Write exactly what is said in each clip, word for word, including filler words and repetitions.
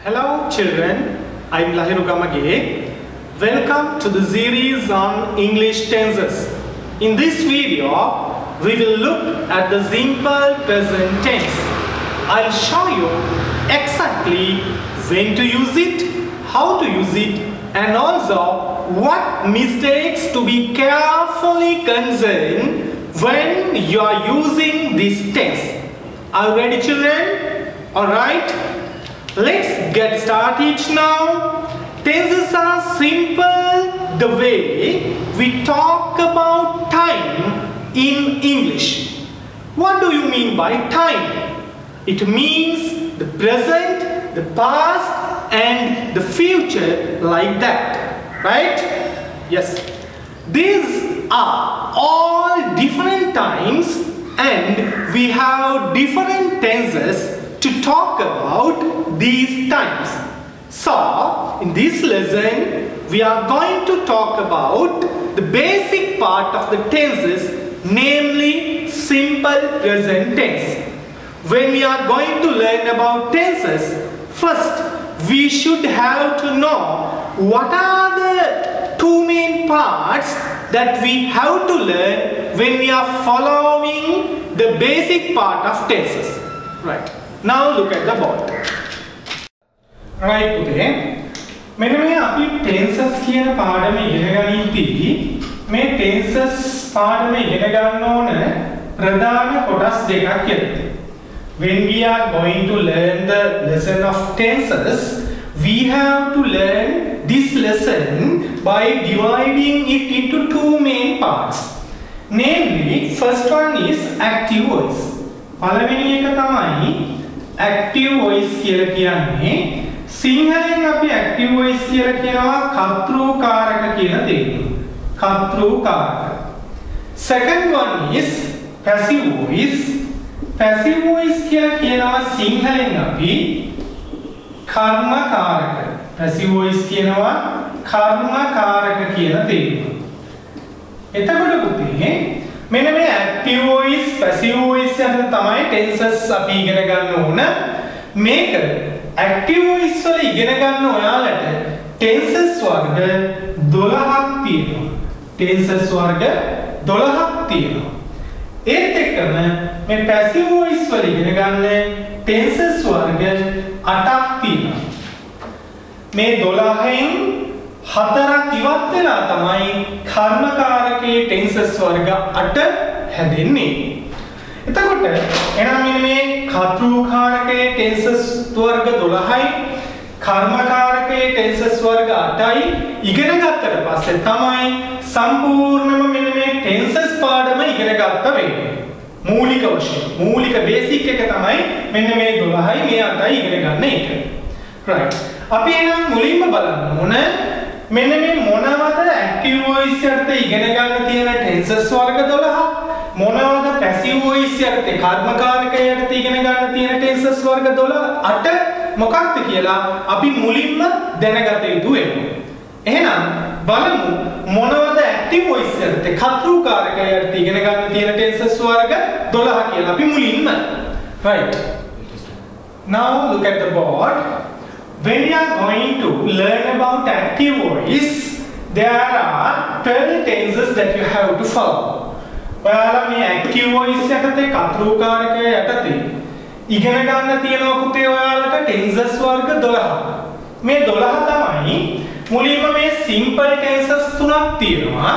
Hello children, I'm Lahiru Gamage. Welcome to the series on English tenses. In this video, we will look at the simple present tense. I'll show you exactly when to use it, how to use it, and also what mistakes to be carefully concerned when you are using this tense. Are you ready children? Alright. Let's get started now. Tenses are simple the way we talk about time in English. What do you mean by time? It means the present, the past and the future, like that. Right? Yes. These are all different times and we have different tenses to talk about these times. So, in this lesson, we are going to talk about the basic part of the tenses, namely simple present tense. When we are going to learn about tenses, first we should have to know what are the two main parts that we have to learn when we are following the basic part of tenses. Right. Now look at the board. Right today, මෙන්න මේ අපි tenses කියන පාඩම ඉගෙන ගනිද්දී මේ tenses පාඩම ඉගෙන ගන්න ඕන ප්‍රධාන කොටස් දෙකක් කියලා. When we are going to learn the lesson of tenses, we have to learn this lesson by dividing it into two main parts. Namely, first one is active voice. පළවෙනි එක තමයි active voice කියලා කියන්නේ. සිංහලෙන් අපි active voice කියලා කියනවා කර්තෘකාරක කියන තේරුම. කර්තෘකාරක. Second one is passive voice. Passive voice කියලා කියනවා සිංහලෙන් අපි කර්මකාරක. Passive voice කියනවා කර්මකාරක කියන තේරුම. එතකොට පුතේ මෙන්න මේ active voice, passive voice යන තමයි tenses අපි ඉගෙන ගන්න ඕන. මේක active voice වල ඉගෙන ගන්න ඔයාලට tenses වර්ග දොළහක් තියෙනවා. tenses වර්ග දොළහක් තියෙනවා. ඒත් එක්කම මේ passive voice වල ඉගෙන ගන්න tenses වර්ග අටක් තියෙනවා. මේ දොළහෙන් හතරක් ඉවත් වෙලා තමයි කර්මකාරකයේ tenses වර්ග අට හැදෙන්නේ. එතකොට එහෙනම් මෙන්න මේ කර්තෘකාරකයේ tenses වර්ග දොළහයි කර්මකාරකයේ tenses වර්ග අටයි ඉගෙන ගත්තට පස්සේ තමයි සම්පූර්ණයෙන්ම මෙන්න මේ tenses පාඩම ඉගෙන ගත්ත වෙන්නේ. මූලික වශයෙන් මූලික බේසික් එක තමයි මෙන්න මේ දොළහයි මේ අටයි ඉගෙන ගන්න එක. right. අපි එහෙනම් මුලින්ම බලන්න ඕන මෙන්න මේ මොනවද active voice යටතේ ඉගෙන ගන්න තියෙන tenses වර්ග දොළහ, මොනවද passive voice යටතේ කර්මකාරක යටතේ ඉගෙන ගන්න තියෙන tenses වර්ග දොළහ අට මොකක්ද කියලා අපි මුලින්ම දැනගත යුතු වෙනවා. එහෙනම් බලමු මොනවද active voice යටතේ කර්තෘකාරක යටතේ ඉගෙන ගන්න තියෙන tenses වර්ග දොළහ කියලා අපි මුලින්ම. Right. Now look at the board. When we are going to learn about active voice, there are twelve tenses that you have to follow. ඔයාලා මේ active voice යටතේ කර්තෘකාරකය යටතේ ඉගෙන ගන්න තියෙනවා පුතේ ඔයාලට tenses වර්ග දොළහක්. මේ දොළහ තමයි මුලින්ම මේ simple tenses තුනක් තියෙනවා.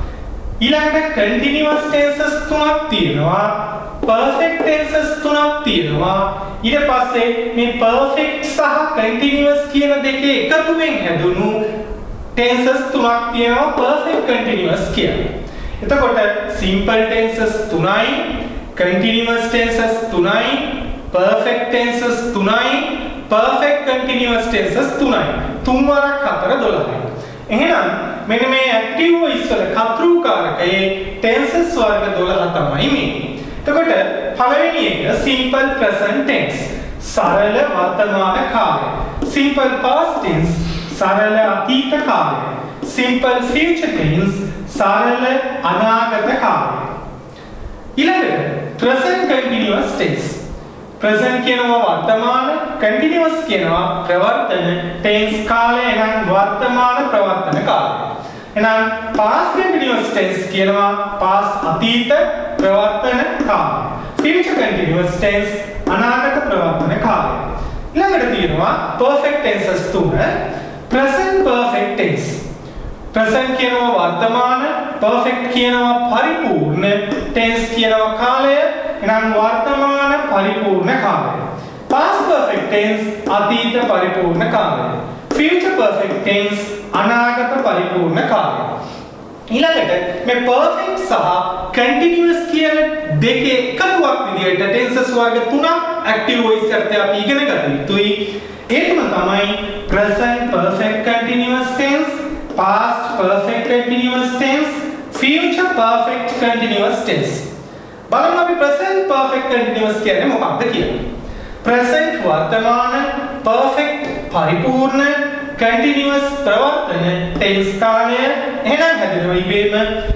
ඊළඟට continuous tenses තුනක් තියෙනවා. perfect tenses තුනක් තියෙනවා. ඊට පස්සේ මේ perfect සහ continuous කියන දෙකේ එකතුවෙන් හැදුණු tenses තුනක් තියෙනවා perfect continuous කියලා. එතකොට simple tenses තුනයි, continuous tenses තුනයි, perfect tenses තුනයි, perfect continuous tenses තුනයි. තුන් වරක් හතර දොළහයි. එහෙනම් මෙන්න මේ active voice වල කර්තෘකාරකයේ tenses වර්ග දොළහ තමයි මේ. එතකොට පළවෙනි එක simple present tense සරල වර්තමාන කාලය, simple past tense සරල අතීත කාලය, simple future tense සරල අනාගත කාලය. ඊළඟට present continuous tense present කියනවා වර්තමාන, continuous කියනවා ප්‍රවර්තන, tense කාලය නම් වර්තමාන ප්‍රවර්තන කාලය. එහෙනම් past continuous tense කියනවා past අතීත ප්‍රවර්තන කාලය. future continuous tense අනාගත ප්‍රවර්තන කාලය. ඊළඟට තියෙනවා perfect tenses තුන. present perfect tense. present කියනවා වර්තමාන, perfect කියනවා පරිපූර්ණ, tense කියනවා කාලය. එහෙනම් වර්තමාන පරිපූර්ණ කාලය. past perfect tense අතීත පරිපූර්ණ කාලය. future perfect tense අනාගත පරිපූර්ණ කාලය. ඊළඟට මේ perfect සහ continuous කියන දෙකේ එකතුවක් විදිහට tenses වර්ග තුනක් active voice අර්ථය අපි ඉගෙන ගත යුතුයි. ඒ තුන තමයි present perfect continuous tense, past perfect continuous tense, future perfect continuous tense. බලමු අපි present perfect continuous කියන්නේ මොකක්ද කියලා. present වර්තමාන, perfect පරිපූර්ණ, continuous ප්‍රවර්තන, tense කාලය එහෙනම් හැදෙනවා ඉබේම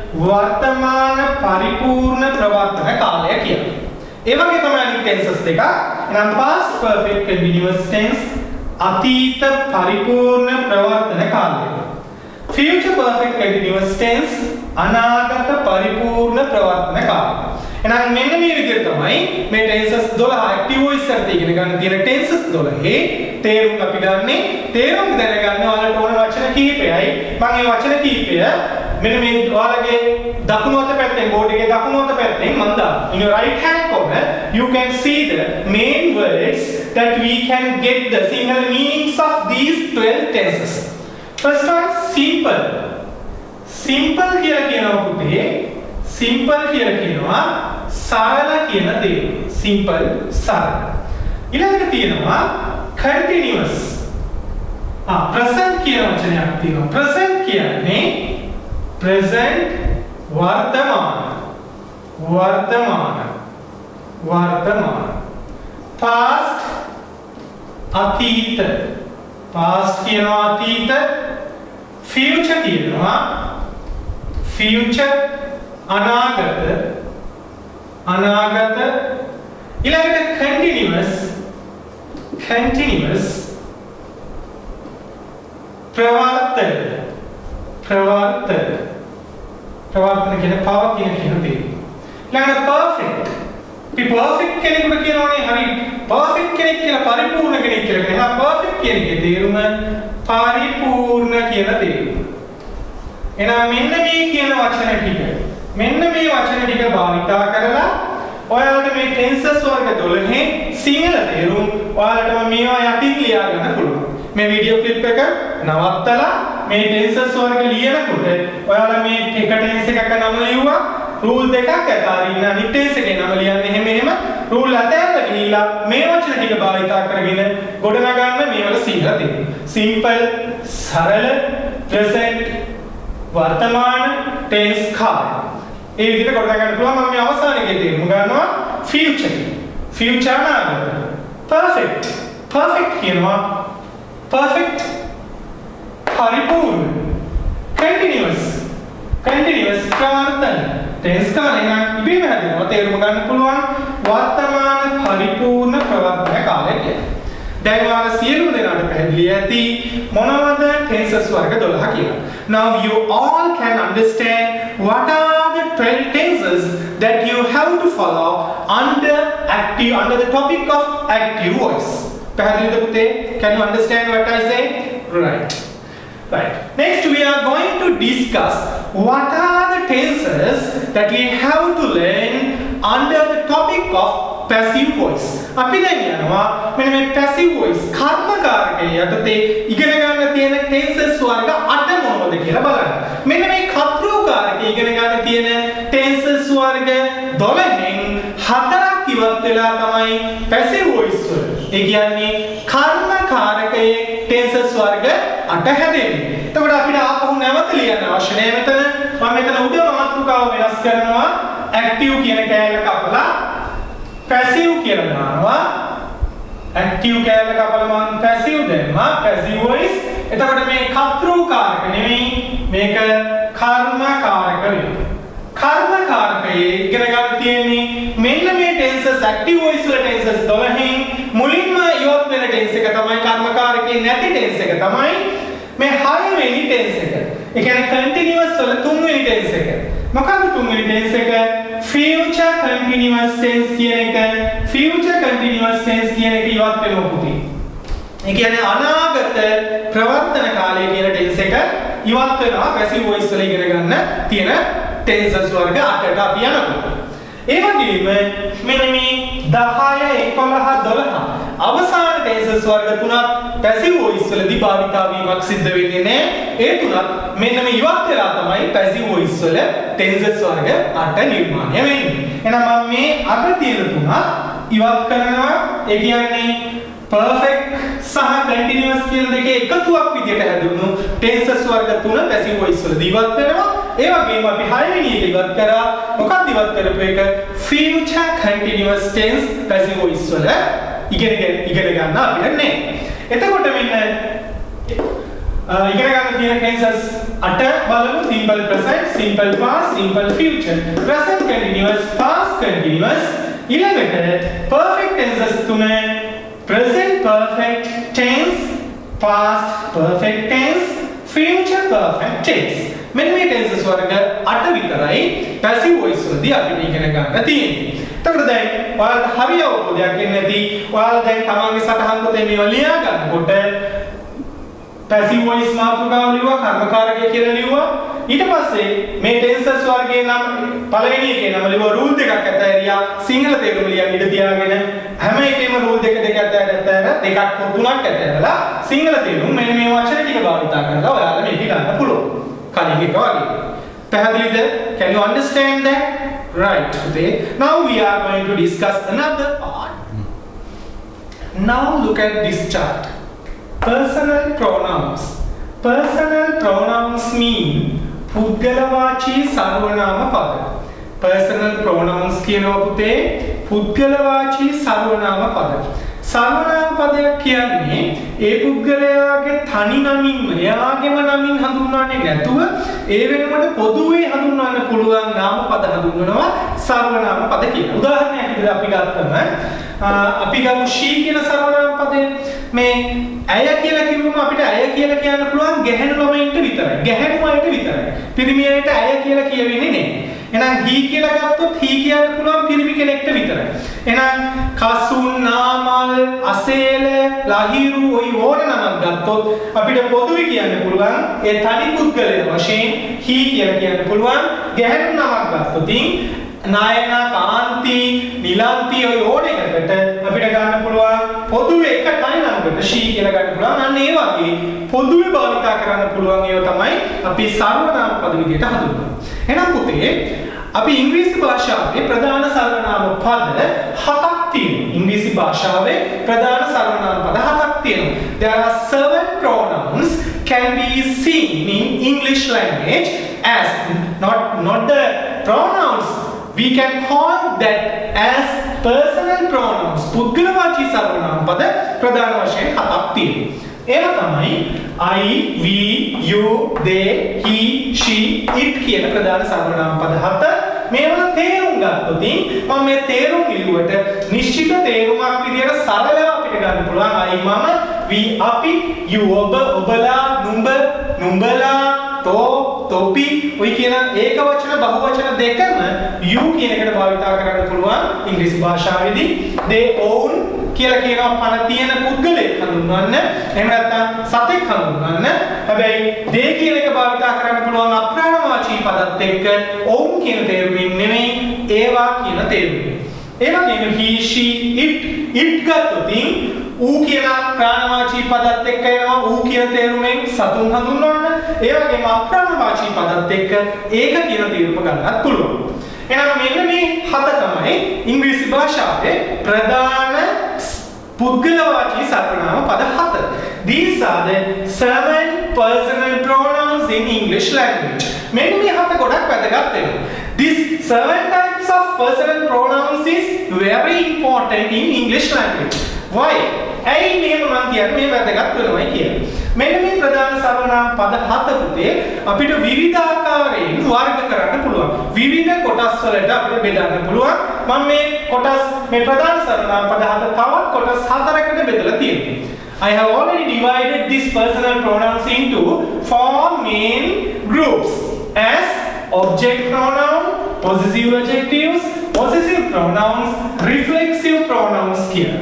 වර්තමාන පරිපූර්ණ ප්‍රවර්තන කාලය කියලා. ඒ වගේ තමයි අනිත් tenses දෙක. එහෙනම් past perfect continuous tense අතීත පරිපූර්ණ ප්‍රවර්තන කාලය. future perfect continuous tense අනාගත පරිපූර්ණ ප්‍රවර්තන කාලය. එහෙනම් මෙන්න මේ විදිහට තමයි මේ tenses twelve active voice එකට ඉගෙන ගන්න තියෙන tenses twelve තේරුම් අපි ගන්නෙ. තේරුම් දැනගන්න ඔයාලට ඕන වචන කිහිපයයි. මම මේ වචන කිහිපය මෙන්න මේ ඔයාලගේ දකුණු අත පැත්තෙන් බෝඩ් එකේ දකුණු අත පැත්තෙන් මම දානවා. In your right hand corner you can see the main words that we can get the single meanings of these twelve tenses. First one simple. Simple කියලා කියනවා පුතේ. Simple කියලා කියනවා සරල කියන දේ. Simple සරල. ඊළඟට තියෙනවා continuous. ආ present කියන වචනයක් තියෙනවා. present කියන්නේ present වර්තමාන. වර්තමාන. වර්තමාන. past අතීත. past කියනවා අතීත. future කියනවා future අනාගත. අනාගත. ඊළඟට continuous. continuous ප්‍රවර්තන. ප්‍රවර්තන. ප්‍රවර්තන කියන පවතින කියන දේ. ඊළඟට perfect. අපි perfect කෙනෙකුට කියනෝනේ හරි perfect කෙනෙක් කියලා පරිපූර්ණ කෙනෙක් කියලා කියනවා. perfect කියන එකේ තේරුම පරිපූර්ණ කියන දේ. එහෙනම් මෙන්න මේ කියන වචන ටික මෙන්න මේ වචන ටික භාවිතා කරලා ඔයාලට මේ tenses වර්ග twelve සිංහල තේරුම් ඔයාලටම මේවා යටින් ලියා ගන්න පුළුවන්. මේ වීඩියෝ ක්ලිප් එක නවත්තලා මේ tenses වර්ග ලියනකොට ඔයාලා මේ එක tense එකක නම ලියුවා රූල් දෙකක් අතරින් අනිත් tense එකේ නම ලියන්නේ එහෙම එහෙම රූල් අතහැරලා ගිහිල්ලා මේ වචන ටික භාවිතා කරගෙන ගොඩනගන්න මේවල සිංහල තේරුම්. simple සරල present වර්තමාන tense කාලය. ඒ විදිහට කොට ගන්න පුළුවන්. මම මේ අවසානයේ තේරුම් ගන්නවා future. future අනාගත. perfect. perfect කියනවා perfect පරිපූර්ණ. continuous. continuous ප්‍රවර්තන. tense කාලය නම් ඉබේම හැදෙනවා. තේරුම් ගන්න පුළුවන් වර්තමාන පරිපූර්ණ ප්‍රවර්තන කාලය කියලා. දැන් ඔයාලා සියලුම දෙනාට පැහැදිලි ඇති මොනවද tenses වර්ග twelve කියලා. Now you all can understand what are the twelve tenses that you have to follow under active under the topic of active voice. පැහැදිලිද පුතේ? Can you understand what I say? Right. Right. Next we are going to discuss what are the tenses that we have to learn under the topic of passive voice. අපි දැන් යනවා මෙන්න මේ passive voice කර්මකාරකයේ යටතේ ඉගෙන ගන්න තියෙන tenses වර්ග අට මොනවද කියලා බලන්න. මෙන්න මේ කර්තෘකාරකයේ ඉගෙන ගන්න තියෙන tenses වර්ග twelve හතරක් ඉවත් වෙලා තමයි passive voice වල. ඒ කියන්නේ කර්මකාරකයේ tenses වර්ග අට හැදෙන්නේ. එතකොට අපිට ආපහු නැවත ලියන්න අවශ්‍ය නැහැ මෙතන. මම මෙතන උඩ මාතෘකාව වෙනස් කරනවා active කියන කෑල්ල කපලා passive කියලා දානවා. active කෑල්ල කපලා මම passive දැම්මා. passive voice. එතකොට මේ කර්තෘකාරක නෙමෙයි මේක කර්මකාරක වෙනවා. කර්මකාරකයේ ඉගෙන ගන්න තියෙන්නේ මෙන්න මේ ටෙන්සස් ඇක්ටිව් වොයිස් වල ටෙන්සස් දොළහෙන් මුලින්ම ඉවත් වෙන ටෙන්ස් එක තමයි කර්මකාරකයේ නැති ටෙන්ස් එක තමයි මේ හය වෙනි ටෙන්ස් එක. ඒ කියන්නේ කන්ටිනියස් වල තුන් වෙනි ටෙන්ස් එක. මොකක්ද තුන් වෙනි ටෙන්ස් එක? future continuous tense කියන එක. future continuous tense කියන එක ඉවත් වෙනවා පුතේ. ඒ කියන්නේ අනාගත ප්‍රවර්තන කාලය කියන ටෙන්ස් එක ඉවත් වෙනවා පැසිව් වොයිස් වල ඉගෙන ගන්න තියෙන ටෙන්සස් වර්ග අටට අපි යනකොට. ඒ වගේම මෙන්න මේ දහය එකොළහ දොළහ අවසාන ටෙන්සස් වර්ග තුනක් පැසිව් වොයිස් වලදී භාවිතා වීමක් සිද්ධ වෙන්නේ නැහැ. ඒ තුනක් මෙන්න මේ ඉවත් වෙලා තමයි පැසිව් වොයිස් වල ටෙන්සස් වර්ග අට නිර්මාණය වෙන්නේ. එහෙනම් මම මේ අග තියෙන තුනක් ඉවත් කරනවා. ඒ කියන්නේ perfect සහ continuous කියන දෙකේ එකතුවක් විදිහට හැදුණු ටෙන්සස් වර්ග තුන පැසිව් වොයිස් වලදී ඉවත් වෙනවා. ඒ වගේම අපි හය වෙනි එක ඉවත් කරා. මොකක්ද ඉවත් කරපු එක? future continuous tense passive voice වල ඉගෙන ඉගෙන ගන්න අපිට නෑ. එතකොට මෙන්න ඉගෙන ගන්න තියෙන ටෙන්සස් අට බලමු. simple present, simple past, simple future, present continuous, past continuous. ඊළඟට perfect tenses තුන present perfect tense, past perfect tense, future perfect tense. මෙන්න මේ ටෙන්සස් වර්ග අට විතරයි පැසිව් වොයිස් වලදී අපිට ඉගෙන ගන්න තියෙන්නේ. එතකොට දැන් ඔයාලට හරි අවබෝධයක් එන්නේ නැති ඔයාලා දැන් තමන්ගේ සටහන් පොතේ මේවා ලියා ගන්නකොට පැසිව් වොයිස් මාතෘකාව ලියුවා, කර්මකාරකය කියලා ලියුවා. ඊට පස්සේ මේ ටෙන්සස් වර්ගයේ නම් පළවෙනි එකේ නම ලියුවා රූල් දෙකක් ඇතෑරියා. සිංහල තේරුම ලියන්න ඉඩ තියාගෙන හැම එකේම රූල් දෙක දෙක ඇතෑර දෙකක් හෝ තුනක් ඇතෑරලා සිංහල තේරුම මෙන්න මේ වචන ටික භාවිතා කරලා ඔයාලා මේක ගන්න පුළුවන්. කලින් එක වගේ. පැහැදිලිද? Can you understand that? Right. Today now we are going to discuss another part. Now look at this chart. Personal pronouns. Personal pronouns mean පුද්ගලවාචී සර්වනාම පද. Personal pronouns කියනවා පුතේ පුද්ගලවාචී සර්වනාම පද. සර්වනාම පදයක් කියන්නේ ඒ පුද්ගලයාගේ තනි නමින් එයාගේම නමින් හඳුන්වන්නේ නැතුව ඒ වෙනුවට පොදුවේ හඳුන්වන්න පුළුවන් නාම පද හඳුන්වනවා සර්වනාම පද කියලා. උදාහරණයක් විදිහට අපි ගත්තම අපි ගමු she කියන සර්වනාම පදය. මේ ඇය කියලා කිව්වම අපිට ඇය කියලා කියන්න පුළුවන් ගැහැණු ළමයින්ට විතරයි. ගැහැණු අයට විතරයි. පිරිමි අයට ඇය කියලා කියවෙන්නේ නැහැ. එහෙනම් he කියලා ගත්තොත් he කියන්න පුළුවන් පිරිමි කෙනෙක්ට විතරයි. එහෙනම් කසුන්, නාමල්, අසේල, ලහිරු ඔය ඕන නමක් ගත්තොත් අපිට පොදුවේ කියන්න පුළුවන් ඒ තනි පුද්ගලයා වශයෙන් he කියලා කියන්න පුළුවන්. ගැහැණු නමක් ගත්තොත් නායනා, කාන්ති, නිලන්ති ඔය ඕන එකකට අපිට ගන්න පුළුවන් පොදුවේ එක තනි නමකට she කියලා ගන්න පුළුවන්. අන්න ඒ වගේ පොදුවේ භාවිතා කරන්න පුළුවන් ඒවා තමයි අපි සර්වනාම පද විදිහට හඳුන්වන්නේ. එහෙනම් පුතේ අපි ඉංග්‍රීසි භාෂාවේ ප්‍රධාන සර්වනාම පද හතක් තියෙනවා. ඉංග්‍රීසි භාෂාවේ ප්‍රධාන සර්වනාම පද හතක් තියෙනවා. There are seven pronouns can be seen in English language as not not the pronouns. We can call that as personal pronouns. පුද්ගලවාචී සර්වනාම පද ප්‍රධාන වශයෙන් හතක් තියෙනවා. ඒවා තමයි I, we, you, they, he, she, it කියන ප්‍රධාන සර්වනාම පද හත. මේවල තේරුම් ගත්තොත් මම මේ තේරුම් ඉල්ලුවට නිශ්චිත තේරුමක් විදියට සරලව අපිට ගන්න පුළුවන්. I මම, we අපි, you ඔබ, ඔබලා, නුඹ, නුඹලා, තෝ, තොපි ඔය කියන ඒක වචන බහු වචන දෙකම you කියන එකට භාවිතා කරන්න පුළුවන් ඉංග්‍රීසි භාෂාවේදී. they own කියලා කියනවා පණ තියෙන පුද්ගලයෙක් හඳුන්වන්න. එහෙම නැත්නම් සතෙක් හඳුන්වන්න. හැබැයි they කියන එක භාවිතා කරන්න පුළුවන් අප්‍රාණවාචී පදත් එක්ක own කියන තේරුමින් නෙමෙයි ඒවා කියන තේරුමින්. ඒ වගේම he, she, it it ගත්තොත් ඌ කියන ප්‍රාණවාචී පදත් එක්ක එනවා ඌ කියන තේරුමෙන් සතුන් හඳුන්වන්න. ඒ වගේම අප්‍රාණවාචී පදත් එක්ක ඒක කියන තේරුම ගන්නත් පුළුවන්. එහෙනම් මෙන්න මේ හත තමයි ඉංග්‍රීසි භාෂාවේ ප්‍රධාන පුද්ගලවාචී සර්වනාම පද හත. These are the seven personal pronouns in English language. මෙන්න මේ හත ගොඩක් වැදගත් වෙනවා. These seven types of personal pronouns is very important in English language. Why? ඇයි මෙහෙම මම කියන්නේ මේ වැදගත් වෙනවයි කියලා. මෙන්න මේ ප්‍රධාන සර්වනාම පද හත පුතේ අපිට විවිධාකාරයෙන් වර්ග කරන්න පුළුවන්. විවිධ කොටස් වලට අපිට බෙදන්න පුළුවන්. මම මේ කොටස් මේ ප්‍රධාන සර්වනාම පද හත තවත් කොටස් හතරකට බෙදලා තියෙනවා. I have already divided these personal pronouns into four main groups as object pronoun, possessive adjectives, possessive pronouns, reflexive pronouns කියලා.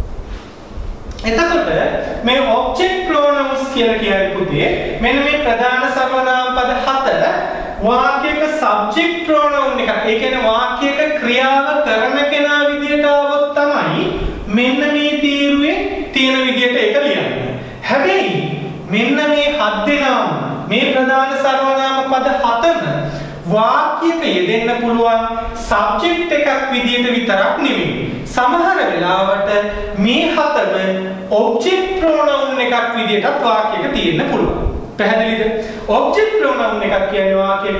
එතකොට මේ object pronouns කියලා කියන්නේ පුතේ මෙන්න මේ ප්‍රධාන සර්වනාම පද හත වාක්‍යයක subject pronoun එකක්. ඒ කියන්නේ වාක්‍යයක ක්‍රියාව කරන කෙනා විදියට આવොත් තමයි මෙන්න මේ තීරුවේ තියෙන විදියට ඒක ලියන්නේ. හැබැයි මෙන්න මේ හත් දෙනාම මේ ප්‍රධාන සර්වනාම පද හතම වාක්‍යයක යෙදෙන්න පුළුවන් subject එකක් විදියට විතරක් නෙමෙයි. සමහර වෙලාවට මේ හතම object pronoun එකක් විදියටත් වාක්‍යයක තියෙන්න පුළුවන්. පැහැදිලිද? object pronoun එකක් කියන්නේ වාක්‍යයක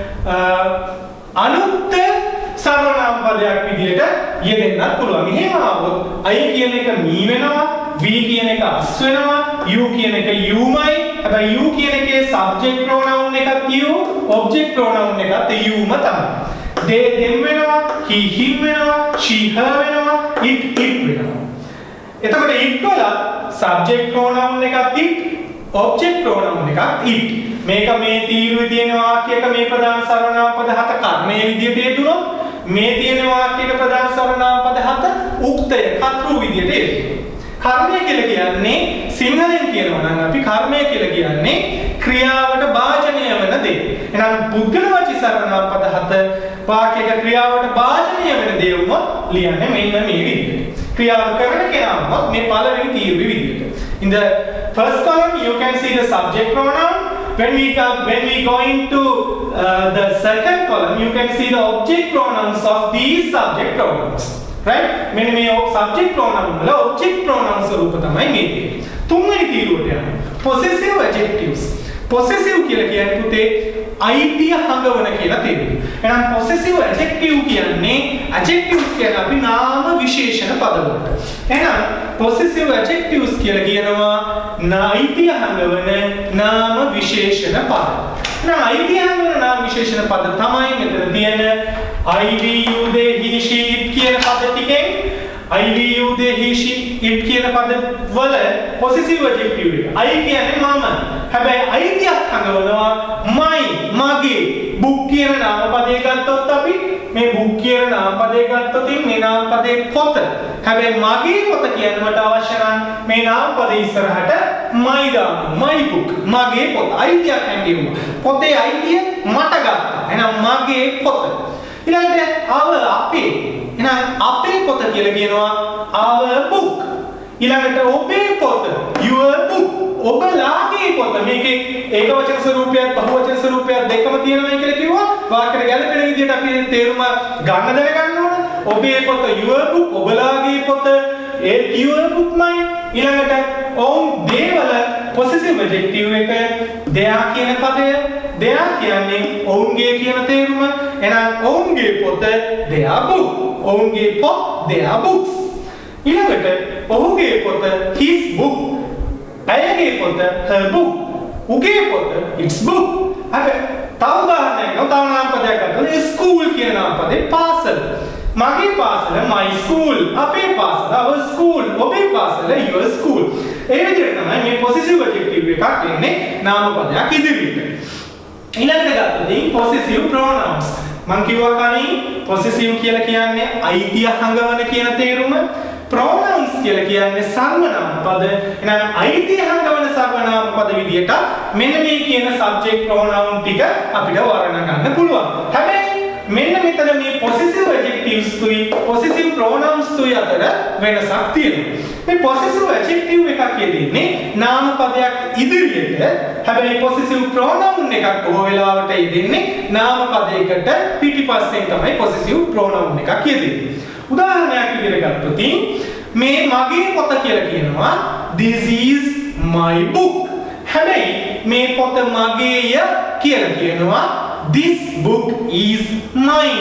අනුත් සර්වනාම පදයක් විදියට යෙදෙන්නත් පුළුවන්. එහෙම આવොත් I කියන එක me වෙනවා, V කියන එක as වෙනවා, U කියන එක youමයි. හැබැයි U කියන එකේ subject pronoun එකක් you, object pronoun එකත් youම තමයි. they them වෙනවා, he him වෙනවා, she her වෙනවා, it it වෙනවා. එතකොට it වල subject pronoun එකත් it, object pronoun එකත් it. මේක මේ තීරුවේ තියෙන වාක්‍යයක මේ ප්‍රධාන සර්වනාම පද හත කර්මයේ විදියට යෙදුනොත් මේ තියෙන වාක්‍යයක ප්‍රධාන සර්වනාම පද හත උක්තය කර්තෘ විදියට යෙදුනොත් කර්මය කියලා කියන්නේ සිංහලෙන් කියනවා නම් අපි කර්මය කියලා කියන්නේ ක්‍රියාවට භාජනය වෙන දේ. එහෙනම් පුද්ගලවාචී සර්වනාම පද හත වාක්‍යයක ක්‍රියාවට භාජනය වෙන දේ වුණොත් ලියන්නේ මෙන්න මේ විදිහට. ක්‍රියාව කරන කෙනා වුණොත් මේ පළවෙනි තීරුවේ විදිහට. In the first column you can see the subject pronoun. When we come, when we go into uh, the second column you can see the object pronouns of these subject pronouns. Right? මෙන්න මේ subject pronoun වල object pronouns ස්වරූප තමයි මේ. තුන්වෙනි තීරුවට යනවා. Possessive adjectives. Possessive කියලා කියන්නේ පුතේ අයිතිය හඟවන කියලා තේරුම. එහෙනම් possessive adjective කියන්නේ adjectives කියන්නේ අපි නාම විශේෂණ පදවලට. එහෙනම් possessive adjectives කියලා කියනවා අයිතිය හඟවන නාම විශේෂණ පද. එහෙනම් අයිතිය හඟවන නාම විශේෂණ පද තමයි මෙතන තියෙන I, we, you, they, he, she, it කියන පද ටිකෙන් I, we, you, they, he, she, it කියන පද වල possessive adjective එක. I කියන්නේ මම. හැබැයි අයිතියක් හඟවනවා my, මගේ. book කියන නාම පදේ ගත්තොත් අපි මේ book කියන නාම පදේ ගත්තොත් මේ නාම පදේ පොත. හැබැයි මගේ පොත කියන්න මට අවශ්‍ය නම් මේ නාම පදේ ඉස්සරහට my දාන්න. my book. මගේ පොත. අයිතියක් හැඟෙනවා. පොතේ අයිතිය මට ගත්තා. එහෙනම් මගේ පොත. ඊළඟට our අපේ. එහෙනම් අපේ පොත කියලා කියනවා our book. ඊළඟට ඔබේ පොත your book. ඔබලාගේ පොත. මේකේ ඒක වචන ස්වරූපයක් බහු වචන ස්වරූපයක් දෙකම තියෙනවා කියලා කිව්වා. වාක්‍යයට ගැලපෙන විදිහට අපි තේරුම ගන්න දැනගන්න ඕන. ඔබේ පොත your book. ඔබලාගේ පොත ඒ your book මයි. ඊළඟට ඔවුන් දේවල possessive adjective එක දෙයා කියන පදය. දෙයා කියන්නේ ඔවුන්ගේ කියන තේරුම. එහෙනම් ඔවුන්ගේ පොත their book. ඔවුන්ගේ පොත් their books. ඊළඟට ඔහුගේ පොත his book. ඇයගේ පොත her book. උගේ පොත its book. අපි තව උදාහරණයක් ගමු. තව නාම පදයක් ගත්තොත් school කියන නාම පදේ පාසල. මගේ පාසල my school. අපේ පාසල our school. ඔබේ පාසල your school. ඒ විදිහට තමයි මේ possessive adjective එකක් එන්නේ නාම පදයක් ඉදිරියට. ඊළඟට ගත්තොත් possessive pronouns. මම කිව්වා කලින් possessive කියලා කියන්නේ අයිතිය හඟවන කියන තේරුම. pronouns කියලා කියන්නේ සර්වනාම පද. එහෙනම් අයිතිය හඟවන සර්වනාම පද විදියට මෙන්න මේ කියන subject pronoun ටික අපිට වර්ණන ගන්න පුළුවන්. හැබැයි මෙන්න මෙතන මේ possessive adjectives තුයි possessive pronouns තුයි අතර වෙනසක් තියෙනවා. මේ possessive adjective එකක් යෙදෙන්නේ නාම පදයක් ඉදිරියට. හැබැයි possessive pronoun එකක් බොහෝ වෙලාවට යෙදෙන්නේ නාම පදයකට පිටිපස්සෙන් තමයි possessive pronoun එකක් යෙදෙන්නේ. උදාහරණයක් විදිහට ගත්තොත් මේ මගේ පොත කියලා කියනවා this is my book. හැබැයි මේ පොත මගේය කියලා කියනවා this book is mine.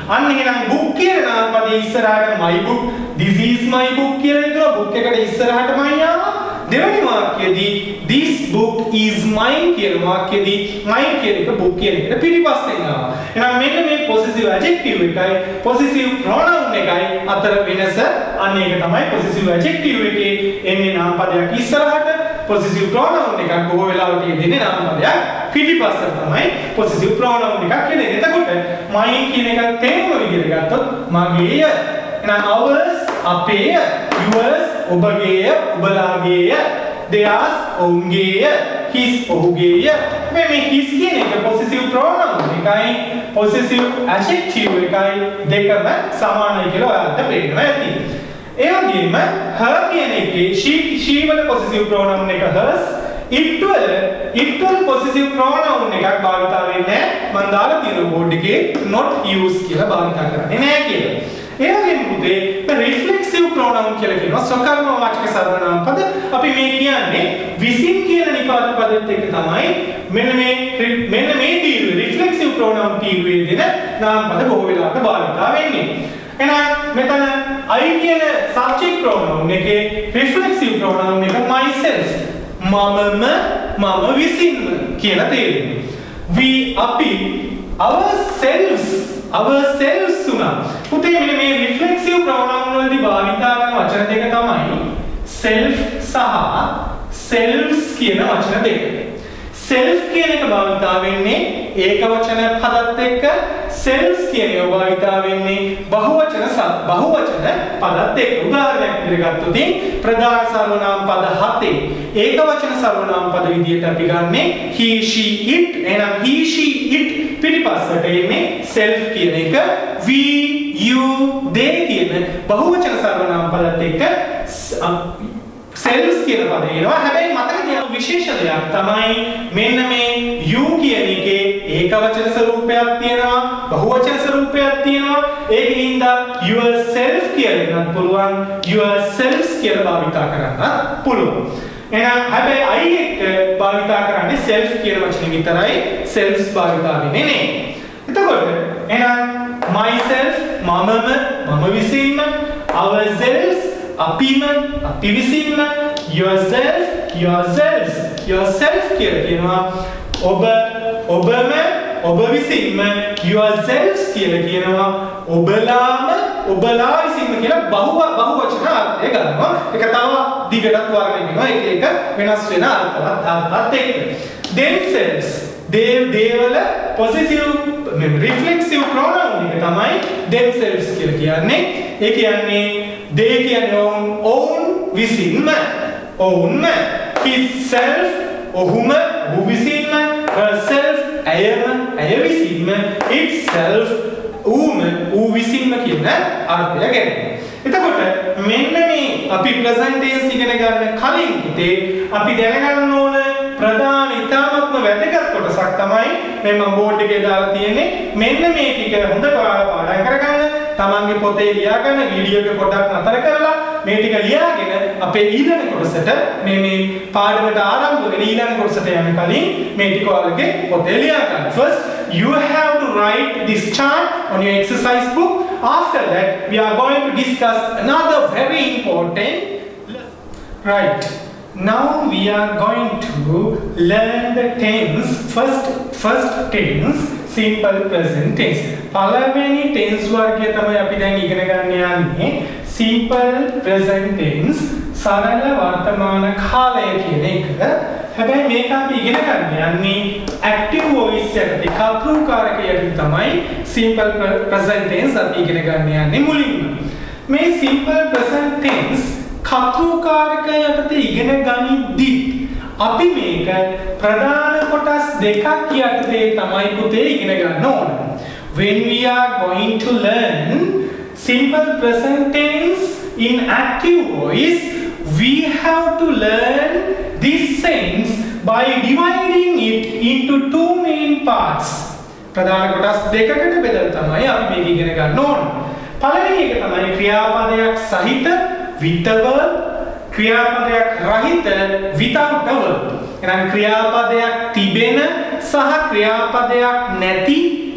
අන්න එහෙනම් book කියන නාමපදයේ ඉස්සරහට my book, this is my book කියලා හිතනවා. book එකට ඉස්සරහටමයි ආවා. දෙවෙනි වාක්‍යයේදී this book is mine කියන වාක්‍යයේදී mine කියන එක book කියන එකට පිටිපස්සෙන් ආවා. එහෙනම් මෙන්න මේ possessive adjective එකයි possessive pronoun එකයි අතර වෙනස. අන්න ඒක තමයි possessive adjective එකේ එන්නේ නාමපදයක් ඉස්සරහට, possessive pronoun එකක් බොහෝ වෙලාවට දෙන්නේ නාමපදයක් පිටිපස්සට තමයි possessive pronoun එකක් කියන්නේ. එතකොට mine කියන එක තේරුම විදිහට ගත්තොත් මගේය. එහෙනම් ours අපේය, yours ඔබගේය, ඔබලාගේය, theirs ඔවුන්ගේය, his ඔහුගේය. මේ මේ his කියන එක possessive pronoun එකයි possessive adjective එකයි දෙකම සමානයි කියලා ඔයාලට පේනවා ඇති. ඒ වගේම her කියන එකේ she she වල possessive pronoun එක hers, it වල it වල possessive pronoun එකක් භාවිතා වෙන්නේ නැහැ. මම දාලා තියෙන බෝඩ් එකේ not use කියලා භාවිතා කරන්නේ නැහැ කියලා. ඒ වගේම පුතේ reflexive pronoun කියලා කියනවා සකර්ම වාචක සර්වනාම පද. අපි මේ කියන්නේ විසින් කියන නිපාත පදෙත් එක්ක තමයි මෙන්න මේ මෙන්න මේ තීරුවේ reflexive pronoun තීරුවේ දෙන නාම පද බොහෝ වෙලාවට භාවිතා වෙන්නේ. එහෙනම් මෙතන I කියන subject pronoun එකේ reflexive pronoun එක myself, මමම මම විසින්ම කියලා තේරෙන්නේ. we අපි ourselves ourselves උනා. පුතේ මෙන්න මේ reflexive pronoun වලදී භාවිතා කරන වචන දෙක තමයි self සහ selves කියන වචන දෙක. self කියන එක භාවිතා වෙන්නේ ඒක වචන පදත් එක්ක, selves කියන එක භාවිතා වෙන්නේ බහුවචන බහුවචන පදත් එක්ක. උදාහරණයක් විදිහට ගත්තොත් ප්‍රධාන සර්වනාම පද හතේ ඒක වචන සර්වනාම පද විදිහට අපි ගන්නෙ he she it. එහෙනම් he she it පිටිපස්සට එන්නේ self කියන එක, we you they කියන බහුවචන සර්වනාම පදත් එක්ක selves කියන පදේ එනවා. හැබැයි මතක තියාගන්න විශේෂ දෙයක් තමයි මෙන්න මේ you කියන එකේ ඒක වචන ස්වරූපයක් තියෙනවා, බහුවචන ස්වරූපයක් තියෙනවා. ඒකින්ද yourself කියලා වෙනත් පුළුවන්, yourselves කියලා භාවිතා කරන්න පුළුවන්. එහෙනම් හැබැයි I එක භාවිතා කරන්නේ self කියන වචනේ විතරයි, selves භාවිතා වෙන්නේ නේ. එතකොට එහෙනම් myself මමම මම විසින්ම, ourselves අපිම අපි විසින්ම, yourself yourselves yourself කියලා කියනවා ඔබ ඔබම ඔබ විසින්ම, yourselves කියලා කියනවා ඔබලාම ඔබලා විසින්ම කියලා බහුව බහුවචන අර්ථය ගන්නවා. ඒක තව දිගටත් වර්ණය වෙනවා එක එක වෙනස් වෙන අර්ථවත් අර්ථات එක්ක. themselves they they වල possessive reflexive pronoun එක තමයි themselves කියලා කියන්නේ. ඒ කියන්නේ they කියන්නේ own own විසින්ම, own his self ඔහුම ඔහු විසින්ම, herself ඇයම ඇය විසින්ම, itself ඌම ඌ විසින්ම කියන අර්ථය ගන්නවා. එතකොට මෙන්න මේ අපි present tense ඉගෙන ගන්න කලින් පුතේ අපි දැනගන්න ඕන ප්‍රධාන ඉතාමත්ම වැදගත් කොටසක් තමයි මේ මම බෝඩ් එකේ දාලා තියෙන්නේ. මෙන්න මේ ටික හොඳට ඔයාලා පාඩම් කරගන්න. තමන්ගේ පොතේ ලියා ගන්න, වීඩියෝ එක පොඩ්ඩක් නතර කරලා මේ ටික ලියාගෙන අපේ ඊළඟ කොටසට මේ මේ පාඩමට ආරම්භ වෙන ඊළඟ කොටසට යන්න කලින් මේ ටික ඔයාලගේ පොතේ ලියා ගන්න. First you have to write this chart on your exercise book. After that we are going to discuss another very important lesson. Right. Now we are going to learn the tense, first first tense, simple present tense. පළවෙනි tense වර්ගය තමයි අපි දැන් ඉගෙන ගන්න යන්නේ simple present tense, සරල වර්තමාන කාලය කියන එක. හැබැයි මේක අපි ඉගෙන ගන්න යන්නේ active voice යටතේ කර්තෘකාරකයකින් තමයි simple present tense අපි ඉගෙන ගන්න යන්නේ මුලින්ම. මේ simple present tense කර්තෘකාරක යටතේ ඉගෙන ගනිද්දී අපි මේක ප්‍රධාන කොටස් දෙකක් යටතේ තමයි පුතේ ඉගෙන ගන්න ඕන. When we are going to learn simple present tense in active voice, we have to learn this sense by dividing it into two main parts. ප්‍රධාන කොටස් දෙකකට බෙදලා තමයි අපි මේක ඉගෙන ගන්න ඕන. පළවෙනි එක තමයි ක්‍රියාපදයක් සහිත with the verb, ක්‍රියාපදයක් රහිත without the verb. එහෙනම් ක්‍රියාපදයක් තිබෙන සහ ක්‍රියාපදයක් නැති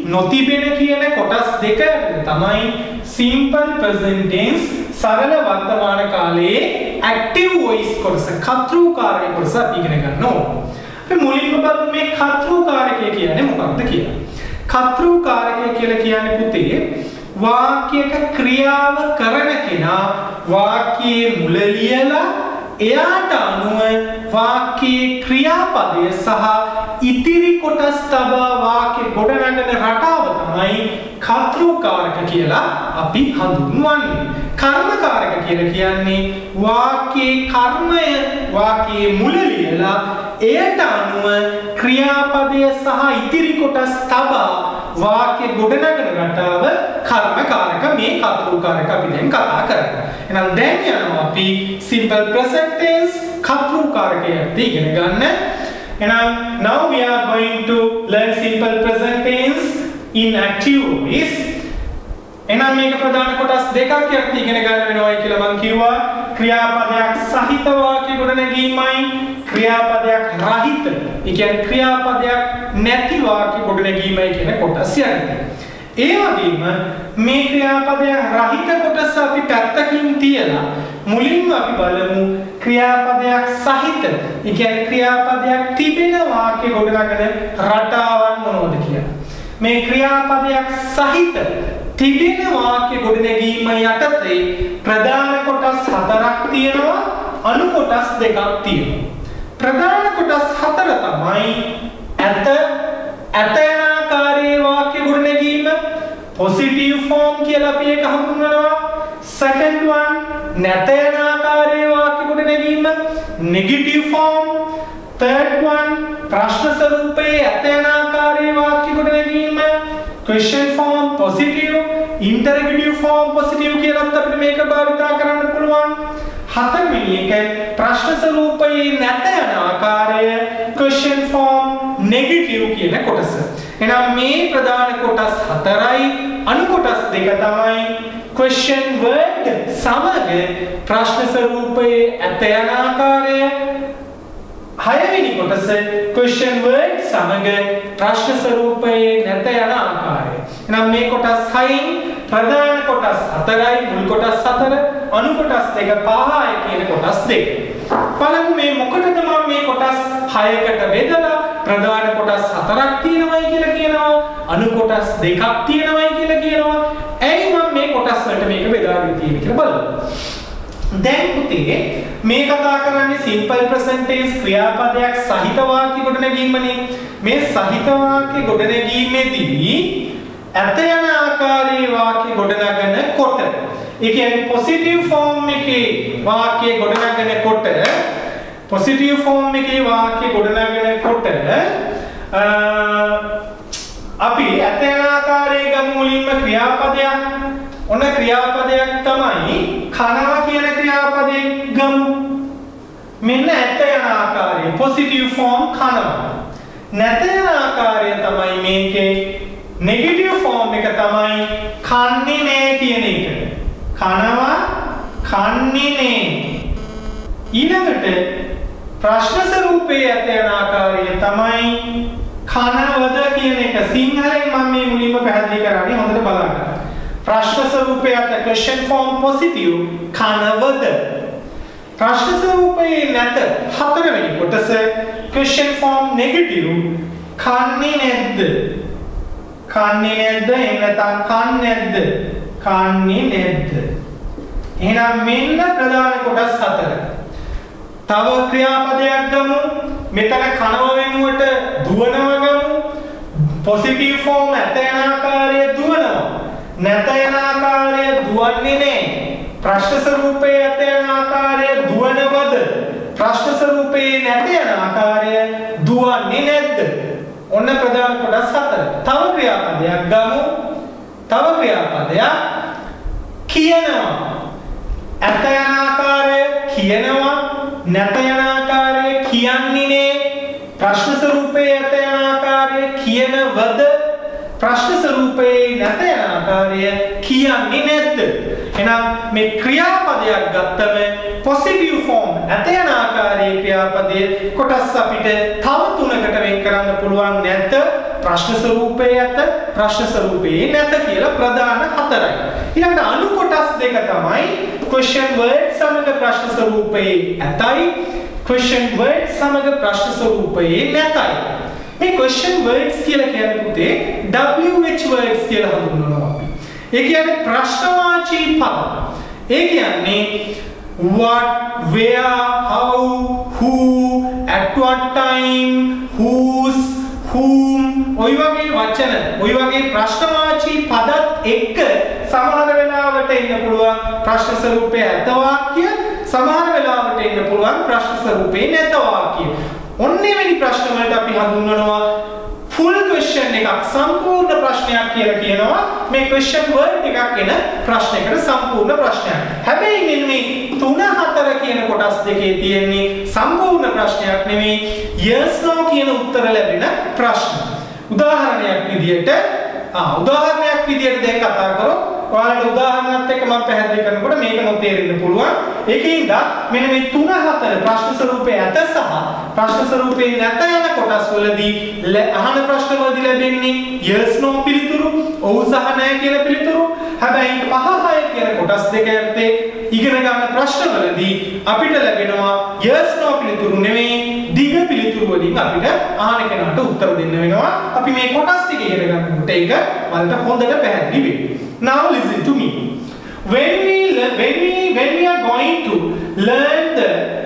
නොතිබෙන කියන කොටස් දෙක තමයි simple present tense සරල වර්තමාන කාලයේ active voice කොටස කර්තෘකාරක කොටස අපි ඉගෙන ගන්න ඕන. අපි මුලින්ම බලමු මේ කර්තෘකාරකය කියන්නේ මොකක්ද කියලා. කර්තෘකාරකය කියලා කියන්නේ පුතේ වාක්‍යයක ක්‍රියාව කරන කෙනා වාක්‍යයේ මුල ලියලා එයාට අනුව වාක්‍යයේ ක්‍රියාපදය සහ ඉතිරි කොටස් තබා වාක්‍ය ගොඩනගන රටාව තමයි කර්තෘකාරක කියලා අපි හඳුන්වන්නේ. කර්මකාරක කියලා කියන්නේ වාක්‍යයේ කර්මය වාක්‍යයේ මුල ලියලා එයට අනුව ක්‍රියාපදය සහ ඉතිරි කොටස් තබා වාක්‍ය ගොඩනගන රටාව කර්මකාරක. මේ කර්තෘකාරක අපි දැන් කතා කරන්නේ. එහෙනම් දැන් යනවා අපි simple present tense කර්තෘකාරකයට ඉගෙන ගන්න. එහෙනම් now we are going to learn simple present tense in active voice. එහෙනම් මේක ප්‍රධාන කොටස් දෙකක් යක්ති ඉගෙන ගන්න වෙනවා කියලා මම කිව්වා. ක්‍රියාපදයක් සහිත වාක්‍ය ගොඩනැගීමයි ක්‍රියාපදයක් රහිත. ඒ කියන්නේ ක්‍රියාපදයක් නැති වාක්‍ය ගොඩනැගීමයි කියන කොටස් යන්නේ. ඒ වගේම මේ ක්‍රියාපදයක් රහිත කොටස අපි පැත්තකින් තියලා මුලින්ම අපි බලමු ක්‍රියාපදයක් සහිත. ඒ කියන්නේ ක්‍රියාපදයක් තිබෙන වාක්‍ය ගොඩනගන රටාවන් මොනවද කියලා. මේ ක්‍රියාපදයක් සහිත තිබෙන වාක්‍ය ගොඩනැගීම යටතේ ප්‍රධාන කොටස් හතරක් තියෙනවා, අනු කොටස් දෙකක් තියෙනවා. ප්‍රධාන කොටස් හතර තමයි ඇත, ඇත යන ආකාරයේ වාක්‍ය ගොඩනැගීම, positive form කියලා අපි ඒක හඳුන්වනවා. second one නැත යන ආකාරයේ වාක්‍ය ගොඩනැගීම, negative form. third one ප්‍රශ්න ස්වරූපයේ ඇත යන ආකාරයේ වාක්‍ය ගොඩනැගීම, question form positive, interrogative form positive කියලාත් අපිට මේක භාවිතා කරන්න පුළුවන්. හතරවෙනි එක ප්‍රශ්න ස්වරූපයේ නැත යන ආකාරය, question form negative කියන කොටස. එහෙනම් මේ ප්‍රධාන කොටස් හතරයි, අනු කොටස් දෙක තමයි question word සමග ප්‍රශ්න ස්වරූපයේ ඇත යන ආකාරය, හයවෙනි කොටස question word සමග ප්‍රශ්න ස්වරූපයේ නැත යන ආකාරය. එහෙනම් මේ කොටස් හයින් ප්‍රධාන කොටස් හතරයි, මුල් කොටස් හතර, අනු කොටස් දෙක, පහයි කියන කොටස් දෙක. බලමු මේ මොකටද මම මේ කොටස් හයකට බෙදලා ප්‍රධාන කොටස් හතරක් තියෙනවයි කියලා කියනවා, අනු කොටස් දෙකක් තියෙනවයි කියලා කියනවා. ඇයි මම මේ කොටස් වලට මේක බෙදාගෙන තියෙන්නේ කියලා බලමු. දැන් පුතේ මේ කතා කරන්නේ simple present tense ක්‍රියාපදයක් සහිත වාක්‍ය ගොඩනැගීමනේ. මේ සහිත වාක්‍ය ගොඩනැගීමේදී ඇත යන ආකාරයේ වාක්‍ය ගොඩනගන කොට, ඒ කියන්නේ positive form එකේ වාක්‍ය ගොඩනගන කොට, positive form එකේ වාක්‍ය ගොඩනගන කොට අපි ඇත යන ආකාරයේ ගමු මුලින්ම ක්‍රියාපදයක්. ඔන්න ක්‍රියාපදයක් තමයි කනවා කියන ක්‍රියාපදයේ ගමු. මෙන්න ඇත යන ආකාරය positive form කනවා. නැත යන ආකාරය තමයි මේකේ negative form එක තමයි කන්නේ නෑ කියන එක. කනවා, කන්නේ නෑ. ඊළඟට ප්‍රශ්න ස්වරූපයේ ඇත යන ආකාරය තමයි කනවද කියන එක. සිංහලෙන් මම මේ මුලින්ම පැහැදිලි කරන්නේ, හොඳට බලන්න. ප්‍රශ්න ස්වරූපයේ ඇත question form positive කනවද. ප්‍රශ්න ස්වරූපයේ නැත හතරවෙනි කොටස question form negative කන්නේ නැද්ද. කන්නේ නැද්ද, එහෙම නැත්නම් කන්නේ නැද්ද, කන්නේ නැද්ද. එහෙනම් මෙන්න ප්‍රධාන කොටස් හතර. තව ක්‍රියාපදයක් ගමු. මෙතන කනව වෙනුවට දුවනවා ගමු. positive form ඇත යන ආකාරය දුවනවා. නැත යන ආකාරය දුවන්නේ නැහැ. ප්‍රශ්න ස්වරූපයේ ඇත යන ආකාරය දුවනවද. ප්‍රශ්න ස්වරූපයේ නැත යන ආකාරය දුවන්නේ නැද්ද. ඔන්න ප්‍රධාන කොටස් හතර. තව ක්‍රියාපදයක් ගමු. තව ක්‍රියාපදයක් කියනවා. ඇත යන ආකාරය කියනවා, නැත යන ආකාරය කියන්නේ නේ. ප්‍රශ්න ස්වරූපයේ ඇත යන ආකාරය කියනවද. ප්‍රශ්න ස්වරූපයේ නැත යන ආකාරය කියන්නේ නැද්ද. එහෙනම් මේ ක්‍රියාපදයක් ගත්තම positive form ඇත යන ආකාරයේ ක්‍රියාපදයේ කොටස් අපිට තව තුනකට වෙන් කරන්න පුළුවන්. නැත, ප්‍රශ්න ස්වරූපයේ ඇත ප්‍රශ්න ස්වරූපයේ නැත කියලා ප්‍රධාන හතරයි. ඊළඟට අනු කොටස් දෙක තමයි question word සමග ප්‍රශ්න ස්වරූපයේ ඇතයි question word සමග ප්‍රශ්න ස්වරූපයේ නැතයි. මේ question words කියලා කියන්නේ පුතේ W H words කියලා හඳුන්වනවා අපි. ඒ කියන්නේ ප්‍රශ්නවාචී පද. ඒ කියන්නේ what, where, how, who, at what time, whose, whom ඔය වගේ වචන ඔය වගේ ප්‍රශ්නවාචී පදත් එක්ක සමහර වෙලාවට එන්න පුළුවන් ප්‍රශ්න ස්වරූපයේ ඇත වාක්‍ය සමහර වෙලාවට එන්න පුළුවන් ප්‍රශ්න ස්වරූපයේ නැත වාක්‍ය. ඔන්නේ වෙනි ප්‍රශ්න වලට අපි හඳුන්වනවා full question එකක් සම්පූර්ණ ප්‍රශ්නයක් කියලා කියනවා. මේ question word එකක් එන ප්‍රශ්නයකට සම්පූර්ණ ප්‍රශ්නයක්. හැබැයි මෙන්න මේ තුන හතර කියන කොටස් දෙකේ තියෙන්නේ සම්පූර්ණ ප්‍රශ්නයක් නෙමෙයි yes no කියන උත්තර ලැබෙන ප්‍රශ්න. උදාහරණයක් විදියට ආ උදාහරණයක් විදියට දැන් කතා කරමු. ඔයාලට උදාහරණයක් එක්ක මම පැහැදිලි කරනකොට මේක නොතේරෙන්න පුළුවන්. ඒකින්ද මෙන්න මේ තුන හතර ප්‍රශ්න ස්වරූපයේ ඇත සහ ප්‍රශ්න ස්වරූපයේ නැත යන කොටස් වලදී අහන ප්‍රශ්න වලදී ලැබෙන්නේ yes no පිළිතුරු, ඔව් සහ නැහැ කියන පිළිතුරු. හැබැයි පහ හය කියන කොටස් දෙක ඇත්තේ ඉගෙන ගන්න ප්‍රශ්න වලදී අපිට ලැබෙනවා yes no පිළිතුරු නෙමෙයි දිග පිළිතුරු වලින් අපිට අහන කෙනාට උත්තර දෙන්න වෙනවා. අපි මේ කොටස් ටික ඉගෙන ගන්නකොට ඒක වලට හොඳට පැහැදිලි වෙනවා. Now listen to me. When we when we when we are going to learn the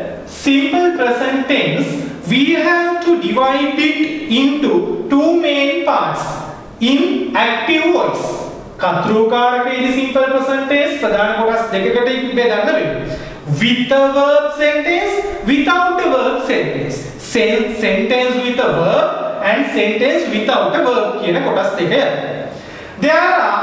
simple present tense, we have to divide it into two main parts. In active voice, කර්තෘකාරකයේදී simple present tense ප්‍රධාන කොටස් දෙකකට බෙදන්න වෙනවා. With a verb sentence, without a verb sentence. Sentence with a verb and sentence without a verb කියන කොටස් දෙක. There are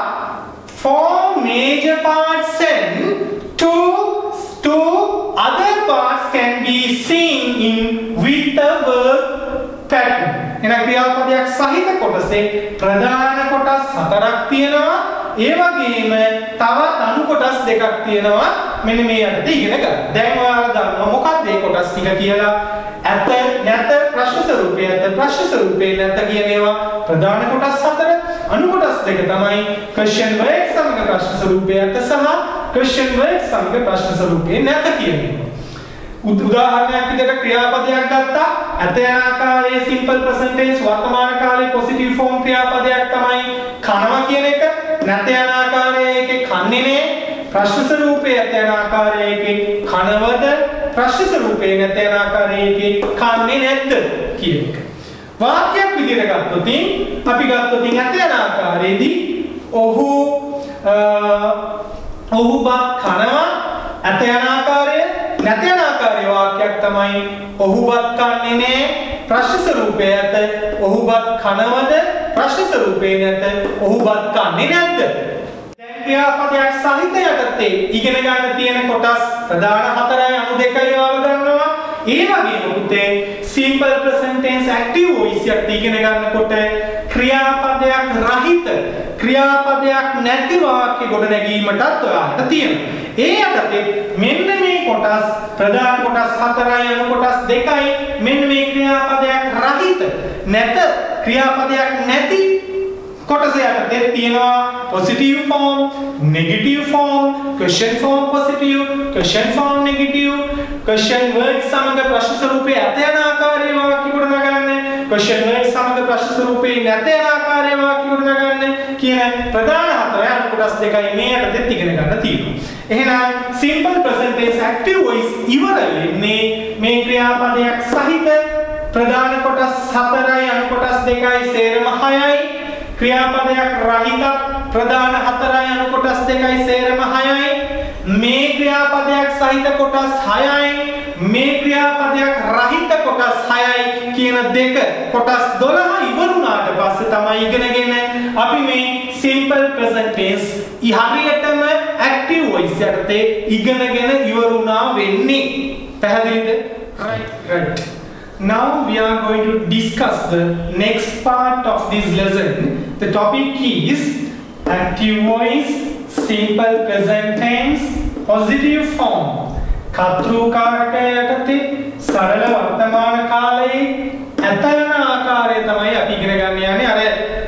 four major parts and two two other parts can be seen in with the verb pattern. එන ක්‍රියාපදයක් සහිත කොටසේ ප්‍රධාන කොටස් හතරක් තියෙනවා. ඒ වගේම තවත් අනු කොටස් දෙකක් තියෙනවා. මෙන්න මේ යටතේ ඉගෙන ගන්න. දැන් ඔයාලා දන්නවා මොකක්ද මේ කොටස් ටික කියලා? ඇත නැත ප්‍රශ්න ස්වරූපයේ ඇත ප්‍රශ්න ස්වරූපයේ නැත කියන ඒවා ප්‍රධාන කොටස් හතර. අනු කොටස් දෙක තමයි question word සමග ප්‍රශ්න ස්වරූපයේ ඇත සහ question word සමග ප්‍රශ්න ස්වරූපයේ නැත කියන්නේ. උදාහරණයක් විදිහට ක්‍රියාපදයක් ගත්තා. ඇත යන ආකාරයේ simple present tense වර්තමාන කාලයේ positive form ක්‍රියාපදයක් තමයි කනවා කියන එක. නැත යන ආකාරයේ එකේ කන්නේ නේ. ප්‍රශ්න ස්වරූපයේ ඇත යන ආකාරයේ එකේ කනවද? ප්‍රශ්න ස්වරූපයේ නැත යන ආකාරයේ එකේ කන්නේ නැද්ද කියන එක. වාක්‍යයක් විදිහට ගත්තොත් අපි ගත්තොත් ඇත යන ආකාරයේදී ඔහු ඔහු බත් කනවා. ඇත යන ආකාරය නැත යන ආකාරයේ වාක්‍යයක් තමයි ඔහු බත් කන්නේ නැහැ. ප්‍රශ්න ස්වරූපයේ ඇත ඔහු බත් කනවද? ප්‍රශ්න ස්වරූපයේ නැත ඔහු බත් කන්නේ නැද්ද? දැන් ක්‍රියාපදයක් සහිත යටතේ ඉගෙන ගන්න තියෙන කොටස් ප්‍රධාන හතරයි අනු දෙකයි ඔයාලා දන්නවා. ඒ වගේම පුතේ simple present tense active voice එක ඉගෙන ගන්නකොට ක්‍රියාපදයක් රහිත ක්‍රියාපදයක් නැති වාක්‍ය ගොඩනැගීමටත් ඔයාලට තියෙනවා. ඒ යටතේ මෙන්න මේ කොටස් ප්‍රධාන කොටස් හතරයි අනු කොටස් දෙකයි මෙන්න මේ ක්‍රියාපදයක් රහිත නැත ක්‍රියාපදයක් නැති කොටස යටතේ තියෙනවා positive form, negative form, question form positive, question form negative, question word සමග ප්‍රශ්න ස්වරූපයේ ඇත යන ආකාරයේ වාක්‍ය ගොඩනගන්න, question word සමග ප්‍රශ්න ස්වරූපයේ නැත යන ආකාරයේ වාක්‍ය ගොඩනගන්න කියන ප්‍රධාන හතර අනු කොටස් දෙකයි මේ යටතේ ඉගෙන ගන්න තියෙනවා. එහෙනම් simple present tense active voice ඉවර වෙන්නේ මේ ක්‍රියාපදයක් සහිත ප්‍රධාන කොටස් හතරයි අනු කොටස් දෙකයි සේරම හයයි ක්‍රියාපදයක් රහිත ප්‍රධාන හතරයි අනු කොටස් දෙකයි සේරම හයයි මේ ක්‍රියාපදයක් සහිත කොටස් හයයි මේ ක්‍රියාපදයක් රහිත කොටස් හයයි කියන දෙක කොටස් දොළහ ඉවරුණාට පස්සේ තමයි ඉගෙනගෙන අපි මේ simple present tense ඉහරියටම active voice යටතේ ඉගෙනගෙන ඉවරුණා වෙන්නේ. පැහැදිලිද? right right. Now we are going to discuss the next part of this lesson. The topic is active voice, simple present tense, positive form. කර්තෘකාරකය යටතේ සරල වර්තමාන කාලයේ ඇත යන ආකාරය තමයි අපි ඉගෙන ගන්න යන්නේ අර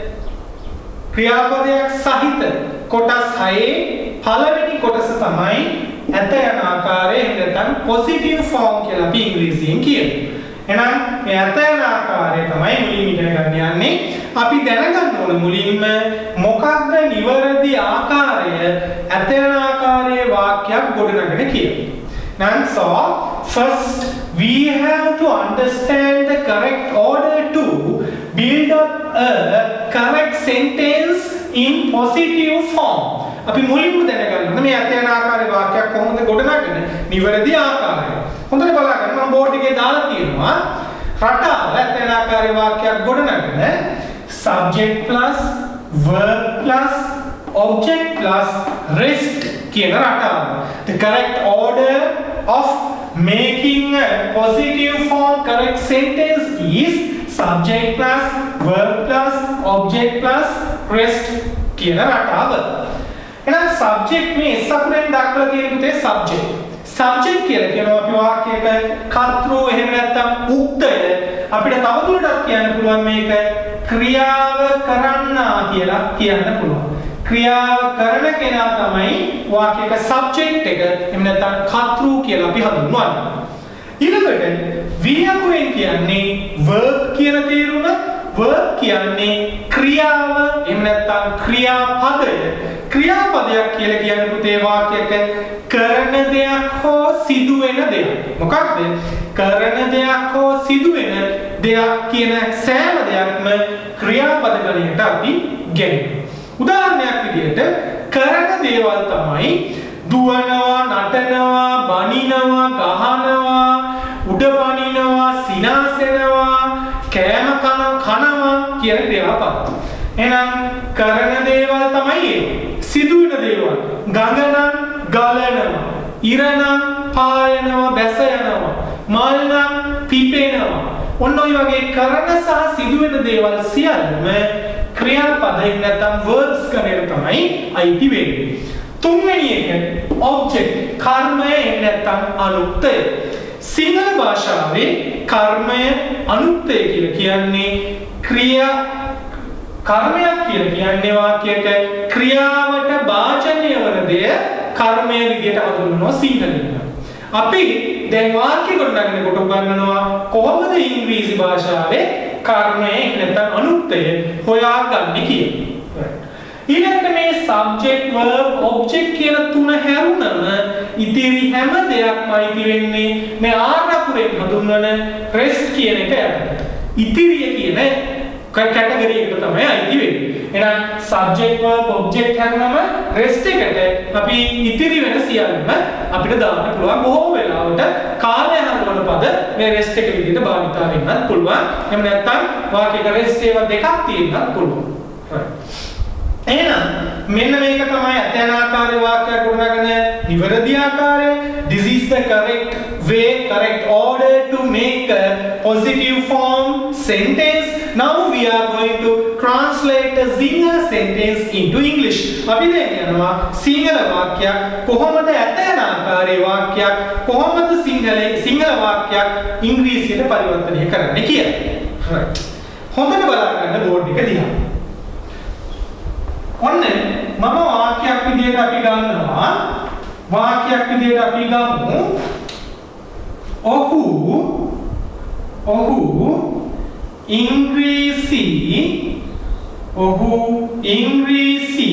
ක්‍රියාපදයක් සහිත කොටස් හයේ පළවෙනි කොටස තමයි ඇත යන ආකාරය. එහෙම නැත්නම් පොසිටිව් ෆෝම් කියලා අපි ඉංග්‍රීසියෙන් කියනවා. එහෙනම් මේ ඇත යන ආකාරය තමයි මුලින් ඉගෙන ගන්න යන්නේ. අපි දැනගන්න ඕන මුලින්ම මොකක්ද නිවැරදි ආකාරය ඇත යන ආකාරයේ වාක්‍යයක් ගොඩනගන කියලා. Now, so first we have to understand the correct order to build up a correct sentence in positive form. අපි මුලින්ම දැනගන්න ඕනේ මේ ඇත යන ආකාරයේ වාක්‍යයක් කොහොමද ගොඩනගන්නේ? නිවැරදි ආකාරය. හොඳට බලන්න මම බෝඩ් එකේ දාලා තියෙනවා රටාව ඇත යන ආකාරයේ වාක්‍යයක් ගොඩනගන්න subject plus verb plus object plus rest කියන රටාව. The correct order of making a positive form correct sentence is subject plus verb plus object plus rest කියන රටාව. එහෙනම් subject මේ S අකුරෙන් දක්වලා තියෙන පුතේ subject. subject කියලා කියනවා අපි වාක්‍යයක කර්තෘ එහෙම නැත්නම් උක්තය අපිට තවදුරටත් කියන්න පුළුවන් මේක ක්‍රියාව කරන්නා කියලා කියන්න පුළුවන්. ක්‍රියාව කරන කෙනා තමයි වාක්‍යයක subject එක එහෙම නැත්නම් කර්තෘ කියලා අපි හඳුන්වන්නේ. ඊළඟට V අකුරෙන් කියන්නේ verb කියන තේරුම. verb කියන්නේ ක්‍රියාව එහෙම නැත්නම් ක්‍රියාපදය. ක්‍රියාපදයක් කියලා කියන්නේ පුතේ වාක්‍යයක කරන දෙයක් හෝ සිදුවෙන දෙයක්. මොකක්ද? කරන දෙයක් හෝ සිදුවෙන දෙයක් කියන සෑම දෙයක්ම ක්‍රියාපද ගණයට අපි ගෙනෙනවා. උදාහරණයක් විදිහට කරන දේවල් තමයි දුවනවා, නටනවා, බනිනවා, ගහනවා, උඩ බනිනවා, සිනාසෙනවා, කෑම කනවා, කනවා කියන ක්‍රියාපද. එහෙනම් කරන දේවල් තමයි ඒ. සිදුවෙන දේවල් ගඟ නම් ගලනවා, ඉර නම් පායනවා, බැස යනවා, මල් නම් පිපෙනවා. ඔන්න ඔය වගේ කරන සහ සිදුවෙන දේවල් සියල්ලම ක්‍රියාපදයෙන් නැත්නම් verbs ගණයට තමයි අයිති වෙන්නේ. තුන්වෙනි එක object කර්මය එහෙම නැත්නම් අනුක්තය. සිංහල භාෂාවේ කර්මය අනුක්තය කියලා කියන්නේ ක්‍රියා කර්මයක් කියලා කියන්නේ වාක්‍යයක ක්‍රියාවට වාචනය වන දෙය කර්මය විදිහට හඳුන්වනවා සිංහලෙන්. අපි දැන් වාක්‍ය ගොඩනගන කොට උගන්වනවා කොහොමද ඉංග්‍රීසි භාෂාවේ කර්මය නැත්නම් අනුක්තය හොයාගන්නේ කියලා. ඊළඟට මේ subject verb object කියන තුන හැරුණම ඉතිරි හැම දෙයක්ම අයිති වෙන්නේ මේ R අකුරෙන් හඳුන්වන rest කියන එක යටතට. ඉතිරිය කියන කැටගරි එකට තමයි අයිති වෙන්නේ. එහෙනම් subject verb object හැරුණම rest එකට අපි ඉතිරි වෙන සියල්ලම අපිට දාන්න පුළුවන්. බොහෝ වෙලාවට කාර්ය හඳුනන පද මේ rest එක විදිහට භාවිතා වෙන්නත් පුළුවන්. එහෙම නැත්නම් වාක්‍යයක rest ඒවා දෙකක් තියෙන්නත් පුළුවන්. එහෙනම් මෙන්න මේක තමයි ඇත යන ආකාරයේ වාක්‍යයක් ගොඩනගන නිවැරදි ආකාරය. This is the correct way, correct order to make a positive form sentence. Now we are going to translate a Sinhala sentence into English. අපි දැන් යනවා සිංහල වාක්‍යයක් කොහොමද ඇත යන ආකාරයේ වාක්‍යයක් කොහොමද සිංහලේ සිංහල වාක්‍යයක් ඉංග්‍රීසියට පරිවර්තනය කරන්න කියලා. right. හොඳට බලන්න බෝඩ් එක දිහා. ඔන්න මම වාක්‍යයක් විදිහට අපි ගන්නවා වාක්‍යයක් විදිහට අපි ගමු ඔහු ඔහු ඉංග්‍රීසි ඔහු ඉංග්‍රීසි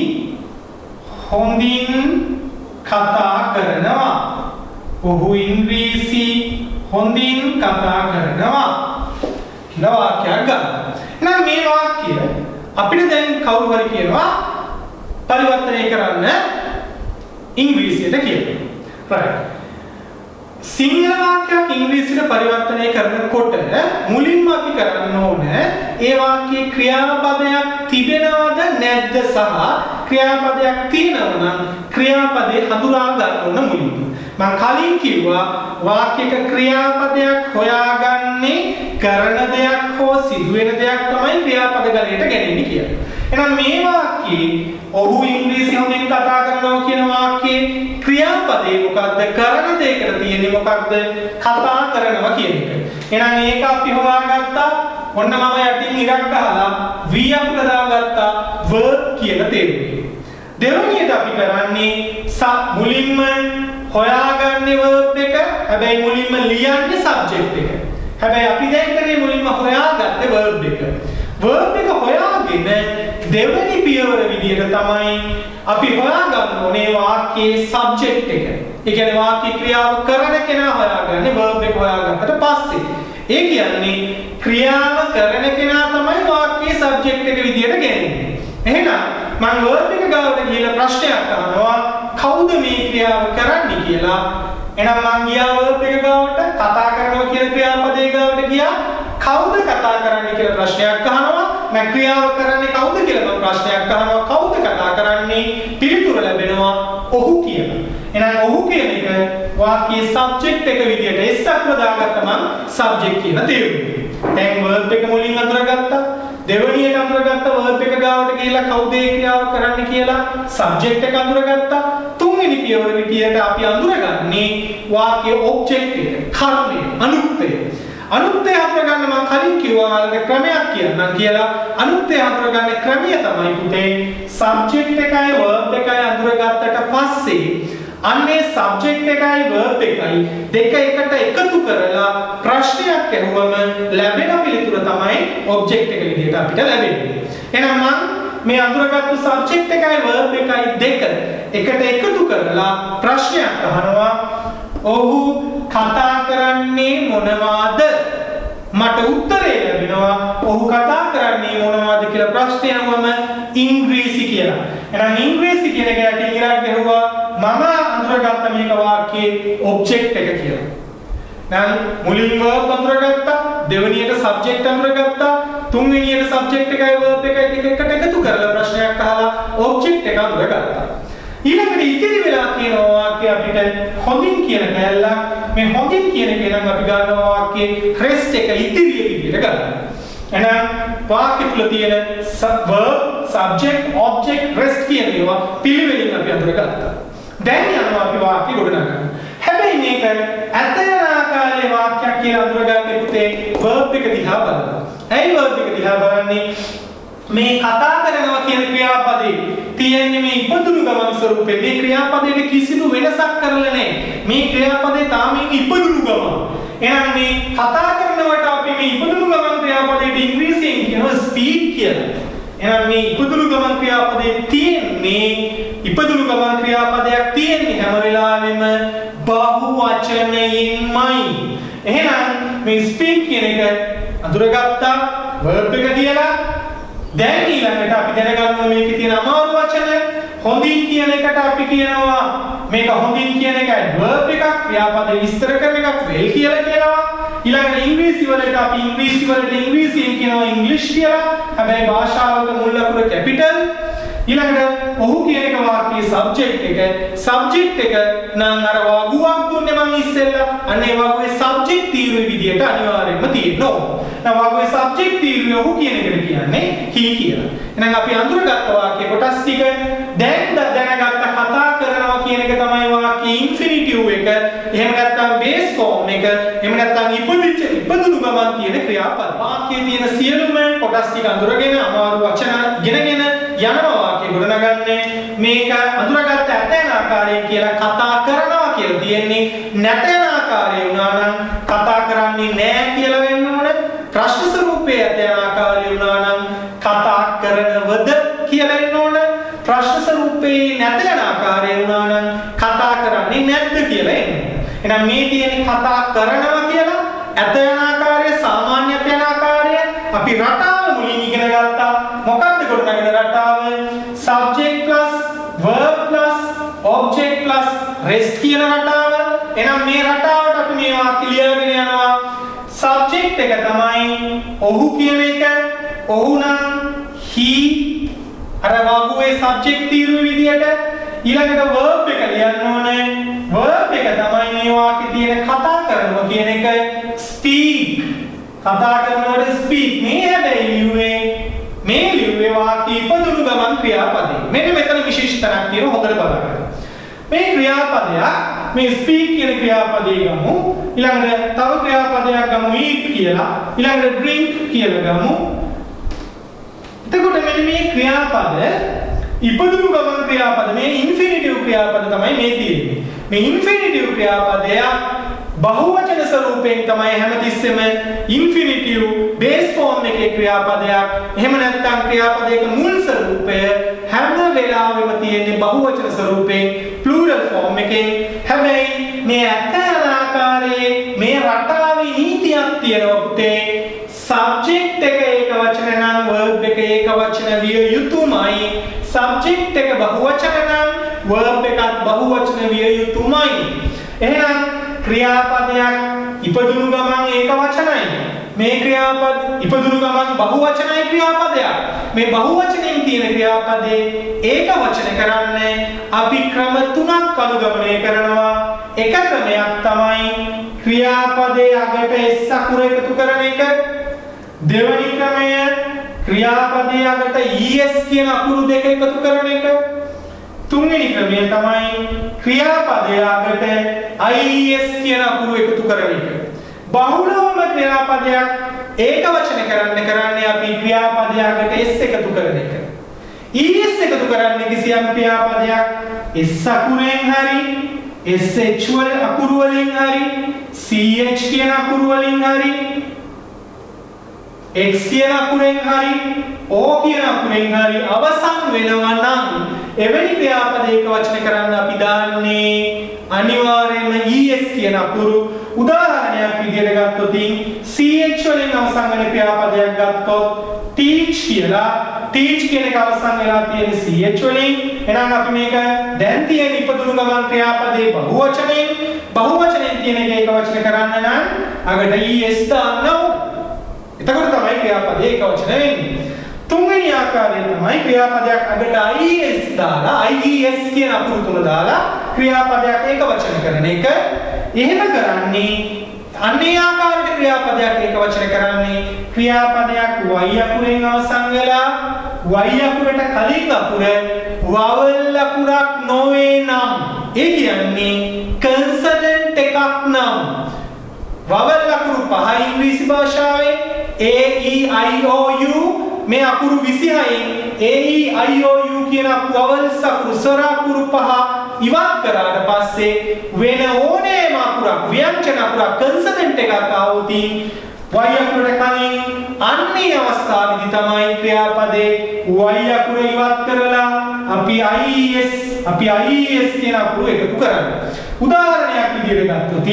හොඳින් කතා කරනවා ඔහු ඉංග්‍රීසි හොඳින් කතා කරනවා කියලා වාක්‍යයක් ගන්න. එහෙනම් මේ වාක්‍යය අපිට දැන් කවුරු හරි කියනවා පරිවර්තනය කරන්න ඉංග්‍රීසියට කියලා. right. සිංහල වාක්‍යයක් ඉංග්‍රීසියට පරිවර්තනය කරනකොට මුලින්ම අපි කරන්න ඕන ඒ වාක්‍යයේ ක්‍රියාපදයක් තිබෙනවද නැද්ද සහ ක්‍රියාපදයක් තියෙනවා නම් ක්‍රියාපදේ හඳුනා ගන්න ඕන මුලින්ම. මම කලින් කිව්වා වාක්‍යයක ක්‍රියාපදයක් හොයාගන්නේ කරන දෙයක් හෝ සිදුවෙන දෙයක් තමයි ක්‍රියාපද ගණයට ගන්නේ කියලා. එහෙනම් මේ වාක්‍යයේ ඔහු ඉංග්‍රීසි හොඳින් කතා කරනවා කියන වාක්‍යයේ ක්‍රියාපදේ මොකක්ද? කරන දෙයකට තියෙන්නේ මොකක්ද? කතා කරනවා කියන එක. එහෙනම් ඒක අපි හොයාගත්තා ඔන්න මම යටින් ඉරක් ගහලා V අකුර දාගත්තා verb කියලා තේරුනේ. දෙවෙනියට අපි කරන්නේ මුලින්ම හොයාගන්නේ verb එක. හැබැයි මුලින්ම ලියන්නේ subject එක. හැබැයි අපි දැන් කරේ මුලින්ම හොයාගත්තේ verb එක. verb එක හොයාගෙන දෙවෙනි පියවර විදියට තමයි අපි හොයාගන්න ඕනේ වාක්‍යයේ subject එක. ඒ කියන්නේ වාක්‍ය ක්‍රියාව කරන කෙනා හොයාගන්නේ verb එක හොයාගත්තට පස්සේ. ඒ කියන්නේ ක්‍රියාව කරන කෙනා තමයි වාක්‍යයේ subject එක විදියට ගන්නේ. එහෙනම් මම verb එක ගාවට ගිහලා ප්‍රශ්නයක් අහනවා කවුද මේ ක්‍රියාව කරන්නේ කියලා. එහෙනම් මම ගියා verb එක ගාවට කතා කරනවා කියන ක්‍රියාපදයේ ගාවට ගියා කවුද කතා කරන්නේ කියලා ප්‍රශ්නයක් අහනවා. මම ක්‍රියාව කරන්නේ කවුද කියලා මම ප්‍රශ්නයක් අහනවා. කවුද කතා කරන්නේ? පිළිතුර ලැබෙනවා ඔහු කියලා. එහෙනම් ඔහු කියන එක වාක්‍යයේ subject එක විදියට S අක්ව දාගත්ත මම subject කියලා තේරුනේ. දැන් verb එක මුලින් අඳුරගත්තා. දෙවෙනියට අඳුරගත්ත verb එක ගාවට ගිහලා කවුද ඒ ක්‍රියාව කරන්නේ කියලා subject එක අඳුරගත්තා. තුන්වෙනි පියවර විදියට අපි අඳුරගන්නේ වාක්‍යයේ object එක, කර්මය, අනුක්තය. අනුක්තය හඳුනගන්න මම කලින් කිව්වා වලට ක්‍රමයක් කියන්නම් කියලා. අනුක්තය හඳුනගන්න ක්‍රමය තමයි පුතේ subject එකයි verb එකයි අඳුරගත්තට පස්සේ අන්නේ subject එකයි verb එකයි දෙක එකට එකතු කරලා ප්‍රශ්නයක් අහුවම ලැබෙන පිළිතුර තමයි object එක විදිහට අපිට ලැබෙන්නේ. එහෙනම් මම මේ අඳුරගත්තු subject එකයි verb එකයි දෙක එකට එකතු කරලා ප්‍රශ්නයක් අහනවා. ඔහු කතා කරන්නේ මොනවාද? මට උත්තරේ ලැබෙනවා ඔහු කතා කරන්නේ මොනවාද කියලා ප්‍රශ්නය අහුවම ඉංග්‍රීසි කියලා. එහෙනම් ඉංග්‍රීසි කියන එක යටින් ඉරක් ගහුවා මම අඳුරගත්ත මේක වාක්‍යයේ object එක කියලා. දැන් මුලින් verb අඳුරගත්තා, දෙවෙනියට subject අඳුරගත්තා, තුන්වෙනියට subject එකයි verb එකයි දෙක එකට එකතු කරලා ප්‍රශ්නයක් අහලා object එක අඳුරගත්තා. ඊළඟට ඉතිරි වෙලා තියෙන වාක්‍ය අපිට හොඳින් කියන කැලලක්. මේ හොඳින් කියන එක නම් අපි ගන්නවා වාක්‍යයේ rest එක ඉතිරිය විදිහට ගන්නවා. එහෙනම් වාක්‍ය තුල තියෙන verb, subject, object, rest කියන ඒවා පිළිවෙලින් අපි අඳුරගත්තා. දැන් යනවා අපි වාක්‍ය ගොඩනගන්න. හැබැයි මේක ඇතන ආකාරයේ වාක්‍යයක් කියලා අඳුරගන්න පුතේ verb එක දිහා බලන්න. ඇයි verb එක දිහා බලන්නේ? මේ කතා කරනවා කියන ක්‍රියාපදේ තියෙන්නේ මේ ඉපදුණු ගමන් ස්වරූපේ. මේ ක්‍රියාපදයේ කිසිදු වෙනසක් කරලා නැහැ. මේ ක්‍රියාපදේ තාම ඉපදුණු ගමන්. එහෙනම් මේ කතා කරනවට අපි මේ ඉපදුණු ගමන් ක්‍රියාපදයට ඉංග්‍රීසියෙන් කියනවා speak කියලා. එහෙනම් මේ ඉපදුණු ගමන් ක්‍රියාපදයේ තියෙන්නේ ඉපදුණු ගමන් ක්‍රියාපදයක් තියෙන්නේ හැම වෙලාවෙම බහු වචනයෙන්මයි. එහෙනම් මේ speak කියන එක අඳුරගත්තා verb එක කියලා. දැන් ඊළඟට අපි දැනගන්න මේකේ තියෙන අමාරු වචන හොඳින් කියන එකට අපි කියනවා මේක හොඳින් කියන එකයි verb එකක් ක්‍රියාපද විස්තර කරන එකක් well කියලා කියනවා. ඊළඟට ඉංග්‍රීසි වලට අපි ඉංග්‍රීසි වලට ඉංග්‍රීසියෙන් කියනවා English කියලා. හැබැයි භාෂාවක මුල් අකුර capital. ඊළඟට ඔහු කියන එක වාක්‍යයේ subject එක subject එක නම් අර වගුවක් දුන්නේ මම ඉස්සෙල්ලා අනේ වගුවේ subject තීරුවේ විදියට අනිවාර්යයෙන්ම තියෙනවා. දැන් වගුවේ subject තීරුවේ ඔහු කියන එකට කියන්නේ he කියලා. එහෙනම් අපි අඳුරගත්ත වාක්‍ය කොටස් ටික දැන් දැනගත්ත කතා කරනවා කියන එක තමයි වාක්‍යයේ infinitive එක. එහෙම නැත්නම් base form එක. එහෙම නැත්නම් ඉපදිච්ච ඉපදුණු ගමන් තියෙන ක්‍රියාපද. වාක්‍යයේ තියෙන සියලුම කොටස් ටික අඳුරගෙන අමාරු වචන ගෙනගෙන යනවා. ගොඩනගන්නේ මේක අඳුරගත්ත ඇතැන ආකාරයෙන් කියලා කතා කරනවා කියලා තියෙන්නේ නැතැන ආකාරය වුණා නම් කතා කරන්නේ නැහැ කියලා වෙන්න ඕනේ. ප්‍රශ්න ස්වරූපයේ ඇතැන ආකාරය වුණා නම් කතා කරනවද කියලා වෙන්න ඕනේ. ප්‍රශ්න ස්වරූපයේ නැතැන ආකාරය වුණා නම් කතා කරන්නේ නැද්ද කියලා එන්න. එහෙනම් මේ තියෙන්නේ කතා කරනවා කියලා ඇතැන ආකාරය සාමාන්‍ය ඇතැන ආකාරය අපි රටාව මුලින් ඉගෙන ගත්තා. මොකක්ද ගොඩනගෙන රටාව? subject plus verb plus object plus rest කියන රටාව. එහෙනම් මේ රටාවට අපි මේ වාක්‍ය ලියාගෙන යනවා. subject එක තමයි ඔහු කියන එක. ඔහු නම් he අර වගුවේ subject තීරුවේ විදියට. ඊළඟට verb එක ලියන්න ඕනේ. verb එක තමයි මේ වාක්‍යයේ තියෙන කතා කරනවා කියන එක speak. කතා කරනකොට speak. මේ හැබැයි ලියුවේ මේ ලියුවේ වාක්‍ය ඉපදුණු ගමන් ක්‍රියාපදේ. මෙන්න මෙතන විශේෂ තැනක් තියෙනවා හොඳට බලන්න. මේ ක්‍රියාපදයක් මේ speak කියන ක්‍රියාපදේ ගමු. ඊළඟට තව ක්‍රියාපදයක් ගමු eat කියලා. ඊළඟට drink කියලා ගමු. එතකොට මෙන්න මේ ක්‍රියාපද ඉපදුණු ගමන් ක්‍රියාපද මේ infinitive ක්‍රියාපද තමයි මේ තියෙන්නේ. මේ infinitive ක්‍රියාපදය බහුවචන ස්වරූපයෙන් තමයි හැමතිස්සෙම infinitive base form එකේ ක්‍රියාපදයක්. එහෙම නැත්නම් ක්‍රියාපදයක මුල් ස්වරූපය හැම වෙලාවෙම තියෙන්නේ බහුවචන ස්වරූපයෙන් plural form එකෙන්. හැබැයි මේ අතන ආකාරයේ මේ රටාවේ නීතියක් තියෙනවා පුතේ. subject එක ඒක වචන නම් verb එක ඒක වචන විය යුතුමයි. subject එක බහුවචන නම් verb එකත් බහුවචන විය යුතුමයි. එහෙනම් ක්‍රියාපදයක් ඉපදුණු ගමන් ඒක වචනයි. මේ ක්‍රියාපද ඉපදුණු ගමන් බහුවචනයි ක්‍රියාපදයක්. මේ බහුවචනෙන් තියෙන ක්‍රියාපදේ ඒක වචන කරන්නේ අපි ක්‍රම තුනක් අනුගමනය කරනවා. එක ක්‍රමයක් තමයි ක්‍රියාපදයේ අගට s අකුර එකතු කරන එක. දෙවැනි ක්‍රමය ක්‍රියාපදයේ අගට es කියන අකුරු දෙක එකතු කරන එක. තුන්වෙනි ක්‍රමය තමයි ක්‍රියාපදයේ අගට is කියන අකුරු එකතු කරන එක. බහුලවම ක්‍රියාපදයක් ඒක වචන කරන්න කරන්නේ අපි ක්‍රියාපදයේ අගට s එකතු කරන එක. es එකතු කරන්නේ කිසියම් ක්‍රියාපදයක් s අකුරෙන් හරි sh වල අකුරු වලින් හරි ch කියන අකුරු වලින් හරි x කියන අකුරෙන් හරි o කියන අකුරෙන් හරි අවසන් වෙනවා නම් එවැනි ක්‍රියාපදයක වචන කරන්න අපි දාන්නේ අනිවාර්යයෙන්ම es කියන අකුරු. උදාහරණයක් විදිහට ගත්තොත් ch වලින් අවසන් වෙන ක්‍රියාපදයක් ගත්තොත් teach කියලා teach කියන එක අවසන් වෙලා තියෙන්නේ ch වලින්. එහෙනම් අපි මේක දැන් තියෙන ඉපදුණු ගමන් ක්‍රියාපදේ බහුවචනෙන් බහුවචනෙන් තියෙන එක ඒක වචන කරන්න නම් අගට es දාන්න ඕන. එතකොට තමයි ක්‍රියාපදේ ඒක වචන වෙන්නේ. තුන්වෙනි ආකාරය තමයි ක්‍රියාපදයක් අගට is දාලා ies කියන අකුරු තුන දාලා ක්‍රියාපදයක් ඒක වචන කරන එක. එහෙම කරන්නේ අන්නේ ආකාරයට ක්‍රියාපදයක් ඒක වචන කරන්නේ ක්‍රියාපදයක් y අකුරෙන් අවසන් වෙලා y අකුරට කලින් අකුර vowel අකුරක් නොවේ නම් ඒ කියන්නේ consonant එකක් නම් vowel අකුරු පහ ඉංග්‍රීසි භාෂාවේ a e i o u මේ අකුරු විසිහයෙන් a e i o u කියන vowels අකුරු ස්වර අකුරු පහ ඉවත් කරාට පස්සේ වෙන ඕනෑම අකුරක් ව්‍යංජන අකුරක් consonant එකක් ආවොත් y අකුරට කලින් අන්නේ අවස්ථාවේදී තමයි ක්‍රියාපදේ y අකුර ඉවත් කරලා අපි is අපි is කියන අකුරු එකතු කරන්නේ. උදාහරණයක් විදිහට ගත්තොත්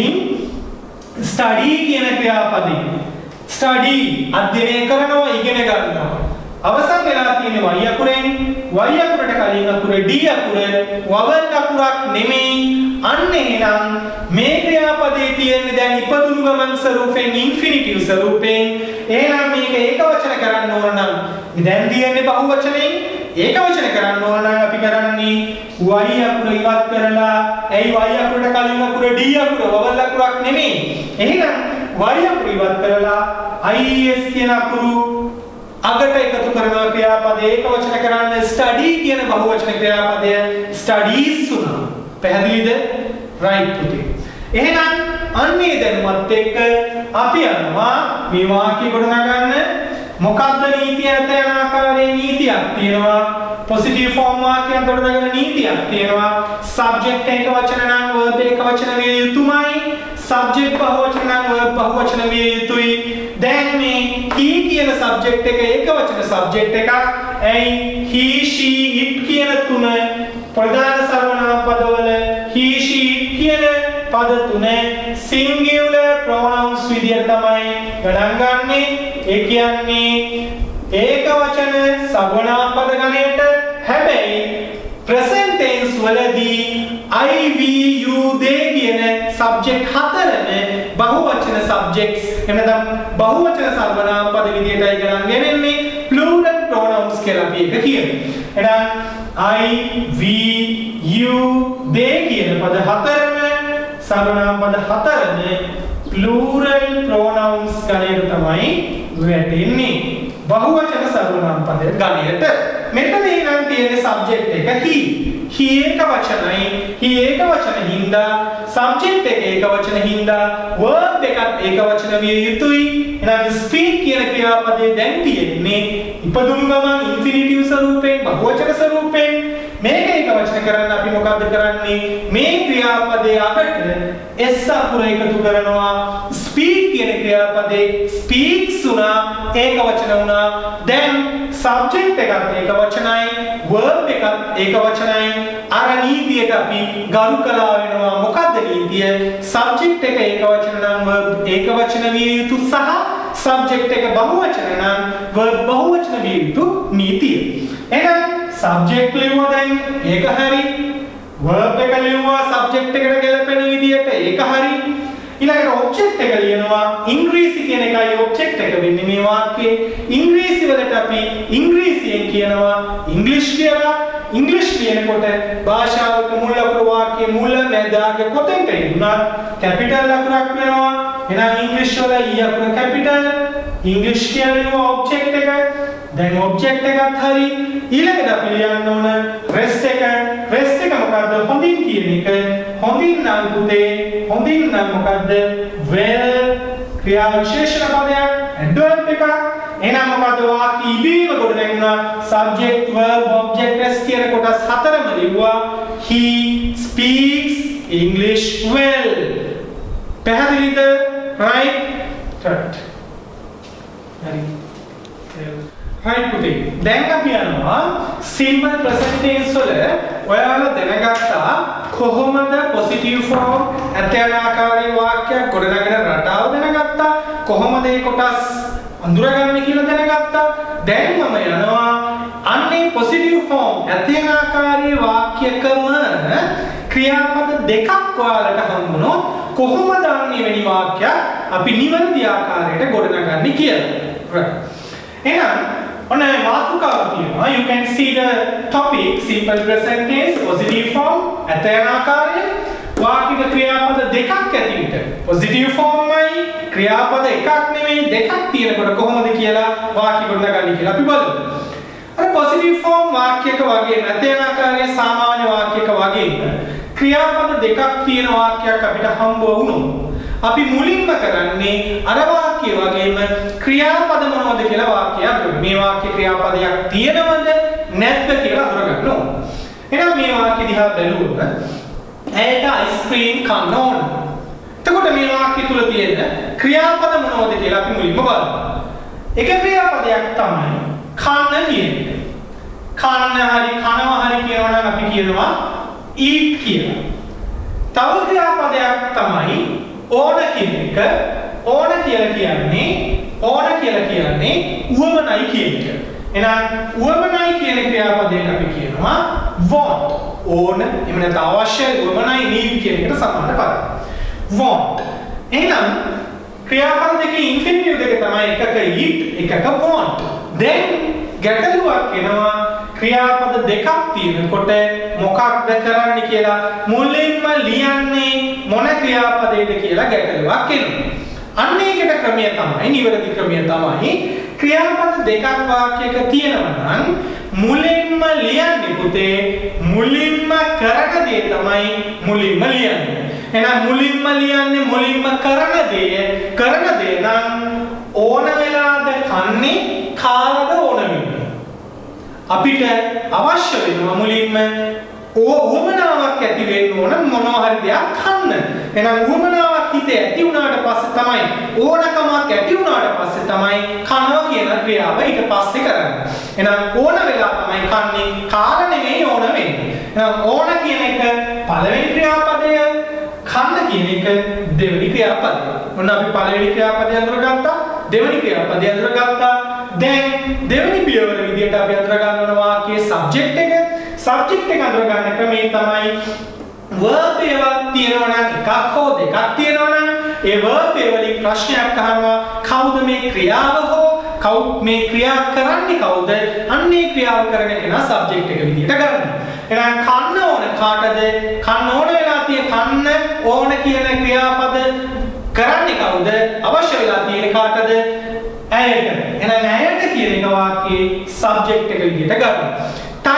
study කියන ක්‍රියාපදේ study අධ්‍යයනය කරනවා ඉගෙන ගන්නවා අවසන් වෙලා තියෙන y අකුරෙන් y අකුරට කලින් අකුර d අකුර vowel අකුරක් නෙමෙයි. අන්න එහෙනම් මේ ක්‍රියාපදේ තියෙන්නේ දැන් ඉපදුණු ගමන් ස්වරූපයෙන් infinitive ස්වරූපයෙන්. එහෙනම් මේක ඒක වචන කරන්න ඕන නම් දැන් තියෙන්නේ බහුවචනෙන් ඒක වචන කරන්න ඕන නම් අපි කරන්නේ y අකුර ඉවත් කරලා ඇයි y අකුරට කලින් අකුර d අකුර vowel අකුරක් නෙමෙයි. එහෙනම් y අකුර ඉවත් කරලා is කියන අකුරු අගට එකතු කරනවා ක්‍රියාපදේ ඒක වචන කරන්න study කියන බහුවචන ක්‍රියාපදය studies වුණා. පැහැදිලිද? right පුතේ. එහෙනම් අන්නේ දැනුමත් එක්ක අපි යනවා මේ වාක්‍ය ගොඩනගන්න. මොකක්ද නීතිය ඇත යන ආකාරයේ නීතියක් තියෙනවා. positive form වාක්‍යයක් ගොඩනගන නීතියක් තියෙනවා. subject එක වචන නම් verb එක වචන විය යුතුමයි. subject බහුවචන නම් verb බහුවචන විය යුතුයි. දැන් මේ he කියන subject එක ඒක වචන subject එකක්. ඇයි he she it කියන තුන ප්‍රධාන සර්වනාම පදවල he she it කියන පද තුන singular pronouns විදියට තමයි ගණන් ගන්නෙ. ඒ කියන්නේ ඒක වචන සර්වනාම පද ගණයට. හැබැයි present tense වලදී I, we, you, they කියන subject හතරම බහුවචන subjects එනනම් බහුවචන සර්වනාම පද විදියටයි ගණන් ගන්නේ. plural pronouns කියලා අපි එක කියනවා. එහෙනම් I, we, you, they කියන පද හතරම සර්වනාම පද හතරම plural pronouns ගණයට තමයි වැටෙන්නේ. බහුවචන සර්වනාම පද ගණයට. මෙතන එනම් තියෙන subject එක he. he එක වචනයි. he එක වචන හින්දා subject එක ඒක වචන හින්දා verb එකත් ඒක වචන විය යුතුයි. එහෙනම් speak කියන ක්‍රියාපදේ දැන් තියෙන්නේ ඉපදුණු ගමන් infinitive ස්වරූපයෙන් බහුවචන ස්වරූපයෙන්. මේක ඒක වචන කරන්න අපි මොකද්ද කරන්නේ? මේ ක්‍රියාපදේ අකට s අකුර එකතු කරනවා. speak කියන ක්‍රියාපදේ speaks උනා ඒක වචන උනා. දැන් subject එකත් ඒක වචනයි, verb එකත් ඒක වචනයි. අර නීතියට අපි ගරු කළා වෙනවා. මොකද්ද නීතිය? subject එක ඒක වචන නම් verb ඒක වචන විය යුතු සහ subject එක බහුවචන නම් verb බහුවචන විය යුතු නීතිය. එහෙනම් subject ලියුවා දැන් ඒක හරි. verb එක ලියුවා subject එකට ගැලපෙන විදිහට ඒක හරි. ඊළඟට object එක ලියනවා. ඉංග්‍රීසි කියන එකයි object එක වෙන්නේ මේ වාක්‍යයේ. ඉංග්‍රීසි වලට අපි ඉංග්‍රීසියෙන් කියනවා English කියලා. English කියනකොට භාෂාවක මුල් අකුර වාක්‍යයේ මුල මැද අග කොතෙන්ද ඉන්නවා? capital අකුරක් වෙනවා. එහෙනම් English වල e අකුර capital. English කියන්නේ object එක. දැන් object එකත් හරි. ඊළඟට අපි ලියන්න ඕන rest එක. rest එක මොකද්ද? හොඳින් කියන එක. හොඳින් නම් පුතේ හොඳින් නම් මොකද්ද? well ක්‍රියා විශේෂණ පදයක් adverb එකක්. එහෙනම් මොකද්ද? වාක්‍ය ඉබේම කොට දැම්මා. subject verb object rest කියන කොටස් හතරම ලිව්වා. he speaks English well. පැහැදිලිද? right? right. හරි. right පුතේ. දැන් අපි යනවා simple present tense වල ඔයාලා දැනගත්තා කොහොමද positive form ඇතැන ආකාරයේ වාක්‍යයක් ගොඩනගෙන රටාව දැනගත්තා. කොහොමද ඒ කොටස් අඳුරගන්නේ කියලා දැනගත්තා. දැන් මම යනවා අන්නේ positive form ඇතැන ආකාරයේ වාක්‍යකම ක්‍රියාපද දෙකක් ඔයාලට හම්බුනොත් කොහොමද අන්නේ වෙනි වාක්‍යයක් අපි නිවැරදි ආකාරයට ගොඩනගන්නේ කියලා. right. එහෙනම් ඔන්න මාතෘකාව තියෙනවා. You can see the topic simple present tense positive form ඇතැන ආකාරය. වාක්‍යක ක්‍රියාපද දෙකක් ඇති විට positive formයි ක්‍රියාපද එකක් නෙමෙයි දෙකක් තියෙනකොට කොහොමද කියලා වාක්‍ය ගොඩනගන්නේ කියලා අපි බලමු. අර positive form වාක්‍යයක වගේ ඇතැන ආකාරයේ සාමාන්‍ය වාක්‍යයක වගේ ක්‍රියාපද දෙකක් තියෙන වාක්‍යයක් අපිට හම්බ වුණොත් අපි මුලින්ම කරන්නේ අර වාක්‍ය වගේම ක්‍රියාපද මොනවද කියලා වාක්‍යයක් අඳුරගන්න. මේ වාක්‍ය ක්‍රියාපදයක් තියෙනවද නැද්ද කියලා අඳුරගන්න ඕන. එහෙනම් මේ වාක්‍ය දිහා බැලුවොත් ඇයට අයිස්ක්‍රීම් කන්න ඕන. එතකොට මේ වාක්‍ය තුල තියෙන ක්‍රියාපද මොනවද කියලා අපි මුලින්ම බලමු. එක ක්‍රියාපදයක් තමයි කන්න කියන්නේ. කන්න හරි කනවා හරි කියනවා නම් අපි කියනවා eat කියලා. තව ක්‍රියාපදයක් තමයි ඕන කියන එක. ඕන කියලා කියන්නේ ඕන කියලා කියන්නේ උවමනයි කියන එක. එහෙනම් උවමනයි කියන ක්‍රියාපදයට අපි කියනවා want. ඕන එහෙම නැත්නම් අවශ්‍යයි උවමනයි need කියන එකට සමාන පදයක්. want. එහෙනම් ක්‍රියාපද දෙකේ infinitive දෙක තමයි එකක eat එකක want. then ගැටලුවක් එනවා ක්‍රියාපද දෙකක් තියෙනකොට මොකක්ද කරන්න කියලා මුලින්ම ලියන්නේ මොන ක්‍රියාපදයේද කියලා ගැටලුවක් එනවා. අන්න ඒකට ක්‍රමය තමයි නිවැරදි ක්‍රමය තමයි ක්‍රියාපද දෙකක් වාක්‍යයක තියෙනවා නම් මුලින්ම ලියන්නේ පුතේ මුලින්ම කරන දේ තමයි මුලින්ම ලියන්නේ. එහෙනම් මුලින්ම ලියන්නේ මුලින්ම කරන දේ කරන දේ නම් ඕන වෙලාද කන්නේ කාලද ඕන වෙන්නේ. අපිට අවශ්‍ය වෙනවා මුලින්ම උවමනාවක් ඇති වෙන්න ඕන මොනවා හරි දෙයක් කන්න. එහෙනම් උවමනාවක් හිතේ ඇති වුණාට පස්සේ තමයි ඕනකමක් ඇති වුණාට පස්සේ තමයි කනවා කියන ක්‍රියාව ඊට පස්සේ කරන්නේ. එහෙනම් ඕන වෙලා තමයි කන්නේ කාල නෙමෙයි ඕන වෙන්නේ. එහෙනම් ඕන කියන එක පළවෙනි ක්‍රියාපදය කන්න කියන එක දෙවෙනි ක්‍රියාපදය. ඔන්න අපි පළවෙනි ක්‍රියාපදය අඳුරගත්තා දෙවෙනි ක්‍රියාපදය අඳුරගත්තා. දැන් දෙවෙනි පියවර විදියට අපි අඳුර ගන්න ඕන වාක්‍යයේ subject එක. subject එක අඳුර ගන්න ක්‍රමය තමයි verb එකක් තියෙනවා නම් එකක් හෝ දෙකක් තියෙනවා නම් ඒ verb එක වලින් ප්‍රශ්නයක් අහනවා කවුද මේ ක්‍රියාව හෝ කවුද මේ ක්‍රියාව කරන්නේ කවුද? අන්නේ ක්‍රියාව කරන කෙනා subject එක විදියට ගන්න. එහෙනම් කන්න ඕන කාටද? කන්න ඕන වෙලා තියෙන කන්න ඕන කියන ක්‍රියාපද කරන්නේ කවුද? අවශ්‍ය වෙලා තියෙන කාටද? ඇයට. එහෙනම් ඇයට කියන එක වාක්‍යයේ subject එක විදියට ගන්න. තයන්න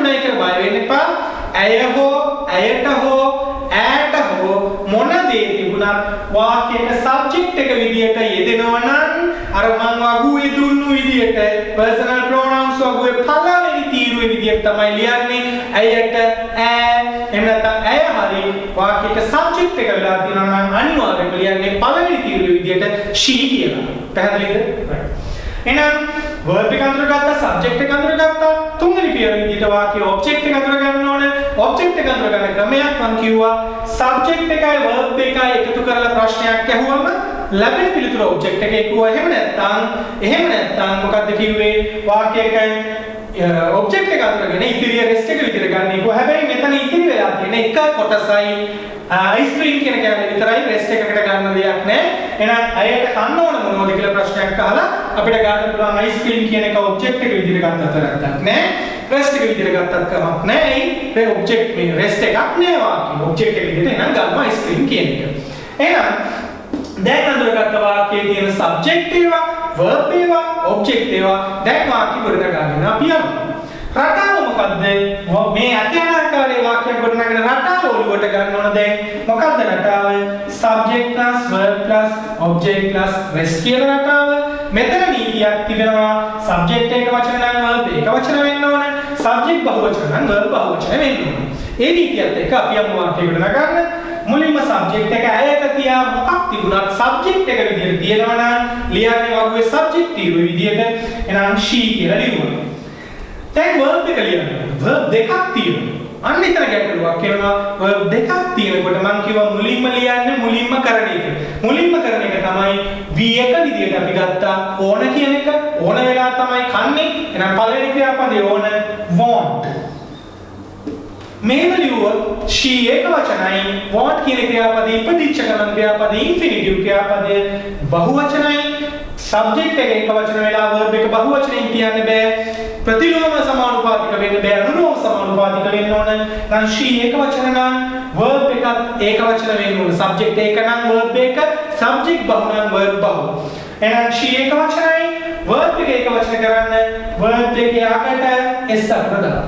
තිබුණයි කියලා බය වෙන්න එපා. ඇය හෝ ඇයට හෝ ඈට හෝ මොන දේ තිබුණත් වාක්‍යයක සබ්ජෙක්ට් එක විදියට යෙදෙනවා නම් අර මං වගුවේ දුන්නු විදියට personal pronouns වගුවේ පළවෙනි තීරුවේ විදියට තමයි ලියන්නේ. ඇයට ඈ එහෙම නැත්නම් ඇය හරි වාක්‍යයක සබ්ජෙක්ට් එක වෙලා තියෙනවා නම් අනිවාර්යයෙන්ම ලියන්නේ පළවෙනි තීරුවේ විදියට she කියලා. පැහැදිලිද? එහෙනම් verb එක අඳුරගත්තා, subject එක අඳුරගත්තා, තුන්වෙනි පියවර විදිහට වාක්‍ය object එක අඳුර ගන්න ඕනේ. object එක අඳුර ගන්න ක්‍රමයක් මම කිව්වා. subject එකයි verb එකයි එකතු කරලා ප්‍රශ්නයක් අහුවම ලැබෙන පිළිතුර object එකේ කිව්වා. එහෙම නැත්නම් එහෙම නැත්නම් මොකද්ද කිව්වේ? වාක්‍යයක object එක අඳුරගෙන ඉතිරිය rest එක විතර ගන්න කිව්වා. හැබැයි මෙතන ඉතිරි වෙලා තියෙන එක කොටසයි ice cream කියන කෑල්ල විතරයි rest එකකට ගන්න දෙයක් නැහැ. එහෙනම් අයට කන්න ඕන මොනවද කියලා ප්‍රශ්නයක් අහලා අපිට ගන්න පුළුවන් ice cream කියන එක object එක විදිහට ගන්න අතරක් නැහැ. rest එක විදිහට ගත්තත් කමක් නැහැ. ඒ object මේ rest එකක් නෑ වාක්‍ය. object එක විදිහට එහෙනම් ගන්නවා ice cream කියන එක. එහෙනම් දැන් අඳුරගත්ත වාක්‍යයේ තියෙන subject ඒවා, verb ඒවා, object ඒවා දැන් වාක්‍ය ගොඩනගා ගන්න අපි යමු. රටාව මොකද්ද? මේ අධ්‍යයනාකාරී වාක්‍යයක් ගොඩනගන රටාව ඔළුවට ගන්න ඕන දැන්. මොකද්ද රටාව? subject plus verb plus object plus rest කියන රටාව. මෙතන නීතියක් තිබෙනවා. subject එක වචන නම් verb එක වචන වෙන්න ඕන. subject බහුවචන නම් verb බහුවචන වෙන්න ඕන. ඒ නීතියත් එක්ක අපි යමු වාක්‍ය ගොඩනගන්න. මුලින්ම subject එක ඇයට තියා මොකක් තිබුණත් subject එක විදිහට තියෙනවා නම් ලියන්නේ වගේ subject තීරුවේ විදිහට. එහෙනම් she කියලා ලියුවා. දැන් verb එක ලියන්න. verb දෙකක් තියෙනවා. අන්න එතන ගැටලුවක් වෙනවා. verb දෙකක් තියෙනකොට මම කිව්වා මුලින්ම ලියන්නේ මුලින්ම කරන එක. මුලින්ම කරන එක තමයි V එක විදියට අපි ගත්තා. ඕන කියන එක ඕන වෙලා තමයි කන්නේ. එහෙනම් පළවෙනි ක්‍රියාපදේ ඕන want. මෙහෙම ලියුවොත් she එක වචනයි want කියන ක්‍රියාපදේ ඉපදිච්ච ගමන් ක්‍රියාපදේ infinitive ක්‍රියාපදේ බහුවචනයි. subject එක එක වචන වෙලා verb එක බහුවචනයෙන් කියන්න බෑ. ප්‍රතිලෝම සමානුපාතික වෙන්න බෑ. අනුලෝම සමානුපාතික වෙන්න ඕන. නම් she එක වචන නම් verb එකත් ඒක වචන වෙන්න ඕන. subject එක නම් verb එක, subject බහු නම් verb බහු. එහෙනම් she එක වචනයි verb එක ඒක වචන කරන්න verb එකේ අකට s අකුර දාන්න.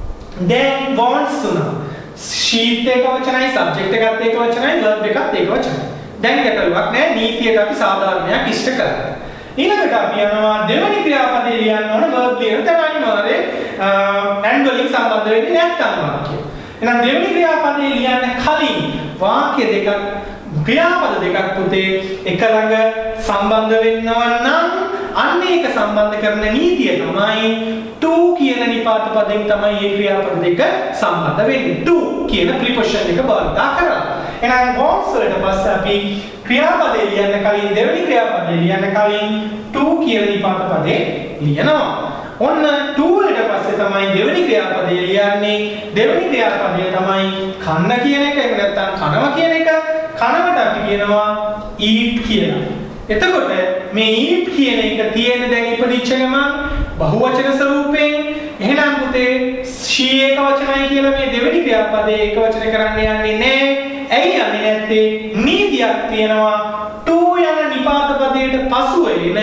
දැන් wants උනා. she එක වචනයි, subject එකත් ඒක වචනයි, verb එකත් ඒක වචනයි. දැන් ගැටලුවක් නෑ. නීතියට අපි සාධාරණයක් ඉෂ්ට කරලා. ඊළඟට අපි යනවා දෙවෙනි ක්‍රියාපදේ ලියන්න ඕන verb ලියන තැන අනිවාර්යයෙන් and වලින් සම්බන්ධ වෙන්නේ නැත්නම් වාක්‍යය. එහෙනම් දෙවෙනි ක්‍රියාපදේ ලියන්න කලින් වාක්‍ය දෙකක් ක්‍රියාපද දෙකක් පුතේ එක ළඟ සම්බන්ධ වෙනවා නම් අන්න ඒක සම්බන්ධ කරන නීතිය තමයි to කියන නිපාත පදයෙන් තමයි මේ ක්‍රියාපද දෙක සම්බන්ධ වෙන්නේ. to කියන preposition එක භාවිතා කරලා. එහෙනම් wants වලට පස්සේ අපි ක්‍රියාපදේ ලියන්න කලින් දෙවෙනි ක්‍රියාපදේ ලියන්න කලින් to කියන නිපාත පදේ ලියනවා. ඔන්න to වලට පස්සේ තමයි දෙවෙනි ක්‍රියාපදේ ලියන්නේ. දෙවෙනි ක්‍රියාපදය තමයි කන්න කියන එක. එහෙම නැත්නම් කනවා කියන එක. කනවට අපි කියනවා eat කියලා. එතකොට මේ eat කියන එක තියෙන දැන් ඉපදිච්ච ගමන් බහුවචන ස්වරූපයෙන්. එහෙනම් පුතේ she එක වචනයි කියලා මේ දෙවෙනි ක්‍රියාපදේ එක වචන කරන්න යන්නේ නැහැ. ඇයි යන්නේ නැත්තේ? නීතියක් තියෙනවා. to යන නිපාත පදයට පසුව එන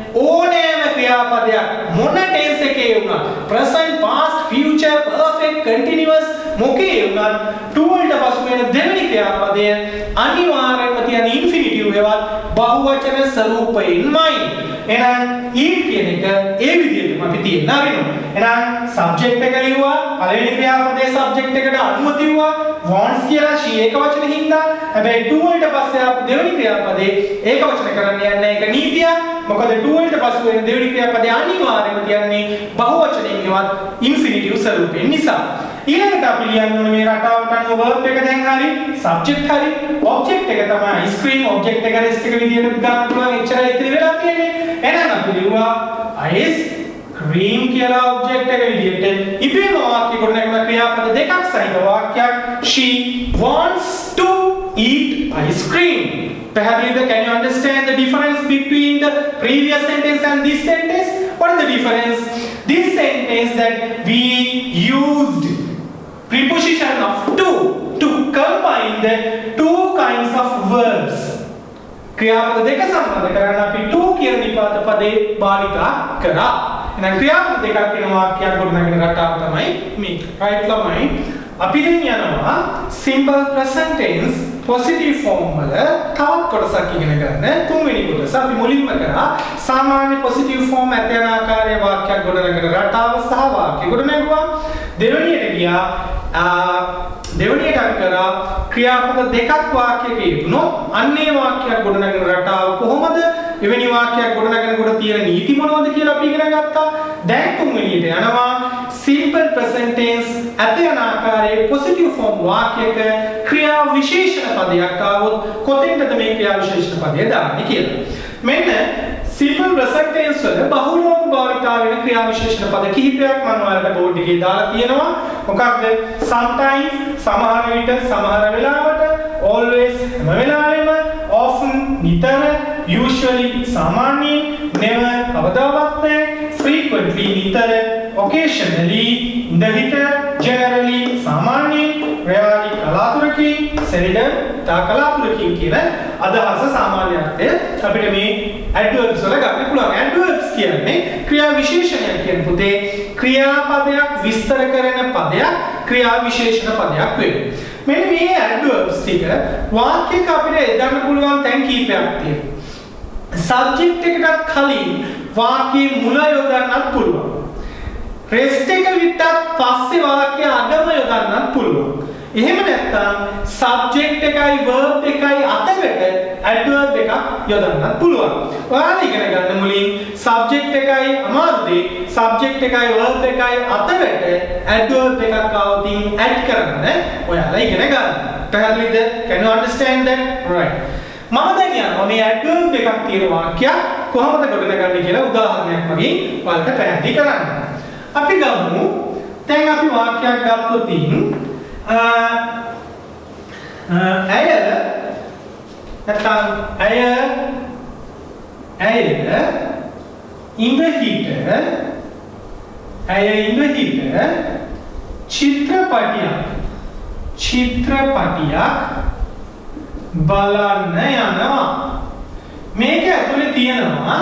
ඕනෑම ක්‍රියාපදයක් මොන ටෙන්ස් එකේ වුණත් present, past, future, perfect, continuous මොකේ වුණත් to වලට පසු වෙන දෙවෙනි ක්‍රියාපදය අනිවාර්යයෙන්ම තියෙන infinitive වේවත් බහුවචන ස්වරූපයෙන්මයි. එහෙනම් eat කියන එක ඒ විදිහටම අපි තියන්න ආරිනවා. එහෙනම් subject එක ලියුවා. පළවෙනි ක්‍රියාපදයේ subject එකට අනුව තියුවා. wants කියලා she එක වචන හින්දා. හැබැයි to වලට පස්සේ ආපු දෙවෙනි ක්‍රියාපදේ ඒක වචන කරන්න යන්නේ ඒක නීතියක්. මොකද to වලට පස්සේ වෙන දෙවෙනි ක්‍රියාපදේ අනිවාර්යයෙන්ම තියන්නේ බහුවචනයෙන් ගෙවත් infinitive ස්වරූපයෙන් නිසා. ඊළඟට අපි ලියන්න ඕනේ මේ රටාවට අනුව verb එක දැන් හරි, subject හරි, object එක තමයි ice cream, object එක rest එක විදියට ගන්න පුළුවන්. එච්චරයි ඉතිරි වෙලා තියෙන්නේ. එහෙනම් අපි ලියුවා ice cream කියලා object එක විදියට. ඉබේම වාක්‍ය ගොඩනගන ක්‍රියාපද දෙකක් සහිත වාක්‍යයක් she wants to eat ice cream. පැහැදිලිද? Can you understand the difference between the previous sentence and this sentence? What is the difference? This sentence that we used preposition of to to combine the two kinds of verbs. ක්‍රියාපද දෙක සම්බන්ධ කරන්න අපි to කියන නිපාත පදේ භාවිතා කරා. එහෙනම් ක්‍රියාපද දෙකක් වෙන වාක්‍යයක් ගොඩනගෙන රටාව තමයි මේක. right ළමයි අපි දැන් යනවා simple present tense positive form වල තවත් කොටසක් ඉගෙන ගන්න. තුන්වෙනි කොටස අපි මුලින්ම කරා සාමාන්‍ය positive form ඇත යන ආකාරයේ වාක්‍යයක් ගොඩනගෙන රටාව සහ වාක්‍ය ගොඩනගුවා. දෙවෙනියට ගියා දෙවෙනියට අපි කරා ක්‍රියාපද දෙකක් වාක්‍යයක යෙදුනොත් අන්නේ වාක්‍යයක් ගොඩනගෙන රටාව කොහොමද එවැනි වාක්‍යයක් ගොඩනගනකොට තියෙන නීති මොනවද කියලා අපි ඉගෙන ගත්තා. දැන් තුන්වෙනියට යනවා simple present tense ඇත යන ආකාරයේ positive form වාක්‍යයක ක්‍රියා විශේෂණ පදයක් ආවොත් කොතෙන්ද මේ ක්‍රියා විශේෂණ පදය දාන්නේ කියලා. මෙන්න simple present tense වල බහුලව භාවිතා වෙන ක්‍රියා විශේෂණ පද කිහිපයක් මම ඔයාලට බෝඩ් එකේ දාලා තියෙනවා. මොකක්ද? sometimes සමහර විට සමහර වෙලාවට always හැම වෙලාවෙම often නිතර usually සාමාන්‍යයෙන් never කවදාවත් නැහැ frequently නිතර occasionally ඉඳහිට generally සාමාන්‍යයෙන් rarely කලාතුරකින් seldom තා කලාතුරකින් කියන අදහස සාමාන්‍ය අර්ථය අපිට මේ adverbs වල ගන්න පුළුවන්. adverbs කියන්නේ ක්‍රියා විශේෂණයක් කියන පුතේ ක්‍රියාපදයක් විස්තර කරන පදයක් ක්‍රියා විශේෂණ පදයක් වෙනවා. මෙන්න මේ adverbs ටික වාක්‍යයක අපිට යොදන්න පුළුවන් තැන් කීපයක් තියෙනවා. subject එකට කලින් වාක්‍යයේ මුල යොදන්නත් පුළුවන්. rest එක විතරක් පස්සේ වාක්‍ය අගම යොදන්නත් පුළුවන්. එහෙම නැත්නම් subject එකයි verb එකයි අතරට adverb එකක් යොදන්නත් පුළුවන්. ඔයාලා ඉගෙන ගන්න මුලින් subject එකයි අමාරුදී subject එකයි verb එකයි අතරට adverb එකක් આવතින් add කරන්න ඔයාලා ඉගෙන ගන්න. පැහැදිලිද? Can you understand that? Right. මම දැන් යනවා මේ adverb එකක් තියෙන වාක්‍යයක් කොහොමද ගොඩනගන්නේ කියලා උදාහරණයක් මගින් ඔයාලට පැහැදිලි කරන්න. අපි ගමු දැන් අපි වාක්‍යයක් ගත්තොත් ඇය නැත්නම් ඇය ඇය ඉඳහිට ඇය ඉඳහිට චිත්‍රපටියක් චිත්‍රපටියක් බලන්න යනවා. මේක ඇතුලේ තියෙනවා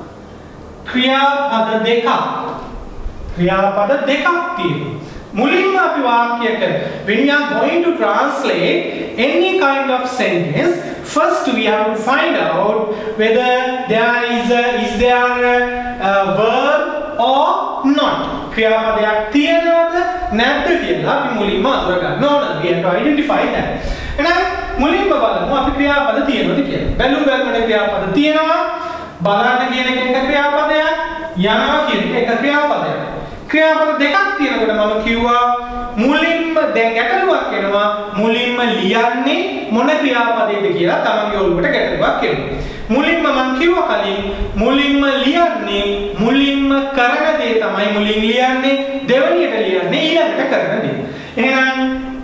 ක්‍රියාපද දෙකක් ක්‍රියාපද දෙකක් තියෙනවා. මුලින්ම අපි වාක්‍යයක when we are going to translate any kind of sentence first we have to find out whether there is a, is there a, a verb or not. ක්‍රියාපදයක් තියෙනවද නැද්ද කියලා අපි මුලින්ම අඳුර ගන්න ඕන. we have to identify that. එහෙනම් මුලින්ම බලමු අපි ක්‍රියාපද තියෙනවද කියලා. බැලු බැලමට ක්‍රියාපද තියෙනවා. බලන්න කියන එක එක ක්‍රියාපදයක්. යනවා කියන එක එක ක්‍රියාපදයක්. ක්‍රියාපද දෙකක් තියෙනකොට මම කිව්වා මුලින්ම දැන් ගැටලුවක් එනවා මුලින්ම ලියන්නේ මොන ක්‍රියාපදයේද කියලා තමන්ගේ ඔළුවට ගැටලුවක් එනවා. මුලින්ම මම කිව්වා කලින් මුලින්ම ලියන්නේ මුලින්ම කරන දේ තමයි මුලින් ලියන්නේ දෙවෙනියට ලියන්නේ ඊළඟට කරන දේ. එහෙනම්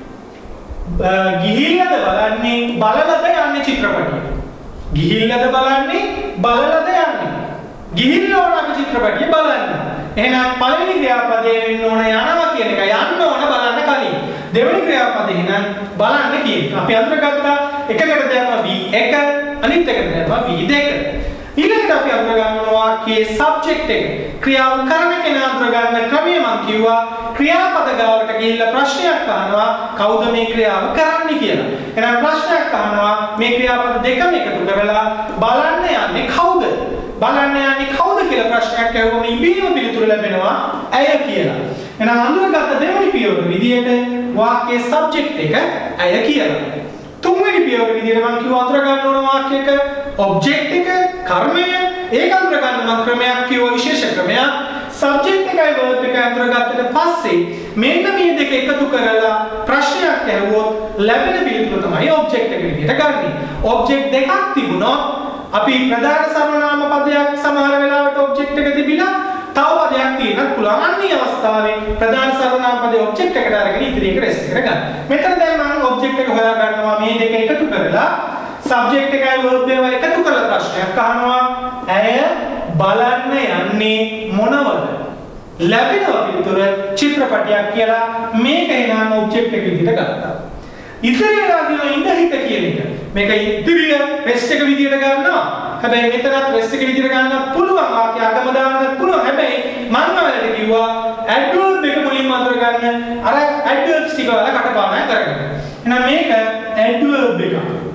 ගිහිල්ලාද බලන්නේ බලලද යන්නේ චිත්‍රපටිය. ගිහිල්ලාද බලන්නේ බලලද යන්නේ. ගිහිල්ලා ඕන අපි චිත්‍රපටිය බලන්න. එහෙනම් පළවෙනි ක්‍රියාපදයේ වෙන්න ඕන යනවා කියන එක යන්න ඕන බලන්න කලින්. දෙවෙනි ක්‍රියාපදේ නම් බලන්න කියන. අපි අඳුරගත්තා එකකට දැම්මා v එක අනිත් එකට දැම්මා v දෙක. ඊළඟට අපි අඳුර ගන්නවා වාක්‍යයේ subject එක. ක්‍රියාව කරන කෙනා අඳුර ගන්න ක්‍රමය මම කිව්වා ක්‍රියාපද ගාවට ගිහිල්ලා ප්‍රශ්නයක් අහනවා කවුද මේ ක්‍රියාව කරන්නේ කියලා. එහෙනම් ප්‍රශ්නයක් අහනවා මේ ක්‍රියාපද දෙකම එකතු කරලා බලන්න යන්නේ කවුද? බලන්න යන්නේ කවුද කියලා ප්‍රශ්නයක් අහුවම ඉබේම පිළිතුර ලැබෙනවා ඇය කියලා. එහෙනම් අඳුරගත්ත දෙවෙනි පියවර විදියට වාක්‍යයේ subject එක ඇය කියලා. තුන්වෙනි පියවර විදියට මම කිව්වා අඳුර ගන්න ඕන වාක්‍යයක object එක කර්මය ඒක අඳුර ගන්න මම ක්‍රමයක් කිව්වා විශේෂ ක්‍රමයක්. subject එකයි verb එකයි අඳුරගත්තට පස්සේ මෙන්න මේ දෙක එකතු කරලා ප්‍රශ්නයක් අහුවොත් ලැබෙන පිළිතුර තමයි object එක විදියට ගන්න. object දෙකක් තිබුණොත් අපි ප්‍රධාන සර්වනාම පදයක් සමහර වෙලාවට object එක තිබිලා තව පදයක් තියෙනත් පුළුවන්. අන්නේ අවස්ථාවේ ප්‍රධාන සර්වනාම පදේ object එකට අරගෙන ඉතිරි එක රෙස්ට් එකට ගන්න. මෙතන දැන් මම object එක හොයා ගන්නවා මේ දෙක එකතු කරලා subject එකයි verb එකයි එකතු කරලා ප්‍රශ්නයක් අහනවා. ඇය බලන්න යන්නේ මොනවද? ලැබෙන පිළිතුර චිත්‍රපටයක් කියලා මේක එනම object එක විදිහට ගත්තා. ඉතිරි වෙලා තියෙන ඉඳහිට කියන එක මේක ඉදිරිය රෙස්ට් එක විදියට ගන්නවා. හැබැයි මෙතනත් රෙස්ට් එක විදිහට ගන්න පුළුවන්. වාක්‍ය අගම දාන්න පුළුවන්. හැබැයි මම ඔයාලට කිව්වා ඇඩ්වර්බ් එක මුලින්ම අඳුර ගන්න. අර ඇඩ්වර්බ්ස් ටික ඔයාලා කටපාඩම් කරගන්න. එහෙනම් මේක ඇඩ්වර්බ් එකක්.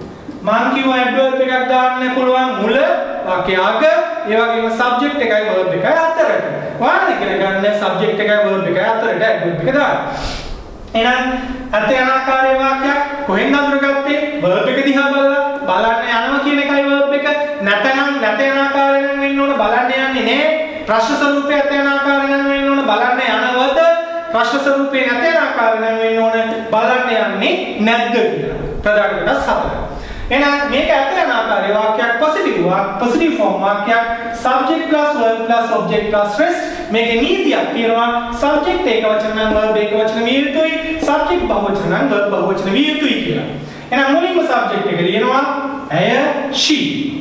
මම කිව්වා ඇඩ්වර්බ් එකක් දාන්න පුළුවන් මුල වාක්‍ය අග ඒ වගේම සබ්ජෙක්ට් එකයි verb එකයි අතරට. ඔයාලා ඉගෙන ගන්න සබ්ජෙක්ට් එකයි verb එකයි අතරට ඇඩ්වර්බ් එක දාන්න. එහෙනම් අත යන ආකාරයේ වාක්‍යයක් කොහෙන්ද අඳුරගත්තේ? verb එක දිහා බලලා බලන්න යනවා කියන එකයි verb එක. නැතනම් නැත යන ආකාරයෙන් වෙන්න ඕන බලන්න යන්නේ නැහැ. ප්‍රශ්න ස්වරූපයේ ඇත යන ආකාරයෙන් වෙන්න ඕන බලන්න යනවද? ප්‍රශ්න ස්වරූපයේ නැත යන ආකාරයෙන් වෙන්න ඕන බලන්න යන්නේ නැද්ද කියලා. ප්‍රධාන කොටස් හතර. එහෙනම් මේක ඇත යන ආකාරයේ වාක්‍යයක් පොසිටිව් වාක් පොසිටිව් ෆෝම් වාක්‍යයක් subject plus verb plus object plus rest. මේකේ නීතියක් තියෙනවා subject ඒක වචන නම් verb ඒක වචන විය යුතුයි subject බහුවචන නම් verb බහුවචන විය යුතුයි කියලා. එහෙනම් මුලින්ම subject එක ලියනවා ඇය she.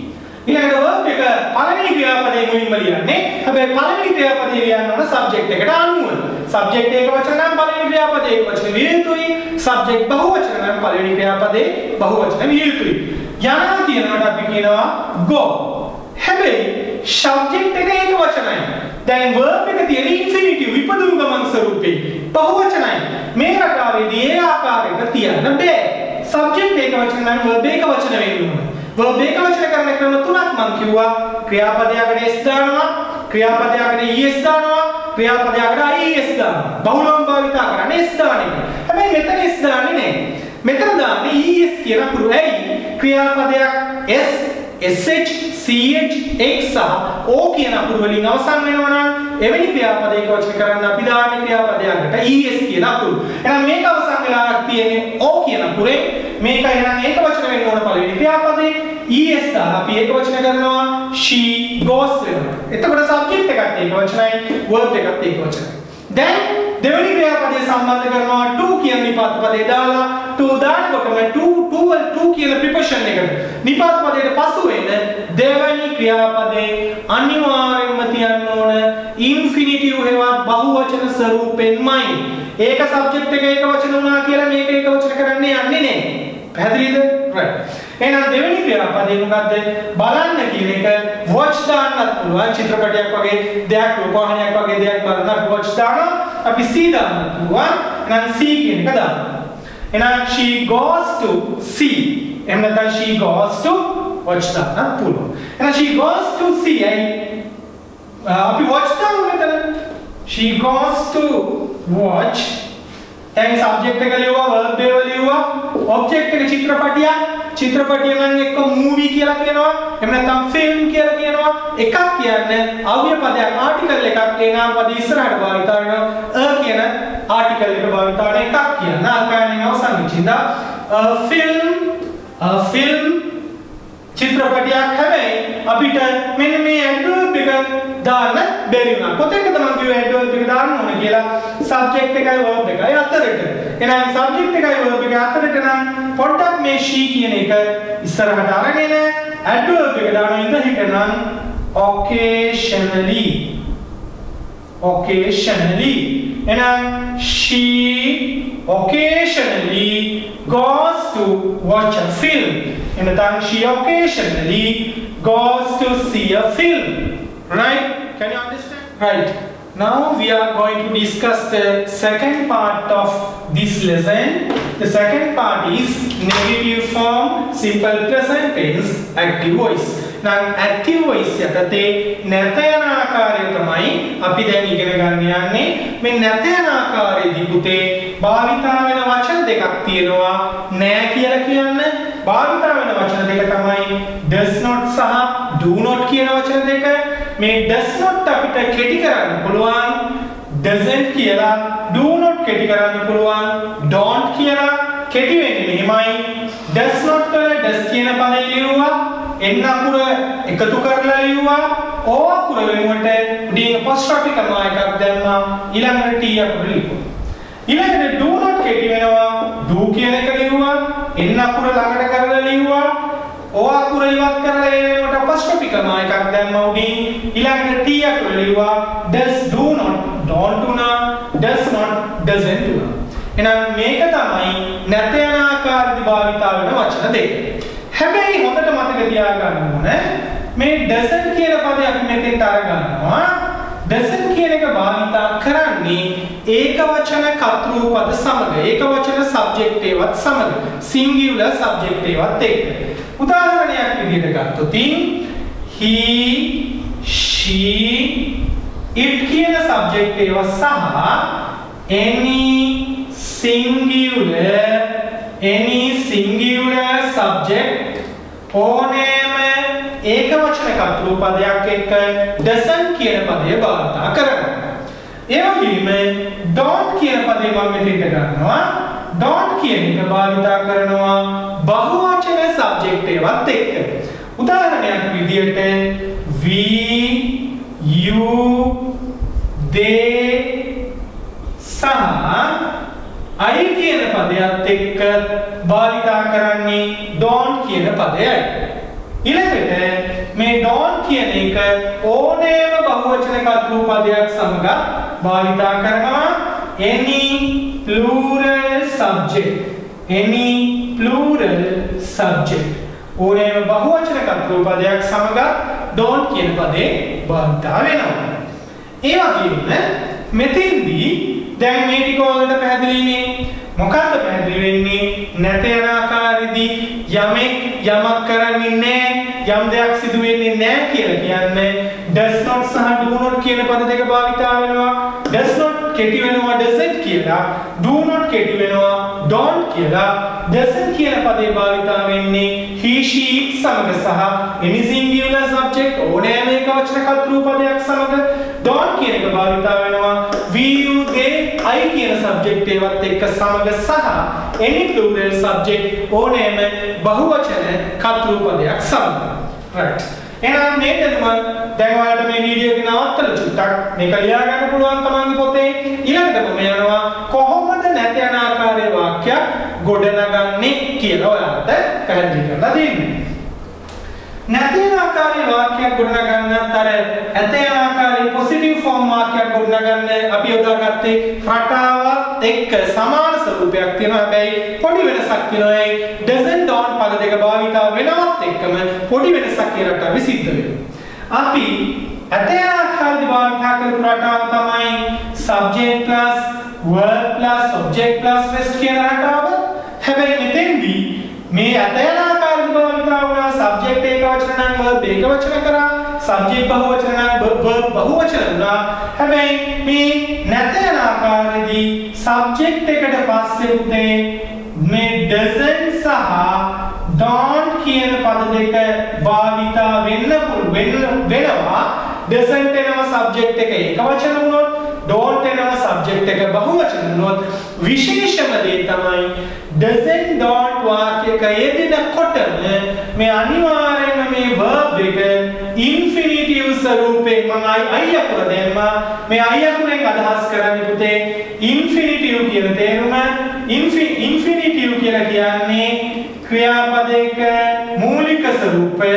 ඊළඟට verb එක පළවෙනි ක්‍රියාපදයේ මුලින්ම ලියන්නේ. හැබැයි පළවෙනි ක්‍රියාපදයේ ලියන්න ඕන subject එකට අනුව. subject ඒක වචන නම් පළවෙනි ක්‍රියාපදයේ ඒක වචන විය යුතුයි. subject බහුවචන නම් පළවෙනි ක්‍රියාපදයේ බහුවචන විය යුතුයි. යනවා කියනකොට අපි කියනවා go. හැබැයි subject එක ඒක වචනයි. දැන් verb එක තියෙන infinitive විපදුණු ගමන් ස්වරූපේ බහුවචනයි. මේ රටාවේදී ඒ ආකාරයකට තියන්න බෑ. subject ඒක වචන නම් verb එක වචන වෙන්න ඕන. verb එක වචන කරන ක්‍රම තුනක් මම කිව්වා. ක්‍රියාපදයකට s දානවා, ක්‍රියාපදයකට es දානවා, ක්‍රියාපදයකට ies දානවා. බහුලවම භාවිතා කරන්නේ s දාන එක. හැබැයි මෙතන s දාන්නේ නැහැ. මෙතන දාන්නේ es කියන අකුරු. ඇයි? ක්‍රියාපදයක් s sh ch x සහ o කියන අකුරු වලින් අවසන් වෙනවා නම් එවැනි ක්‍රියාපදයක වචන කරන්න අපි දාන්නේ ක්‍රියාපදයකට es කියන අකුරු. එහෙනම් මේක අවසන් වෙලා තියෙන්නේ o කියන අකුරෙන්. මේක එහෙනම් ඒක වචන වෙන්න ඕන පළවෙනි ක්‍රියාපදේ es දාලා අපි ඒක වචන කරනවා she goes වෙනවා. එතකොට subject එකත් ඒක වචනයි verb එකත් ඒක වචනයි. දැන් දෙවෙනි ක්‍රියාපදේ සම්බන්ධ කරනවා to කියන නිපාත පදේ දාලා to දානකොටම to to to කියන preposition එකට නිපාත පදයට පසු වෙන දෙවෙනි ක්‍රියාපදේ අනිවාර්යයෙන්ම තියන්න ඕන infinitive හේවත් බහුවචන ස්වරූපෙන්මයි. ඒක subject එක ඒක වචන වුණා කියලා මේක ඒක වචන කරන්න යන්නේ නැහැ. පැහැදිලිද? right. එහෙනම් දෙවෙනි ක්‍රියාපදේ මොකද්ද? බලන්න කියන එක watch දාන්නත් පුළුවන්. චිත්‍රපටයක් වගේ දෙයක් රූපවාහිනියක් වගේ දෙයක් බලන්න watch දානවා. අපි see දාන්න පුළුවන්. එහෙනම් see කියන එක දාන්න. එහෙනම් she goes to see. එහෙනම් නැත්නම් she goes to watch දාන්න පුළුවන්. එහෙනම් she goes to see. අයි අපි watch දාමු මෙතන. she goes to watch. දැන් subject එක ලියුවා, verb එක ලියුවා, object එක චිත්‍රපටියක්. චිත්‍රපටිය නම් එක්ක movie කියලා කියනවා. එහෙම නැත්නම් film කියලා කියනවා. එකක් කියන්නේ අව්‍ය පදයක් article එකක් ඒ නාම පද ඉස්සරහට භාවිතා වෙනවා. a කියන article එක භාවිතා වෙන එකක් කියන. නාමකයන්ගෙන් අවසන් වෙච්චින්දා film a film චිත්‍රපටියක්. හැබැයි අපිට මෙන්න මේ adverb එක දාන්න බැරි වුණා. කොතෙන්ද මම කිව්වේ adverb එක දාන්න ඕනේ කියලා? subject එකයි verb එකයි අතරට. එහෙනම් subject එකයි verb එකයි අතරට නම් පොඩ්ඩක් මේ she කියන එක ඉස්සරහට අරගෙන adverb එක දානවා. ඉඳ හිටනම් occasionally occasionally. එහෙනම් she occasionally goes to watch a film. එහෙනම් she occasionally goes to see a film. Right? Can you understand? Right. Now we are going to discuss the second part of this lesson. The second part is negative form, simple present tense, active voice. Now active voice යටතේ නැත යන ආකාරය තමයි අපි දැන් ඉගෙන ගන්න යන්නේ. මේ නැත යන ආකාරයේදී පුතේ භාවිතා වෙන වචන දෙකක් තියෙනවා. නෑ කියලා කියන්න භාවිතා වෙන වචන දෙක තමයි does not සහ do not කියන වචන දෙක. මේ does not අපිට කෙටි කරන්න පුළුවන් doesn't කියලා, do not කෙටි කරන්න පුළුවන් don't කියලා. කෙටි වෙන්නේ මෙහෙමයි. does not වල does කියන පදේ ලියුවා, n අකුර එකතු කරලා ලියුවා, o අකුර වෙනුවට උඩින් apostrophe කරනවා එකක් දැම්මා, ඊළඟට t අකුර ලියුවා. ඊළඟට do not කෙටි වෙනවා, do කියන එක ලියුවා, n අකුර ළඟට කරලා ලියුවා, o අකුර ඉවත් කරලා ඒ වෙනුවට apostrophe කරනවා එකක් දැම්මා උඩින්, ඊළඟට t අකුර ලියුවා, does do not don't උනා, does not doesn't උනා. එහෙනම් මේක තමයි නැත යන ආකාරදී භාවිතා වෙන වචන දෙක. හැබැයි හොඳට මතක තියාගන්න ඕනේ මේ doesn't කියන පදේ අපි මෙතෙන්ට අරගන්නවා. doesn't කියන එක භාවිත කරන්නේ ඒක වචන කර්තෘ පද සමග, ඒක වචන subject ඒවත් සමග, singular subject ඒවත් එක්ක. උදාහරණයක් විදිහට ගත්තොත් he, she, it කියන subject ඒවා සහ any singular any singular subject ඕනෑම ඒක වචන කර්තෘ පදයක් එක්ක doesn't කියන පදය භාවිත කරනවා. ඒ වගේම don't කියන පදේ මම මෙතෙන්ට ගන්නවා. don't කියන එක භාවිත කරනවා බහුවචන subject ඒවත් එක්ක. උදාහරණයක් විදිහට we, you, they සහ I කියන පදයට එක්ක භාවිත කරන්නේ don't කියන පදයයි. ඊළඟට මේ don't කියන එක ඕනෑම බහුවචන කර්තෘ පදයක් සමග භාවිත කරනවා any plural subject any plural subject ඕනෑම බහුවචන කර්තෘ පදයක් සමග don't කියන පදේ භාවිත වෙනවා. ඒ වගේම මෙතෙන්දී දැන් මේ ටික වලට පැහැදිලිනේ. මොකක්ද පැහැදිලි වෙන්නේ? නැත යන ආකාරෙදී යමෙක් යමක් කරන්නේ නැහැ, යම් දෙයක් සිදු වෙන්නේ නැහැ කියලා කියන්නේ does not සහ do not කියන පද දෙක භාවිත වෙනවා. does not කෙටි වෙනවා doesn't කියලා, do not කෙටි වෙනවා don't කියලා. doesn't කියන පදේ භාවිත වෙන්නේ he, she, it සමග සහ any singular subject ඕනෑම එක වචන කර්තෘ පදයක් සමග. don't කියන එක භාවිත වෙනවා we, you, they, I කියන subject ඒවත් එක්ක සමග සහ any plural subject ඕනෑම බහුවචන කර්තෘ පදයක් සමග. right. එහෙනම් මේක තමයි දැන් ඔයාලට මේ වීඩියෝ එක නවත්තලා චුට්ටක් මේක ලියා ගන්න පුළුවන් තමන්ගේ පොතේ. ඊළඟට මම යනවා කොහොමද නැත යන ආකාරයේ වාක්‍යයක් ගොඩනගන්නේ කියලා ඔයාලට පැහැදිලි කරලා දෙන්නේ. නැත යන ආකාරයේ වාක්‍යයක් ගොඩනගන්නත් අර ඇත යන ආකාරයේ පොසිටිව් ෆෝම් වාක්‍යයක් ගොඩනගන්න අපි යොදාගත්තේ රටාවත් එක්ක සමාන ස්වරූපයක් තියෙනවා. හැබැයි පොඩි වෙනසක් තියෙනවා. ඒ doesn't don't පද දෙක භාවිත වෙනවත් එක්කම පොඩි වෙනසක් ඒ රටාවේ සිද්ධ වෙනවා. අපි ඇත යන ආකාරයේ භාවිත කරපු රටාව තමයි subject plus verb plus object plus rest කියන රටාව. හැබැයි මෙතෙන්දී මේ ඇත යන ආකාරයේ භාවිත වුණා subject ඒක වචන නම් verb ඒක වචන කරා, subject බහුවචන නම් verb බහුවචන වුණා. හැබැයි මේ නැත යන ආකාරයේදී subject එකට පස්සේ උදේ මේ doesn't සහ don't කියන පද දෙක භාවිත වෙන්න පුළුවන් වෙනවා. doesn't එනවා subject එක ඒක වචන වුණොත්, don't එනවා subject එක බහුවචන වුණොත්. විශේෂම දේ තමයි doesn't don't වාක්‍යයක යෙදෙනකොටම මේ අනිවාර්යයෙන්ම මේ verb එක infinitive ස්වරූපයෙන් මම අය අකුර දැම්මා. මේ අය අකුරෙන් අදහස් කරන්නේ පුතේ infinitive කියන තේරුම. infinitive කියලා කියන්නේ ක්‍රියාපදයක මූලික ස්වරූපය.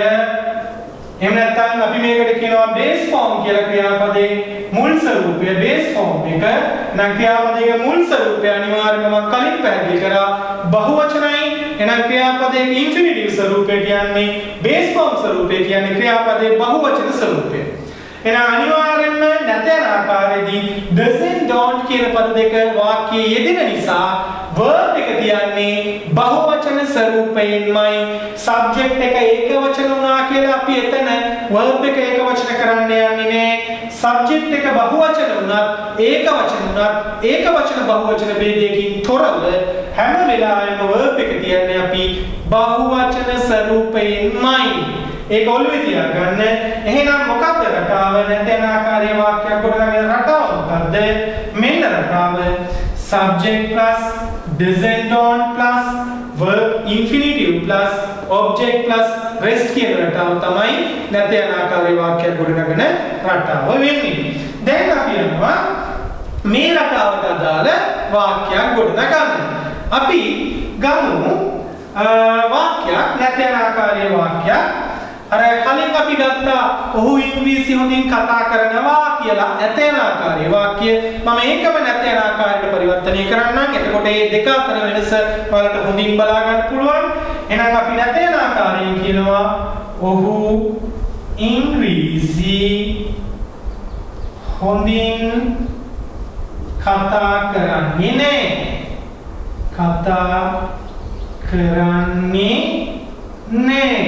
එහෙම නැත්නම් අපි මේකට කියනවා base form කියලා. ක්‍රියාපදයේ මුල් ස්වරූපය base form එක. නම් ක්‍රියාපදයේ මුල් ස්වරූපය අනිවාර්යයෙන්ම කලින් පැහැදිලි කරා බහුවචනයි. එහෙනම් ක්‍රියාපදයේ infinitive ස්වරූපය කියන්නේ base form ස්වරූපය කියන්නේ ක්‍රියාපදයේ බහුවචන ස්වරූපය. එහෙනම් අනිවාර්යයෙන්ම නැත යන ආකාරයේදී doesn't don't කියන පද දෙක වාක්‍යයේ යෙදෙන නිසා verb එක තියන්නේ බහුවචන ස්වරූපයෙන්මයි. subject එක ඒක වචන වුණා කියලා අපි එතන verb එක ඒක වචන කරන්න යන්නේ නැහැ. subject එක බහුවචන වුණත් ඒක වචන වුණත් ඒක වචන බහුවචන ભેදයකින් තොරව හැම වෙලාවෙම verb එක තියන්නේ අපි බහුවචන ස්වරූපයෙන්මයි. ඒක ඔළුවේ තියාගන්න. එහෙනම් මොකක්ද රටාව? නැත යන ආකාරයේ වාක්‍යයක් ගොඩනගන රටාව මොකක්ද? මෙන්න රටාව subject plus doesn't don't plus verb infinitive plus object plus rest කියන රටාව තමයි නැත යන ආකාරයේ වාක්‍යයක් ගොඩනගන රටාව වෙන්නේ. දැන් අපි යනවා මේ රටාවට අදාළ වාක්‍යයක් ගොඩනගන්න. අපි ගමු වාක්‍යයක් නැත යන ආකාරයේ වාක්‍යයක්. අර කලින් අපි ගත්තා ඔහු ඉංග්‍රීසි හොඳින් කතා කරනවා කියලා ඇත යන ආකාරයේ වාක්‍ය මම ඒකම නැත යන ආකාරයට පරිවර්තනය කරන්නම්. එතකොට මේ දෙක අතර වෙනස ඔයාලට හොඳින් බලා ගන්න පුළුවන්. එහෙනම් අපි නැත යන ආකාරයෙන් කියනවා ඔහු ඉංග්‍රීසි හොඳින් කතා කරන්නේ නැහැ. කතා කරන්නේ නැහැ.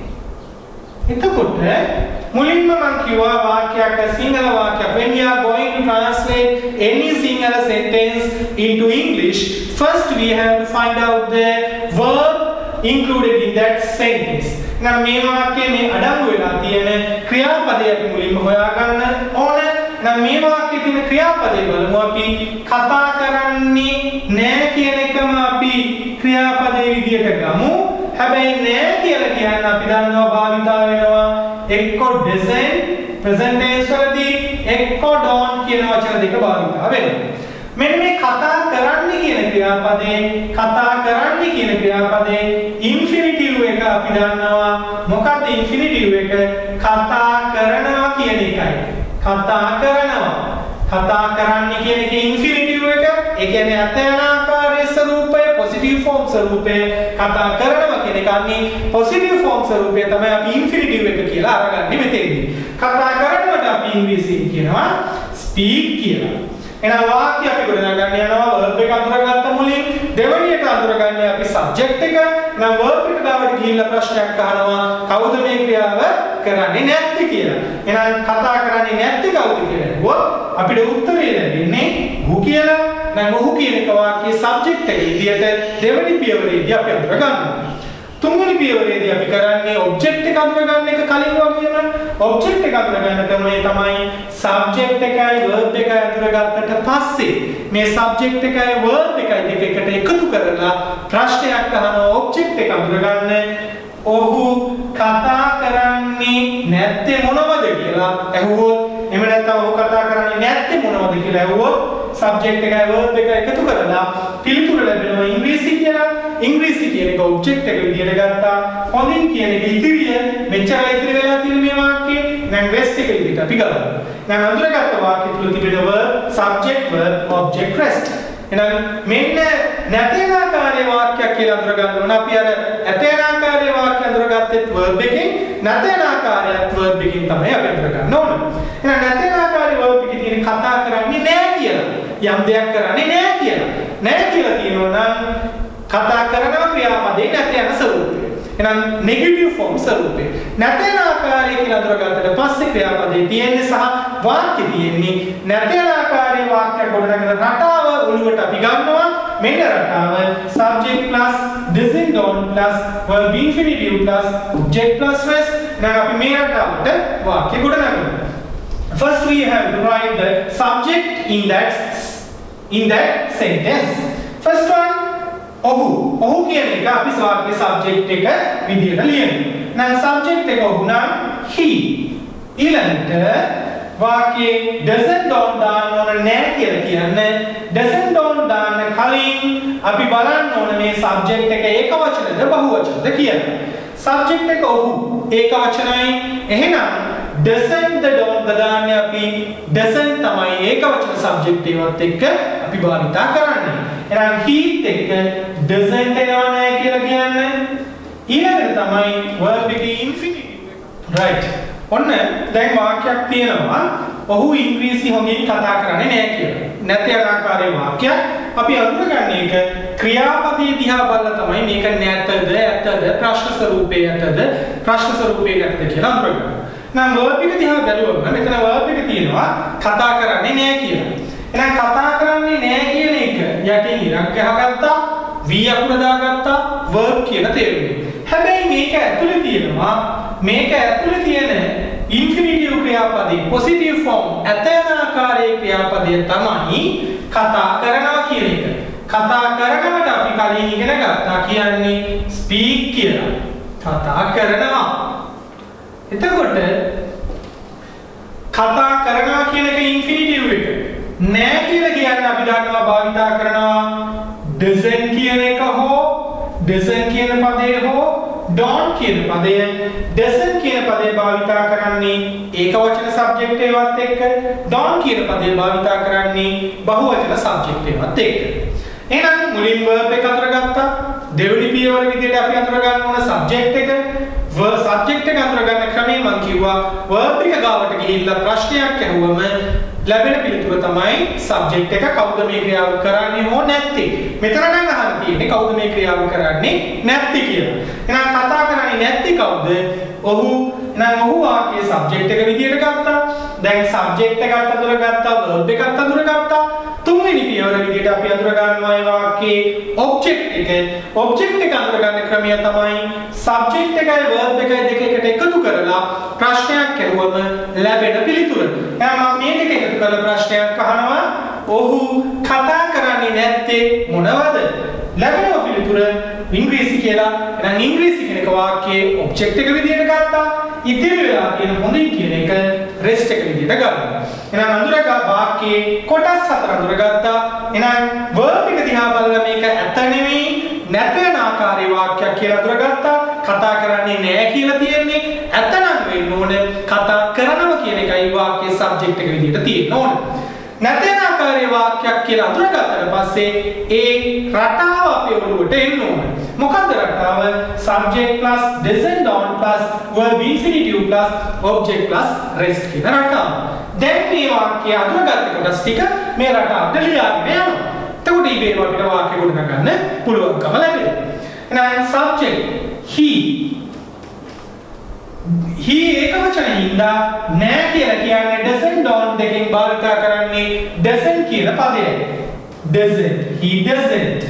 එතකොට මුලින්ම මම කිව්වා වාක්‍යයක් සිංහල වාක්‍යයක් when we are going to translate any Sinhala sentence into English, first we have to find out the verb included in that sentence. නම් මේ වාක්‍යයේ මේ අඩංගු වෙලා තියෙන ක්‍රියාපදය අපි මුලින්ම හොයාගන්න ඕන. නම් මේ වාක්‍යයේ තියෙන ක්‍රියාපදේ බලමු. අපි කතා කරන්නේ නැහැ කියන එකම අපි ක්‍රියාපදේ විදියට ගමු. හැබැයි නැහැ කියලා කියන්න අපි දන්නවා භාවිතා වෙනවා එක්ක doesn't present tense වලදී එක්ක don't කියන වචන දෙක භාවිතා වෙනවා. මෙන්න මේ කතා කරන්නේ කියන ක්‍රියාපදේ කතා කරන්නේ කියන ක්‍රියාපදේ infinitive එක අපි දන්නවා. මොකක්ද infinitive එක? කතා කරනවා කියන එකයි. කතා කරනවා. කතා කරන්නේ කියන එකේ infinitive එක ඒ කියන්නේ අතයනාකාරී ස්වරූපය positive form ස්වරූපය කතා කරනවා කියන එකන්නේ positive form ස්වරූපය තමයි අපි infinitive එක කියලා අරගන්නේ මෙතෙන්දී. කතා කරනවට අපි ඉංග්‍රීසියෙන් කියනවා speak කියලා. එහෙනම් වාක්‍ය අපි ගොඩනගන්න යනවා verb එක අඳුරගත්ත මුලින් දෙවෙනියට අඳුරගන්නේ අපි subject එක. නම් verb එක ගාවට ගිහිල්ලා ප්‍රශ්නයක් අහනවා කවුද මේ ක්‍රියාව කරන්නේ නැත්තේ කියලා. එහෙනම් කතා කරන්නේ නැත්තේ කවුද කියලා අහුවොත් අපිට උත්තරේ ලැබෙන්නේ who කියලා. නම් who කියන එක වාක්‍යයේ subject එකේ විදියට දෙවෙනි පියවරේදී අපි අඳුරගන්නවා. තුන්වෙනි පියවරේදී අපි කරන්නේ object එක අඳුරගන්න එක කලින් වගේම object එක අඳුරගන්න ක්‍රමය තමයි subject එකයි verb එකයි අඳුරගත්තට පස්සේ මේ subject එකයි verb එකයි දෙක එකට එකතු කරලා ප්‍රශ්නයක් අහනවා object එක අඳුරගන්න. ඔහු කතා කරන්නේ නැත්තේ මොනවද කියලා ඇහුවොත් එහෙම නැත්නම් ඔහු කතා කරන්නේ නැත්තේ මොනවද කියලා ඇහුවොත් subject එකයි verb එක එකතු කරලා පිළිතුර ලැබෙනවා ඉංග්‍රීසි කියලා. ඉංග්‍රීසි කියන එක object එක විදියට ගත්තා. හොඳින් කියන එක ඉතිරිය මෙච්චර ඉතිරි වෙලා තියෙන මේ වාක්‍යයේ නම් rest එක විදියට අපි ගමු. නම් අඳුරගත්ත වාක්‍ය තුල තිබෙන verb subject verb object rest. එහෙනම් මෙන්න නැතේන ආකාරයේ වාක්‍යයක් කියලා අඳුරගන්න ඕන. අපි අර ඇතේන ආකාරයේ වාක්‍ය අඳුරගත්තෙත් verb එකෙන් නැතේන ආකාරයක් verb එකෙන් තමයි අපි අඳුරගන්න ඕන. එහෙනම් නැතේන ආකාරයේ verb එකේ තියෙන කතා කරන්නේ නැහැ කියලා. යම් දෙයක් කරන්නේ නැහැ කියලා. නැහැ කියලා කියනවා නම් කතා කරනවා ක්‍රියාපදේ නැත යන ස්වරූපය. එහෙනම් negative form ස්වරූපය. නැතේන ආකාරය කියලා අඳුරගත්තට පස්සේ ක්‍රියාපදේ තියෙන්නේ සහ වාක්‍ය තියෙන්නේ නැතේන ආකාරයේ වාක්‍ය ගොඩනගන රටාව ඔළුවට අපි ගන්නවා. මෙන්න රටාව subject plus doesn't don't plus verb infinitive plus object plus rest. නම් අපි මේ රටාවට වාක්‍ය ගොඩනගනවා. First we have to write the subject in that in that sentence. First one ඔහු. ඔහු කියන එක අපි වාක්‍ය subject එක විදියට ලියනවා. නම් subject එක ඔහු නම් he. ඊළඟට වාක්‍යයේ doesn't don't දාන්න ඕන නැහැ කියලා කියන්නේ doesn't don't දාන්න කලින් අපි බලන්න ඕන මේ subject එක ඒක වචනද බහු වචනද කියලා. subject එක ඔහු ඒක වචනයි. එහෙනම් doesn't don't දාන්නේ අපි doesn't තමයි ඒක වචන subject එකවත් එක්ක අපි භාවිතා කරන්නේ. එහෙනම් he එක්ක doesn't එනවා නැහැ කියලා කියන්නේ. ඊළඟට තමයි verb එකේ infinitive. right. ඔන්න දැන් වාක්‍යයක් තියෙනවා ඔහු ඉංග්‍රීසි හොඳින් කතා කරන්නේ නැහැ කියලා. නැත්නම් ආකාරයේ වාක්‍යයක් අපි අඳුරගන්න එක ක්‍රියාපදයේ දිහා බලලා තමයි මේක නැතද ඇතද ප්‍රශ්න ස්වරූපේ ඇතද ප්‍රශ්න ස්වරූපේ නැතද කියලා අඳුරගන්න. නම් verb එක දිහා බැලුවම මෙතන verb එක තියෙනවා කතා කරන්නේ නැහැ කියලා. එහෙනම් කතා කරන්නේ නැහැ කියන එක යටින් ඉරක් ගහගත්තා v අකුර දාගත්තා verb කියන තේරුම. හැබැයි මේක ඇතුලේ තියෙනවා මේක ඇතුලේ තියෙන infinitive ක්‍රියාපදේ positive form ඇතන ආකාරයේ ක්‍රියාපදය තමයි කතා කරනවා කියන එක. කතා කරනවට අපි කලින් ඉගෙන ගත්තා කියන්නේ speak කියලා. කතා කරනවා. එතකොට කතා කරනවා කියන එක infinitive එක. නෑ කියලා කියන්නේ අපි දන්නවා භාවිතා කරනවා doesn't කියන එක හෝ doesn't කියන පදේ හෝ don't කියන පදය. doesn't කියන පදේ භාවිතා කරන්නේ ඒක වචන subject එකවත් එක්ක. don't කියන පදේ භාවිතා කරන්නේ බහු වචන subject එකවත් එක්ක. එහෙනම් මුලින් verb එක අඳුරගත්තා. දෙවෙනි පියවර විදිහට අපි අඳුර ගන්න ඕන subject එක. verb subject එක අඳුර ගන්න ක්‍රමය මම කිව්වා verb එක ගාවට ගිහිල්ලා ප්‍රශ්නයක් ඇහුවම ලැබෙන පිළිතුර තමයි subject එක කවුද මේ ක්‍රියාව කරන්නේ හෝ නැත්තේ. මෙතන නම් අහන්න තියෙන්නේ කවුද මේ ක්‍රියාව කරන්නේ නැත්තේ කියලා. එහෙනම් කතා කරන්නේ නැත්තේ කවුද? ඔහු. එහෙනම් ඔහු වාක්‍යයේ subject එක විදියට ගත්තා. දැන් subject එකත් අඳුර ගත්තා, verb එකත් අඳුර ගත්තා. තුන්වෙනි පියවර විදියට අපි අඳුර ගන්නවා මේ වාක්‍යයේ object එක. object එක අඳුර ගන්න ක්‍රමය තමයි subject එකයි verb එකයි දෙක එකට එකතු කරලා ප්‍රශ්නයක් ඇහුවම ලැබෙන පිළිතුර. එහෙනම් මම මේ දෙක එකතු කරලා ප්‍රශ්නයක් අහනවා. ඔහු කතා කරන්නේ නැත්තේ මොනවද? ලැබෙන පිළිතුර ඉංග්‍රීසි කියලා. එහෙනම් ඉංග්‍රීසි කියන එක වාක්‍යයේ object එක විදියට ගත්තා. ඉතිරි වෙලා තියෙන හොඳින් කියන එක rest එක විදියට ගන්නවා. එහෙනම් අඳුරගා වාක්‍යයේ කොටස් හතර අඳුරගත්තා. එහෙනම් verb එක දිහා බලලා මේක ඇත නෙමෙයි නැත යන ආකාරයේ වාක්‍යයක් කියලා අඳුරගත්තා. කතා කරන්නේ නැහැ කියලා තියෙන්නේ. ඇත නම් වෙන්න ඕනේ කතා කරනවා කියන එකයි වාක්‍යයේ subject එක විදියට තියෙන්න ඕනේ. නැත යන ආකාරයේ වාක්‍යයක් කියලා අඳුරගත්තට පස්සේ ඒ රටාව අපේ ඔළුවට එන්න ඕනේ. මොකක්ද රටාව? subject plus doesn't don't plus verb infinitive plus object plus rest කියන රටාව. දැන් මේ වාක්‍යය අඳුරගත්ත කොටස් ටික මේ රටාවට ලියාගෙන යනවා. එතකොට ඊබේම අපිට වාක්‍ය ගොඩනගා ගන්න පුළුවන්කම ලැබෙනවා. එහෙනම් subject he he ඒක වචනේ හින්දා නෑ කියලා කියන්නේ doesn't don't දෙකෙන් භාවිත කරන්නේ doesn't කියන පදයයි. doesn't he doesn't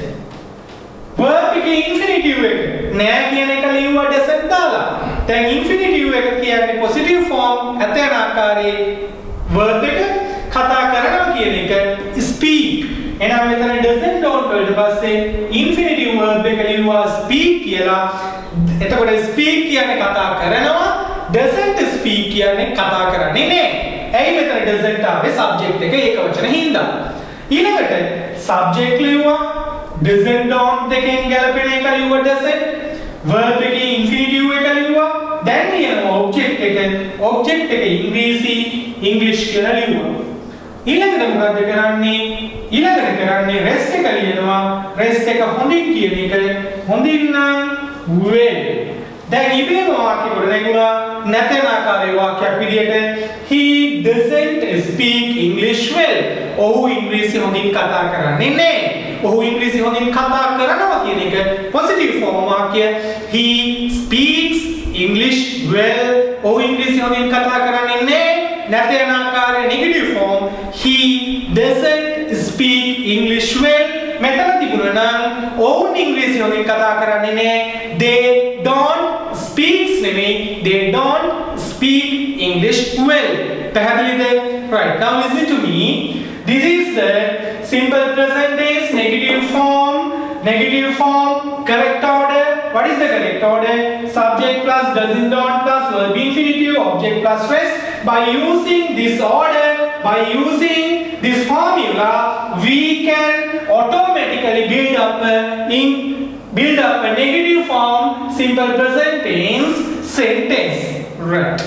verb එකේ infinitive එක නෑ කියන එක ලියුවා doesn't දාලා. දැන් infinitive එක කියන්නේ positive form ඇතන ආකාරයේ verb එක කතා කරනවා කියන එක speak. එහෙනම් මෙතන doesn't don't වලට පස්සේ infinitive verb එක ලියුවා speak කියලා. එතකොට speak කියන්නේ කතා කරනවා, doesn't speak කියන්නේ කතා කරන්නේ නෑ. ඇයි මෙතන doesn't ආවේ subject එක ඒක වචන හින්දා. ඊළඟට subject ලියුවා doesn't don't දෙකෙන් ගැලපෙන එක ලියුවා doesn't, verb එකේ infinitive එක ලියුවා. දැන් ලියනවා object එක, object එක ඉංග්‍රීසි English කියලා ලියුවා. ඊළඟට මොකද කරන්නේ? ඊළඟට කරන්නේ rest එක ලියනවා. rest එක හොඳින් කියන එක හොඳින් නම් well. දැන් ඉබේම වාක්‍ය වල නැගුණා නැතන ආකාරයේ වාක්‍යයක් විදියට he doesn't speak English well. ඔහු ඉංග්‍රීසි හොඳින් කතා කරන්නේ නැහැ. ඔහු ඉංග්‍රීසි හොඳින් කතා කරනවා කියන එක positive form වාක්‍ය. he speaks English well. ඔහු ඉංග්‍රීසි හොඳින් කතා කරන්නේ නැහැ. නැතන ආකාරයේ negative form he doesn't speak English well. මෙතන තිබුණා නම් ඔවුන් ඉංග්‍රීසි හොඳින් කතා කරන්නේ නැහැ. they don't speaks නෙමෙයි they don't speak English well. පැහැදිලිද? right, now listen to me. This is the simple present tense negative form. Negative form correct order. What is the correct order? Subject plus doesn't don't plus verb infinitive object plus rest. By using this order, by using this formula, we can automatically build up a in build up a negative form simple present tense sentence. Right.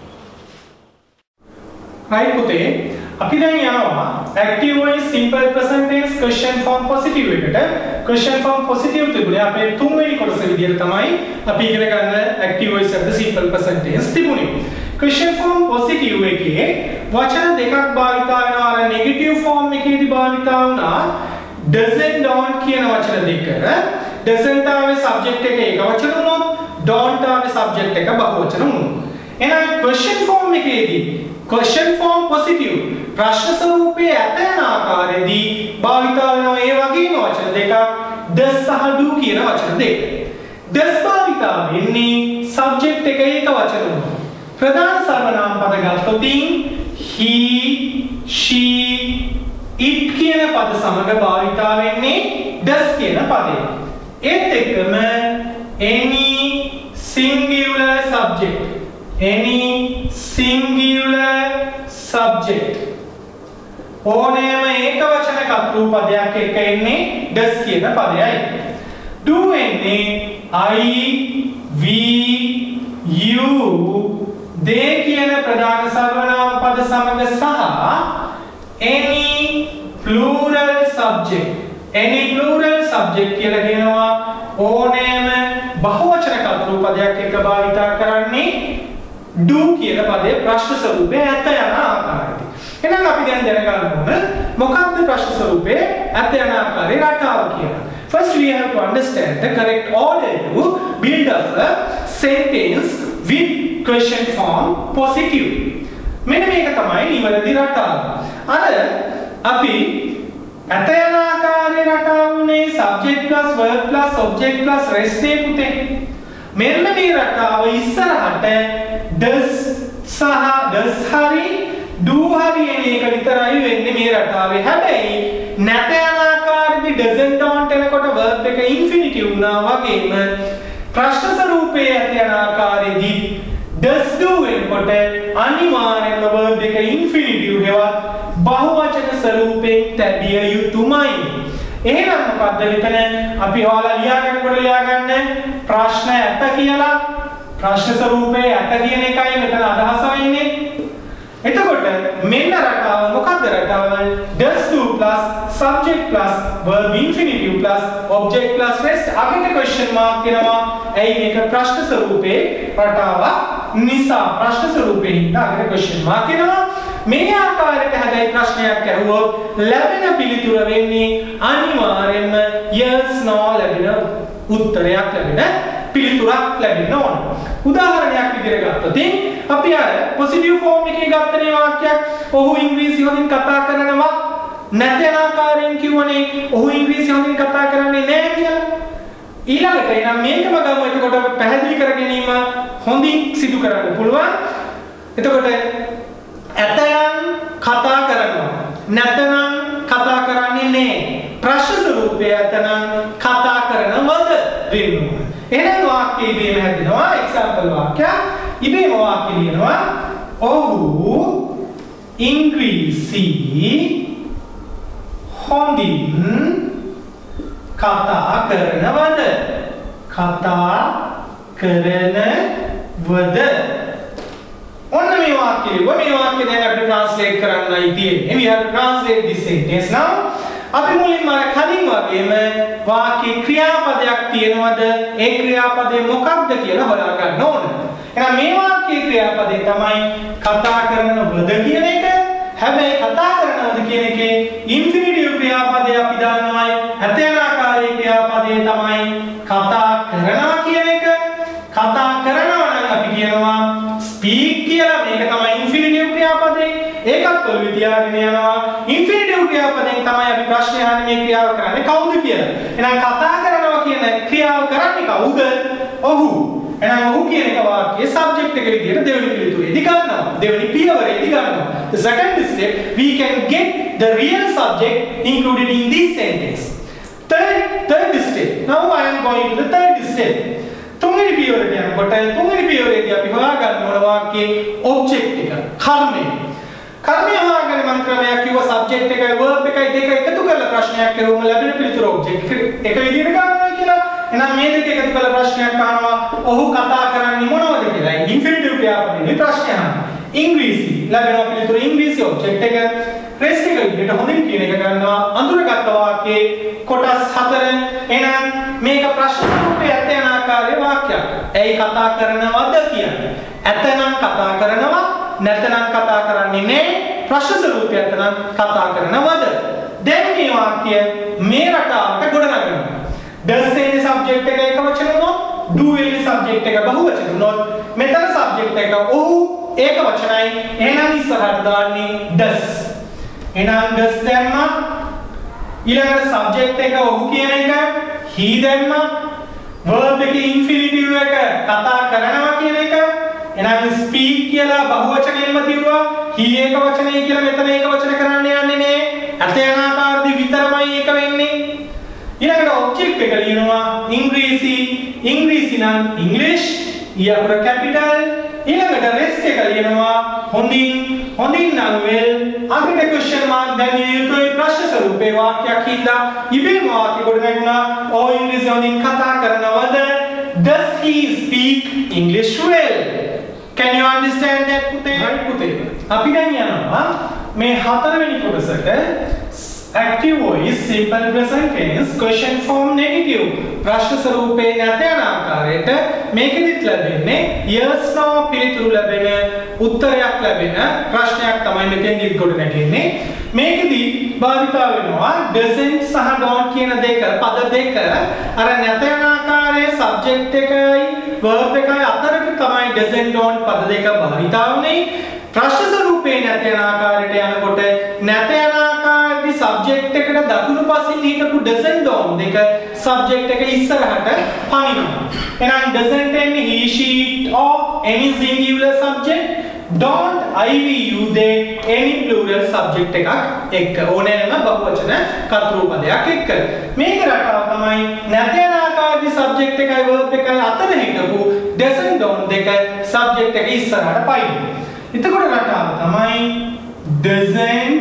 Right පුතේ, අපි දැන් යනවා active voice simple present tense question form positive එකට. question form positive තිබුණේ අපේ තුන්වෙනි කොටස විදිහට තමයි අපි ඉගෙන ගන්න active voice of the simple present tense තිබුණේ. question form positive එකේ වචන දෙකක් භාවිත වෙනවා. අර negative form එකේදී භාවිත වුණා doesn't don't කියන වචන දෙක. doesn't ආවේ subject එක එක වචන වුණොත් don't ආවේ subject එක බහු වචන වුණොත්. එහෙනම් question form එකේදී question form positive ප්‍රශ්න ස්වරූපයේ ඇතන ආකාරයේදී භාවිත වෙනවා ඒ වගේම වචන දෙකක් does සහ do කියන වචන දෙක. does භාවිත වෙන්නේ subject එක එක වචන වුණොත්. ප්‍රධාන සර්වනාම පද ගත්තොත් he she it කියන පද සමග භාවිත වෙන්නේ does කියන පදය. ඒත් එක්කම any singular subject any singular subject ඕනෑම ඒක වචන කර්තෘ පදයක් එක්ක එන්නේ does කියන පදයයි. do එන්නේ I we you they කියන ප්‍රධාන සර්වනාම පද සමග සහ any plural subject any plural subject කියලා කියනවා ඕනෑම බහුවචන කර්තෘ පදයක් එක්ක භාවිත කරන්නේ do කියන පදයේ ප්‍රශ්න ස්වරූපේ ඇත යන ආකාරයයි. එහෙනම් අපි දැන් දැනගන්න ඕන මොකක්ද ප්‍රශ්න ස්වරූපේ ඇත යන ආකාරයේ රටාව කියලා. First we have to understand the correct order to build up a sentence with question form positive. මෙන්න මේක තමයි නිවැරදි රටාව. අර අපි ඇත යන ආකාරයේ රටාවුනේ subject plus verb plus object plus rest ඒ පුතේ. මෙන්න මේ රටාව ඉස්සරහට does සහ does හරි do හරි එන එක විතරයි වෙන්නේ මේ රටාවේ. හැබැයි නැත යන ආකාරයේදී doesn't don't එනකොට verb එක infinitive වුණා වගේම ප්‍රශ්න ස්වරූපයේ ඇත යන ආකාරයේදී does do එනකොට අනිවාර්යෙන්ම verb එක infinitive හෙවත් බහුවචන ස්වරූපයෙන් තැබිය යුතුමයි. එහෙනම් මොකද්ද මෙතන අපි ඔයාලා ලියා ගන්නකොට ලියා ගන්න ප්‍රශ්න ඇත කියලා ප්‍රශ්න ස්වරූපයේ ඇත කියන එකයි මෙතන අදහස වෙන්නේ. එතකොට මෙන්න රටාව මොකක්ද රටාව? does do plus subject plus verb infinitive plus object plus rest අගට question mark එනවා. එයි මේක ප්‍රශ්න ස්වරූපයේ රටාවක් නිසා ප්‍රශ්න ස්වරූපයේ හින්දා අගට question mark එනවා. මේ ආකාරයට හැබැයි ප්‍රශ්නයක් ඇහුවොත් ලැබෙන පිළිතුර වෙන්නේ අනිවාර්යෙන්ම yes no ලැබෙන උත්තරයක් ලැබෙන පිළිතුරක් ලැබෙන්න ඕන. උදාහරණයක් විදිහට ගත්තොත් අපි අර පොසිටිව් ෆෝම් එකේ ගත්තනේ වාක්‍යයක් ඔහු ඉංග්‍රීසි හොඳින් කතා කරනවා නැත්නම් ආකාරයෙන් කිව්වනේ ඔහු ඉංග්‍රීසි හොඳින් කතා කරන්නේ නැහැ කියලා. ඊළඟට එනම් මේකම ගමු. එතකොට පැහැදිලි කර ගැනීම හොඳින් සිදු කරන්න පුළුවන්. එතකොට ඇතනම් කතා කරනවා නැතනම් කතා කරන්නේ නැහැ. ප්‍රශ්න ස්වරූපය ඇතනම් කතා කරනවද වෙනවා. එහෙනම් වාක්‍ය ඉබේම හැදෙනවා. එක්සැම්පල් වාක්‍ය ඉබේම වාක්‍ය ලියනවා ඔහු ඉංග්‍රීසි හොඳින් කතා කරනවද? කතා කරනවද? ඔන්න මේ වාක්‍ය ලියුවා. මේ වාක්‍ය දැන් අපිට ට්‍රාන්ස්ලේට් කරන්නයි තියෙන්නේ. We have to translate this sentence now. අපි මුලින්ම අර කලින් වගේම වාක්‍ය ක්‍රියාපදයක් තියෙනවද? ඒ ක්‍රියාපදේ මොකක්ද කියලා හොයා ගන්න ඕන. එහෙනම් මේ වාක්‍යයේ ක්‍රියාපදේ තමයි කතා කරනවද කියන එක. හැබැයි කතා කරනවද කියන එකේ ඉන්ෆිනිටිව් ක්‍රියාපදේ අපි දන්නවයි. ඇත යන ආකාරයේ ක්‍රියාපදේ තමයි කතා කරනවා කියන එක. කතා කරනවා නම් අපි කියනවා speak කියලා. මේක තමයි ඉන්ෆිනිටිව් ක්‍රියාපදේ. ඒකත් ඔළුවේ තියාගෙන යනවා. ඉන්ෆිනිටිව් ක්‍රියාපදයෙන් තමයි අපි ප්‍රශ්නේ අහන්නේ මේ ක්‍රියාව කරන්නේ කවුද කියලා. එහෙනම් කතා කරනවා කියන ක්‍රියාව කරන්නේ කවුද? ඔහු. එහෙනම් ඔහු කියන එක වාක්‍යයේ subject එක විදිහට දෙවෙනි පිළිතුරේදී ගන්නවා. දෙවෙනි පියවරේදී ගන්නවා. The second step we can get the real subject included in this sentence. Third third step. Now I am going to the third step. තුන්වෙනි පියවරට යනකොට තුන්වෙනි පියවරේදී අපි හොයාගන්න ඕන වාක්‍යයේ object එක කර්මය. කර්මය හොයාගන්න මම ක්‍රමයක් කිව්වා subject එකයි verb එකයි දෙක එකතු කරලා ප්‍රශ්නයක් කරුවම ලැබෙන පිළිතුර object එක විදිහට ගන්නවා කියලා. එහෙනම් මේ දෙක එකතු කරලා ප්‍රශ්නයක් අහනවා ඔහු කතා කරන්නේ මොනවද කියලා. ඉන්ෆිනිටිව් ක්‍රියාපදේ ප්‍රශ්නය අහනවා. ඉංග්‍රීසි ලැබෙන පිළිතුර ඉංග්‍රීසි object එක රෙස්ට් එක විදිහට හොඳින් කියන එක ගන්නවා. අඳුරගත්ත වාක්‍යයේ කොටස් හතර. එහෙනම් මේක ප්‍රශ්න ස්වරූපයේ ඇත යන ආකාරයේ වාක්‍යයක්. එයි කතා කරනවද කියන්නේ. ඇතනම් කතා කරනවා නැතනම් කතා කරන්නේ නැහැ. ප්‍රශ්න ස්වරූපය ඇතනම් කතා කරනවද? දැන් මේ වාක්‍ය මේ රටාවට ගොඩනගනවා. does එන්නේ subject එක එක වචන වුණොත් do එන්නේ subject එක බහු වචන වුණොත් මෙතන subject එක ඔහු ඒක වචනයි. එහෙනම් ඉස්සරහට දාන්නේ does. එහෙනම් does දැම්මා. ඊළඟට subject එක ඔහු කියන එක he දැම්මා. verb එකේ infinitive එක කතා කරනවා කියන එක. එහෙනම් speak කියලා බහු වචනයෙන්ම තියුවා. he ඒක වචනේ කියලා මෙතන ඒක වචන කරන්න යන්නේ නේ. අත යන ආකාරදී විතරමයි ඒක වෙන්නේ. ඊළඟට object එක ලියනවා ඉංග්‍රීසි. ඉංග්‍රීසි නම් English ඊයකට capital. ඊළඟට rest එක ලියනවා හොඳින්. හොඳින් නම් well. අගට question mark දැන් යුතුයි ප්‍රශ්න ස්වරූපේ වාක්‍යයක් හින්දා ඉබේම වාක්‍ය කොට නැගුණා. ඔහු ඉංග්‍රීසි හොඳින් කතා කරනවද? Does he speak English well? Can you understand that පුතේ? right පුතේ. අපි දැන් යනවා මේ හතරවෙනි කොටසට active voice simple present tense question form negative ප්‍රශ්න ස්වරූපේ නැත යන ආකාරයට මේකෙදිත් ලැබෙන්නේ yes no පිළිතුරු ලැබෙන උත්තරයක් ලැබෙන ප්‍රශ්නයක් තමයි මෙතෙන්දිත් ගොඩ නැගෙන්නේ මේකෙදි භාවිතා වෙනවා doesn't සහ don't කියන දෙක පද දෙක අර නැත යන ආකාරයේ subject එකයි verb එකයි අතරට තමයි doesn't don't පද දෙක භාවිතා වුනේ ප්‍රශ්න ස්වරූපේ නැත යන ආකාරයට යනකොට නැත යන ආකාරයේ subject එකට දකුණු පසින් හිටපු doesn't don't දෙක subject එක ඉස්සරහට පනිනවා. එහෙනම් doesn't එන්නේ he she it or any singular subject don't I we you they any plural subject එකක් එක්ක ඕනෑම බහුවචන කර්තෘ පදයක් එක්ක මේක රටාව තමයි නැත යන ආකාරයේ subject එකයි verb එකයි අතර හිටපු doesn't don't දෙක subject එක ඉස්සරහට පනිනවා. එතකොට රටාව තමයි doesn't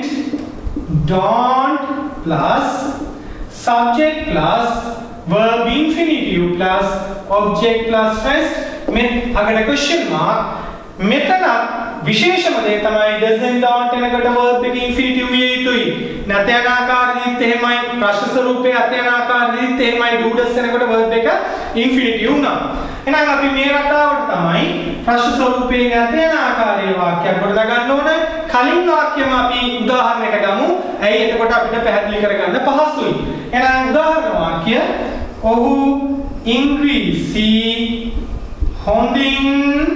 don't plus subject plus verb infinitive plus object plus rest में अगर question mark මෙතන විශේෂම දේ තමයි doesn't don't එනකොට verb එකේ infinitive විය යුතුයි නැත යන ආකාරයේත් එහෙමයි ප්‍රශ්න ස්වරූපයේ අත යන ආකාරයේත් එහෙමයි do does එනකොට verb එක infinitive වුණා එහෙනම් අපි මේ රටාවට තමයි ප්‍රශ්න ස්වරූපයේ නැත යන ආකාරයේ වාක්‍යයක් ගොඩනගා ගන්න ඕන කලින් වාක්‍යෙම අපි උදාහරණයකට ගමු ඇයි එතකොට අපිට පැහැදිලි කරගන්න පහසුයි එහෙනම් උදාහරණ වාක්‍ය ඔහු ඉංග්‍රීසි හොඳින්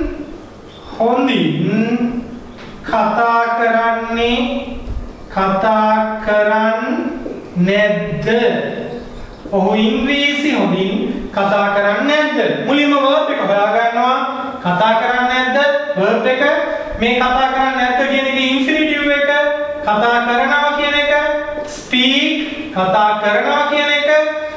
හොඳින් කතා කරන්නේ කතා කරන්නේ නැද්ද ඔහු ඉංග්‍රීසි හොඳින් කතා කරන්නේ නැද්ද මුලින්ම verb එක හොයා ගන්නවා කතා කරන්නේ නැද්ද verb එක මේ කතා කරන්නේ නැද්ද කියන එකේ infinitive එක කතා කරනවා කියන එක speak කතා කරනවා කියන එක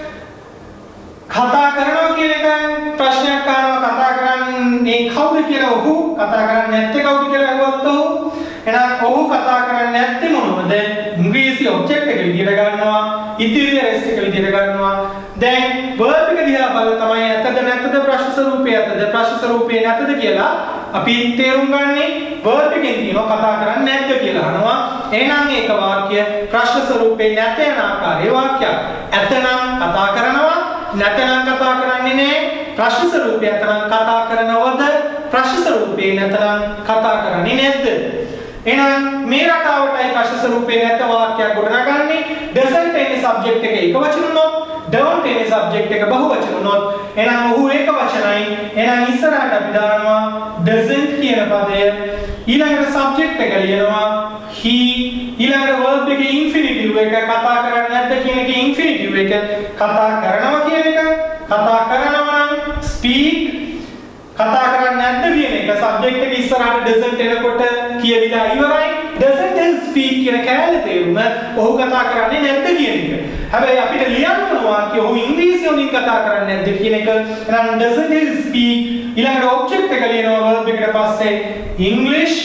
කතා කරනවා කියන එක ප්‍රශ්නයක් අහනවා කතා කරන්නේ කවුද කියලා ඔහු කතා කරන්නේ නැත්තේ කවුද කියලා අහුවත් ඔහු එහෙනම් ඔහු කතා කරන්නේ නැත්තේ මොනවද ඉංග්‍රීසි ඔබ්ජෙක්ට් එක විදිහට ගන්නවා ඉදිරිය රෙස්ට් එක විදිහට ගන්නවා දැන් verb එක දිහා බලලා තමයි ඇත්තද නැත්තද ප්‍රශ්න ස්වරූපේ ඇත්තද ප්‍රශ්න ස්වරූපේ නැත්තද කියලා අපි තේරුම් ගන්නේ verb එකෙන් කියනවා කතා කරන්නේ නැද්ද කියලා අහනවා එහෙනම් ඒක වාක්‍ය ප්‍රශ්න ස්වරූපේ නැත යන ආකාරයේ වාක්‍යයක් ඇත්තනම් කතා කරනවා නැතනම් කතා කරන්නේ නැහැ ප්‍රශ්න ස්වරූපය නැතනම් කතා කරනවද ප්‍රශ්න ස්වරූපේ නැතනම් කතා කරන්නේ නැද්ද එහෙනම් මේ රටාවටයි ප්‍රශ්න ස්වරූපේ නැත වාක්‍යයක් ගොඩනගන්නේ doesn't එන්නේ subject එක එක වචන උනොත් don't එන්නේ subject එක බහු වචන උනොත් එහෙනම් ඔහු ඒක වචනයි එහෙනම් ඉස්සරහට අපි දානවා doesn't කියන පදය ඊළඟට subject එක ලියනවා he ඊළඟට verb එකේ infinitive එක කතා කරන්නේ නැද්ද කියන එකේ infinitive එක කතා කරනවා කියන එක කතා කරනවා නම් speak කතා කරන්නේ නැද්ද කියන එක subject එක ඉස්සරහට doesn't එනකොට කියවිලා ඉවරයි doesn't speak කියන කැලේ තේරුම ඔහු කතා කරන්නේ නැද්ද කියන එක. හැබැයි අපිට ලියන්න ඕනවා කිය ඔහු ඉංග්‍රීසි වලින් කතා කරන්නේ නැද්ද කියන එක. එහෙනම් doesn't speak ඊළඟට object එක ලියනවා verb එකට පස්සේ English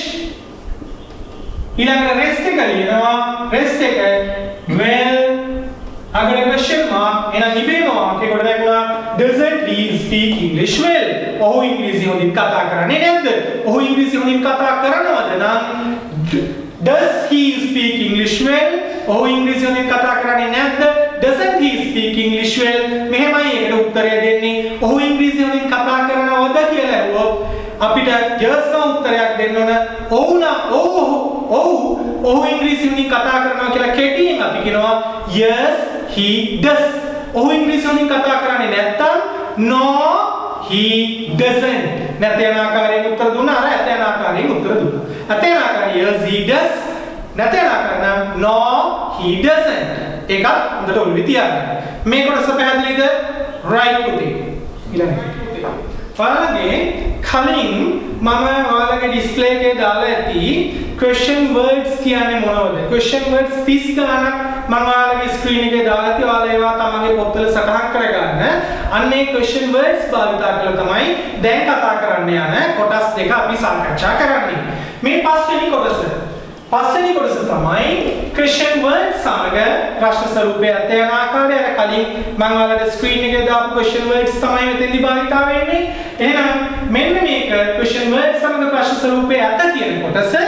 ඊළඟට rest එක ලියනවා rest එක well අගල question mark එහෙනම් ඉබේම වාක්‍යයකට දැක්ුණා doesn't he speak English well ඔහු ඉංග්‍රීසි හොඳින් කතා කරන්නේ නැද්ද ඔහු ඉංග්‍රීසි හොඳින් කතා කරනවද නම් does he speak English well ඔහු ඉංග්‍රීසි හොඳින් කතා කරන්නේ නැද්ද doesn't he speak English well මෙහෙමයි ඒකට උත්තරය දෙන්නේ ඔහු ඉංග්‍රීසි හොඳින් කතා කරනවද කියලා අහුවොත් අපිට yes no උත්තරයක් දෙන්න ඕන ඔව් නම් ඔව් ඔව් ඔහු ඉංග්‍රීසි වලින් කතා කරනවා කියලා කෙටියෙන් අපි කියනවා yes he does ඔහු ඉංග්‍රීසි වලින් කතා කරන්නේ නැත්තම් no he doesn't නැත්නම් යන ආකාරයෙන් උත්තර දුන්නා අර ඇත යන ආකාරයෙන් උත්තර දුන්නා ඇත යන ආකාරය yes he does නැත්නම් යන ආකාරය no he doesn't ඒකත් හොඳට ඔළුවේ තියාගන්න මේ කොටස පැහැදිලිද right පුතේ ඊළඟට ඔයාලගේ කලින් මම ඔයාලගේ ඩිස්ප්ලේ එකේ දාලා ඇති question words කියන්නේ මොනවද question words තිස් ගණනක් මම ඔයාලගේ ස්ක්‍රීන් එකේ දාලා ඇති ඔයාලා ඒවා තමන්ගේ පොත්වල සටහන් කරගන්න අන්නේ question words භාවිතා කරලා තමයි දැන් කතා කරන්න යන කොටස් දෙක අපි සාකච්ඡා කරන්නේ මේ පස්වෙනි කොටස පස්වෙනි කොටස තමයි question words සමග ප්‍රශ්න ස්වරූපයේ අත යන ආකාරය අර කලින් මම ඔයාලට ස්ක්‍රීන් එකේ දාපු question words තමයි මෙතෙන්දි භාවිතා වෙන්නේ එහෙනම් මෙන්න මේක question words සමග ප්‍රශ්න ස්වරූපයේ අත කියන කොටස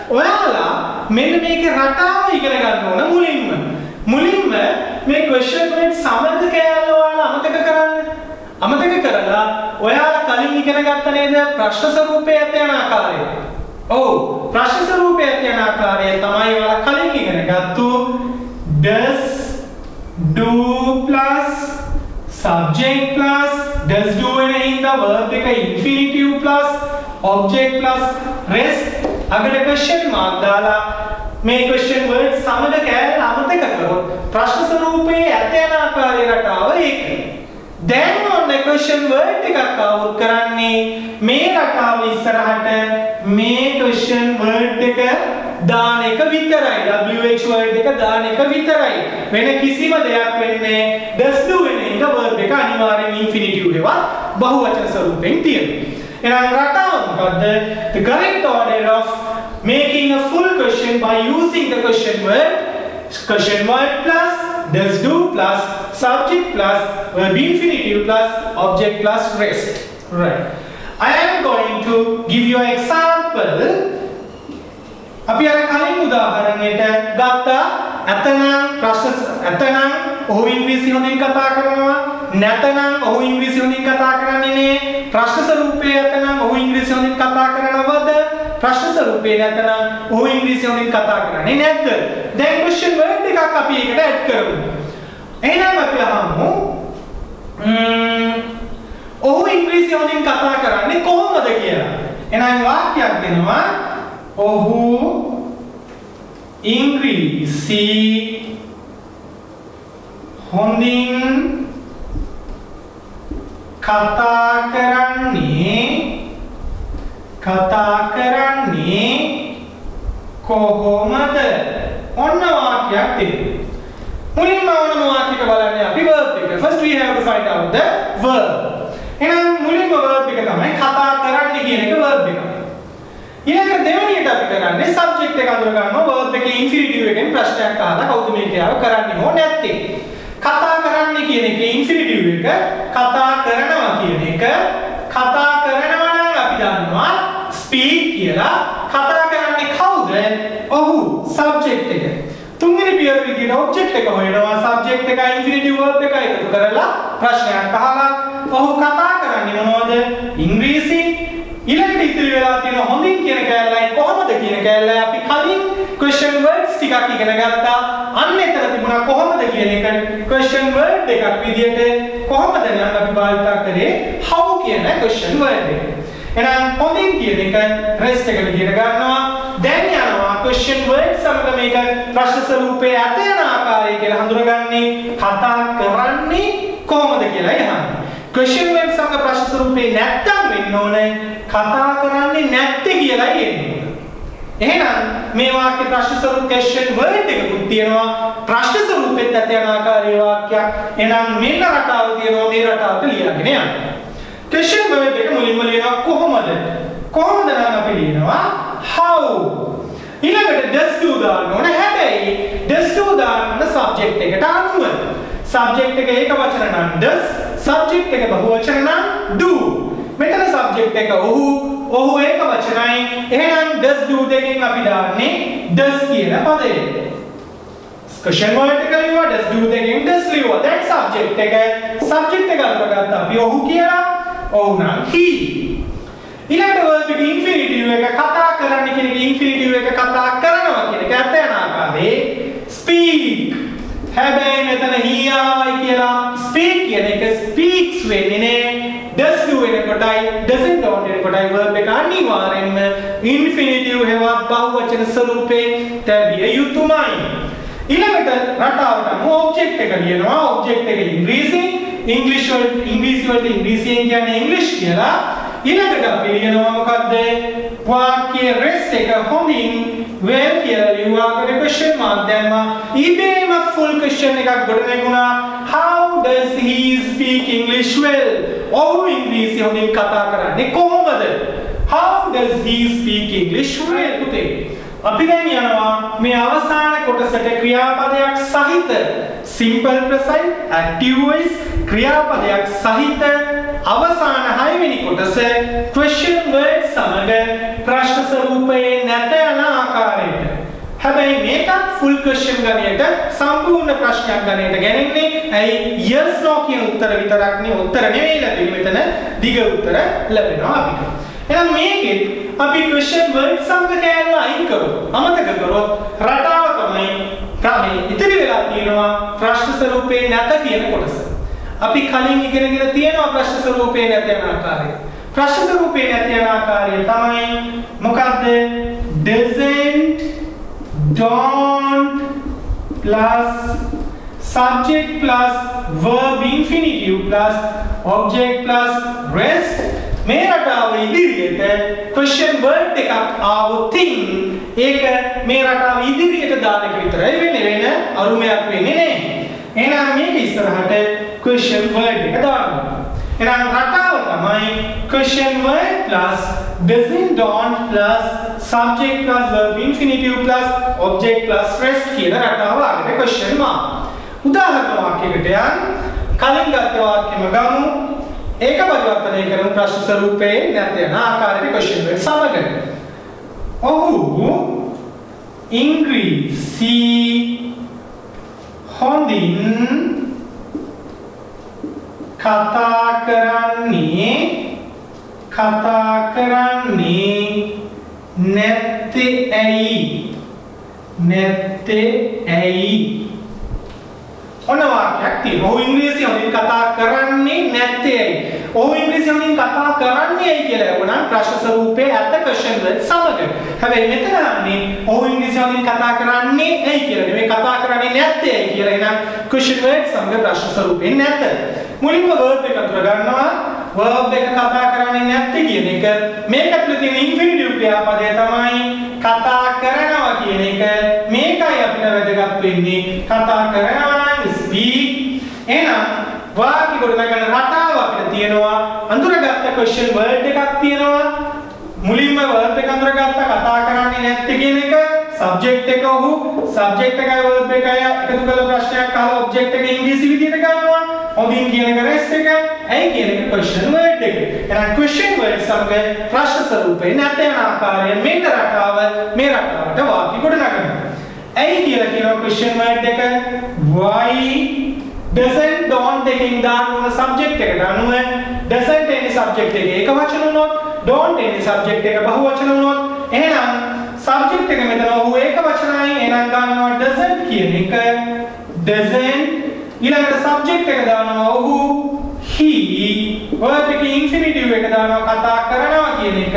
ඔයාලා මෙන්න මේකේ රටාව ඉගෙන ගන්න ඕන මුලින්ම. මුලින්ම මේ question වලින් සමග කෑල්ල ඔයාලා අමතක කරන්න. අමතක කරලා ඔයාලා කලින් ඉගෙන ගත්ත නේද ප්‍රශ්න ස්වරූපයේ ඇත යන ආකාරය. ඔව් ප්‍රශ්න ස්වරූපයේ ඇත යන ආකාරය තමයි ඔයාලා කලින් ඉගෙන ගත්තු does do plus subject plus does do වෙන හින්දා verb එක infinitive plus object plus rest අගට question mark දාලා මේ question word සමග කෑල්ල අමතක කරොත් ප්‍රශ්න ස්වරූපයේ ඇත යන ආකාරය රටාව ඒකයි. දැන් ඔන්න question word එකක් આવුත් කරන්නේ මේ රටාව ඉස්සරහට මේ question word එක දාන එක විතරයි. wh word එක දාන එක විතරයි. වෙන කිසිම දෙයක් වෙන්නේ does do වෙන එක verb එක අනිවාර්යෙන් infinitive එකවත් බහුවචන ස්වරූපයෙන් තියෙනවා. එහෙනම් රටාව මොකද්ද? The correct order of making a full question by using the question word, question word plus does do plus subject plus verb infinitive plus object plus rest. Right. I am going to give you an example. අපි අර කලින් උදාහරණයට ගත්තා ඇතනම් ප්‍රශ්න ඇතනම් ඔහු ඉංග්‍රීසි හොඳින් කතා කරනවා නැතනම් ඔහු ඉංග්‍රීසි හොඳින් කතා කරන්නේ නේ ප්‍රශ්න ස්වරූපයේ ඇතනම් ඔහු ඉංග්‍රීසි හොඳින් කතා කරනවද ප්‍රශ්න ස්වරූපයේ නැතනම් ඔහු ඉංග්‍රීසි හොඳින් කතා කරන්නේ නැද්ද දැන් question word එකක් අපි ඒකට ඇඩ් කරමු එහෙනම් අපි අහමු ඔහු ඉංග්‍රීසි හොඳින් කතා කරන්නේ කොහොමද කියලා එහෙනම් වාක්‍යයක් දෙනවා ඔහු ඉංග්‍රීසි හොඳින් කතා කරන්නේ කතා කරන්නේ කොහොමද ඔන්න වාක්‍යයක් දෙන්න මුලින්ම ඕනම වාක්‍යයක බලන්නේ අපි verb එක first we have to find out the verb එහෙනම් මුලින්ම verb එක තමයි කතා කරන්නේ කියන එක verb එක ඊළඟ දෙවෙනියට අපි කරන්නේ subject එක අඳුර ගන්නවා verb එකේ infinitive එකෙන් ප්‍රශ්නයක් අහලා කවුද මේ ක්‍රියාව කරන්නේ හෝ නැත්තේ කතා කරන්නේ කියන එකේ infinitive එක කතා කරනවා කියන එක කතා කරනවා නම් අපි දන්නවා speak කියලා කතා කරන්නේ කවුද ඔහු subject එක තුන්වෙනි පියවර විදිහට object එක හොයනවා subject එක infinitive verb එක එකතු කරලා ප්‍රශ්නයක් අහලා ඔහු කතා කරන්නේ මොනවද ඉංග්‍රීසි ඊළඟට ඉතිරි වෙලා තියෙන හොඳින් කියන කැලලයි කොහොමද කියන කැලලයි අපි කලින් question words ටිකක් ඉගෙන ගත්තා අන්න එතන තිබුණා කොහොමද කියන එක question word එකක් විදිහට කොහොමද නම් අපි භාවිත කරේ how කියන question word එක එහෙනම් හොඳින් කියන එක rest එක විදිහට ගන්නවා දැන් යනවා question word සමග මේක ප්‍රශ්න ස්වරූපයේ ඇත යන ආකාරය කියලා හඳුනගන්නේ කතා කරන්නේ කොහොමද කියලා යහන්නේ question word සමග ප්‍රශ්න ස්වරූපේ නැත්තම් වෙන්න ඕනේ කතා කරන්නේ නැත්තේ කියලා එන්නේ. එහෙනම් මේ වාක්‍ය ප්‍රශ්න ස්වරූප question word එකකුත් තියෙනවා ප්‍රශ්න ස්වරූපෙත් ඇත යන ආකාරයේ වාක්‍යයක්. එහෙනම් මෙන්න රටාව තියෙනවා මේ රටාවට ලියගෙන යන්න. question word එක මුලින්ම ලියනවා කොහොමද? කොහොමද නම් අපි ලියනවා how. ඊළඟට does do දාන්න ඕනේ. හැබැයි does do දාන්න subject එකට අනුව. subject එක ඒක වචන නම් does subject එක බහු වචන නම් do මෙතන subject එක ඔහු ඔහු ඒක වචනයි එහෙනම් does do දෙකෙන් අපි දාන්නේ does කියන පදේ question word එක ලියුවා does do දෙකෙන් does ලියුවා දැන් subject එක subject එක අල්ලගත්තා අපි ඔහු කියලා ඔහු නම් he ඊළඟට verb එක infinitive එක කතා කරන්නේ කියන එක infinitive එක කතා කරනවා කියන එක ඇත්ත යන ආකාරයේ speak හැබැයි මෙතන he ආවයි කියලා speak කියන එක speaks වෙන්නේ නේ does do වෙනකොටයි doesn't do වෙනකොටයි verb එක අනිවාර්යෙන්ම infinitive හෙවත් බහුවචන ස්වරූපේ තැබිය යුතුමයි ඊළඟට රටාවට object එක ලියනවා object එක ඉංග්‍රීසි english වලට ඉංග්‍රීසි වලට ඉංග්‍රීසියෙන් කියන්නේ english කියලා ඊළඟට අපි ලියනවා මොකද්ද වාක්‍යයේ rest එක හොඳින් well කියලා ලියුවාකට question mark දැම්මා ඉබේම full question එකක් ගොඩ නැගුණා how does he speak english well ඔහු ඉංග්‍රීසි හොඳින් කතා කරන්නේ කොහොමද how does he speak english well පුතේ අපි දැන් යනවා මේ අවසාන කොටසට ක්‍රියාපදයක් සහිත simple precise active voice ක්‍රියාපදයක් සහිත අවසාන හයවෙනි කොටස question word සමග ප්‍රශ්න ස්වරූපයේ නැත යන ආකාරය මේකත් full question ගණයට සම්පූර්ණ ප්‍රශ්නයක් ගණයට ගන්නේ. ඇයි yes no කියන උත්තර විතරක් නේ උත්තර නෙවෙයි ලැබෙන්නේ මෙතන දිග උත්තර ලැබෙනවා අපිට. එහෙනම් මේකෙත් අපි question word සංග කෑල්ල අයින් කරමු. අමතක කරොත් රටාව තමයි තමයි ඉතිරි වෙලා තියෙනවා ප්‍රශ්න ස්වරූපේ නැත කියන කොටස. අපි කලින් ඉගෙනගෙන තියෙනවා ප්‍රශ්න ස්වරූපේ නැත යන ආකාරය. ප්‍රශ්න ස්වරූපේ නැත යන ආකාරය තමයි මොකද්ද? doesn't, don't plus subject plus verb infinitive plus object plus rest මේ රටාව ඉදිරියට question word එකක් ආවොත් ඒක මේ රටාව ඉදිරියට දාන එක විතරයි වෙන්නේ වෙන අරුමයක් වෙන්නේ නැහැ. එහෙනම් මේක ඉස්සරහට question word එක දාන්න. එහෙනම් රටාව තමයි question word plus doesn't, don't plus subject plus verb infinitive plus object plus rest කියන රටාව ආගෙන question mark. උදාහරණ වාක්‍යයකට යන්න කලින් ගත්ත වාක්‍යෙම ගමු. ඒක පරිවර්තනය කරමු ප්‍රශ්න ස්වරූපේ නැත්නම් ආකාරයට question word සමග. ඔහු ඉංග්‍රීසි හොඳින් කතා කරන්නේ කතා කරන්නේ නැත්තේ ඇයි නැත්තේ ඇයි ඔන්න වාක්‍යයක් තියෙනවා. ඔහු ඉංග්‍රීසි හොඳින් කතා කරන්නේ නැත්තේ ඇයි? ඔහු ඉංග්‍රීසි හොඳින් කතා කරන්නේ ඇයි කියලා වුණා ප්‍රශ්න ස්වරූපයේ අත question word සමග. හැබැයි මෙතන අන්නේ ඔහු ඉංග්‍රීසි හොඳින් කතා කරන්නේ ඇයි කියලා නෙමෙයි කතා කරන්නේ නැත්තේ ඇයි කියලා. එහෙනම් question word සමග ප්‍රශ්න ස්වරූපේ නැත. මුලින්ම verb එක අතුර ගන්නවා. verb එක කතා කරන්නේ නැත්තේ කියන එක මේක ඇතුලේ තියෙන infinitive ක්‍රියාපදය තමයි කතා කරනවා කියන එක. මේකයි අපිට වැදගත් වෙන්නේ. කතා කරනවා speak. එහෙනම් වාක්‍ය ගොඩනගන රටාව අපිට තියෙනවා අඳුරගත්ත question word එකක් තියෙනවා. මුලින්ම verb එක අඳුරගත්ත කතා කරන්නේ නැත්තේ කියන එක subject එක ඔහු subject එකයි verb එකයි එකතු කරලා ප්‍රශ්නයක් අහලා object එක ඉංග්‍රීසි විදියට ගන්නවා. හොඳින් කියන එක rest එක ඇයි කියන එක question word එක. එහෙනම් question word සමග ප්‍රශ්න ස්වරූපේ නැත යන ආකාරයෙන් මෙන්න රටාව මේ රටාවට වාක්‍ය ගොඩනගනවා. ඇයි කියලා කියන question word එක why doesn't, don't දෙකෙන් දාන්න ඕන subject එකට අනුව doesn't එන්නේ subject එක ඒක වචන වුණොත් don't එන්නේ subject එක බහු වචන වුණොත් එහෙනම් subject එක මෙතන ඔහු ඒක වචනයි එහෙනම් ගන්නවා doesn't කියන එක doesn't ඊළඟට subject එක දානවා ඔහු he verb එකේ infinitive එක දානවා කතා කරනවා කියන එක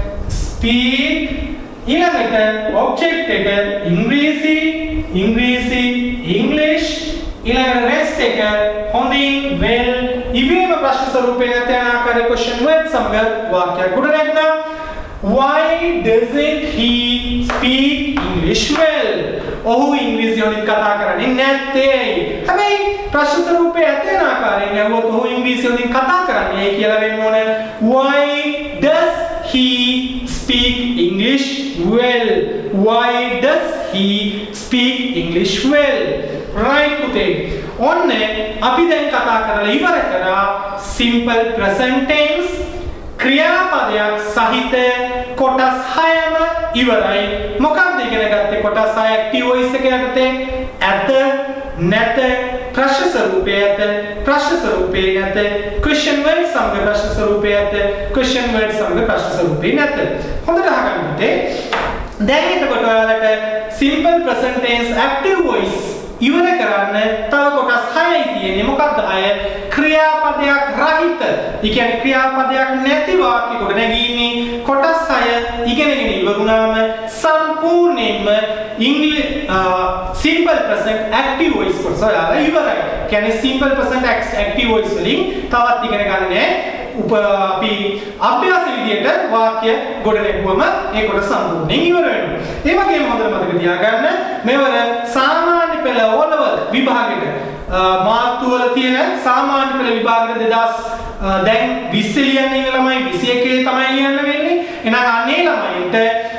speak ඊළඟට object එක ඉංග්‍රීසි ඉංග්‍රීසි English ඊළඟට rest එක හොඳින් well ඉබේම ප්‍රශ්න ස්වරූපේ නැත යන ආකාරයේ question word සමග වාක්‍යයක් ගොඩනැගුණා. Why doesn't he speak English well? ඔහු ඉංග්‍රීසි වලින් කතා කරන්නේ නැත්තේ. හැබැයි ප්‍රශ්න ස්වරූපේ ඇත යන ආකාරයෙන් යවුවොත් ඔහු ඉංග්‍රීසි වලින් කතා කරන්නේ කියලා වෙන්න ඕනේ. Why does he speak English well? Why does he speak English well? right පුතේ. ඔන්න අපි දැන් කතා කරලා ඉවර කරා simple present tense ක්‍රියාපදයක් සහිත කොටස් හයම ඉවරයි. මොකක්ද ඉගෙන ගත්තේ කොටස් හය active voice එක යටතේ? ඇත, නැත, ප්‍රශ්න ස්වරූපයේ ඇත, ප්‍රශ්න ස්වරූපයේ නැත, question word සමග ප්‍රශ්න ස්වරූපයේ ඇත, question word සමග ප්‍රශ්න ස්වරූපයේ නැත. හොඳට අහගන්න පුතේ. දැන් එතකොට ඔයාලට simple present tense active voice ඉවර කරන්න තව කොටස් හයයි තියෙන්නේ. මොකක්ද හය? ක්‍රියාපදයක් රහිත. ඒ කියන්නේ ක්‍රියාපදයක් නැති වාක්‍ය කොට නැගීන්නේ කොටස් හය ඉගෙනගෙන ඉවරුනාම සම්පූර්ණයෙන්ම ඉංග්‍රීසි simple present active voice කොටස ඔයාලා ඉවරයි. කියන්නේ simple present active voice වලින් තවත් ඉගෙන ගන්න නෑ. උප අපි අභ්‍යාස විදියට වාක්‍ය ගොඩ නැගුවම ඒ කොටස සම්පූර්ණයෙන් ඉවර වෙනවා. ඒ වගේම හොඳට මතක තියාගන්න මෙවර සාමාන්‍ය පෙළ O level විභාගෙට මාර්තු වල තියෙන සාමාන්‍ය පෙළ විභාගෙට දෙදාස් දැන් විස්ස ලියන්න ඉන්න ළමයි විසි එකේ තමයි ලියන්න වෙන්නේ. එහෙනම් අනේ ළමයින්ට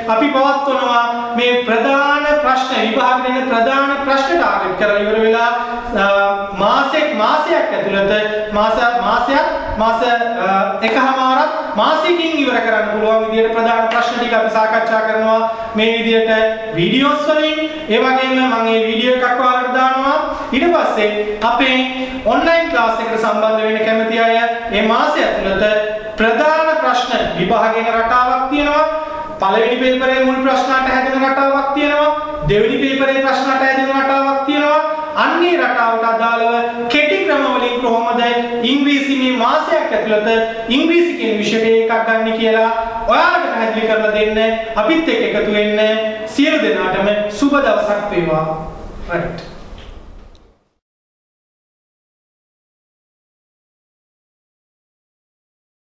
අපි පවත්වනවා මේ ප්‍රධාන ප්‍රශ්න විභාග දෙන ප්‍රධාන ප්‍රශ්න ටාගට් කරලා ඉවර වෙලා මාසයක් මාසයක් ඇතුළත මාස මාසයක් මාස එකමාරක් මාසයකින් ඉවර කරන්න පුළුවන් විදිහට ප්‍රධාන ප්‍රශ්න ටික අපි සාකච්ඡා කරනවා මේ විදිහට වීඩියෝස් වලින් ඒ වගේම මම මේ වීඩියෝ එකක් ඔයාලට දානවා ඊට පස්සේ අපේ ඔන්ලයින් ක්ලාස් එකට සම්බන්ධ වෙන්න කැමති අය මේ මාසය ඇතුළත ප්‍රධාන ප්‍රශ්න විභාගයෙන් රටාවක් තියෙනවා පළවෙනි පේපරේ මුල් ප්‍රශ්නට හැදෙන රටාවක් තියෙනවා දෙවෙනි පේපරේ ප්‍රශ්නට හැදෙන රටාවක් තියෙනවා අන්නේ රටාවට අදාළව කෙටි ක්‍රම වලින් කොහොමද ඉංග්‍රීසි මේ මාසයක් ඇතුළත ඉංග්‍රීසි කියන විෂය එකක් ගන්න කියලා ඔයාලට පැහැදිලි කරලා දෙන්න අපිත් එක්ක එකතු වෙන්න සියලු දෙනාටම සුබ දවසක් වේවා right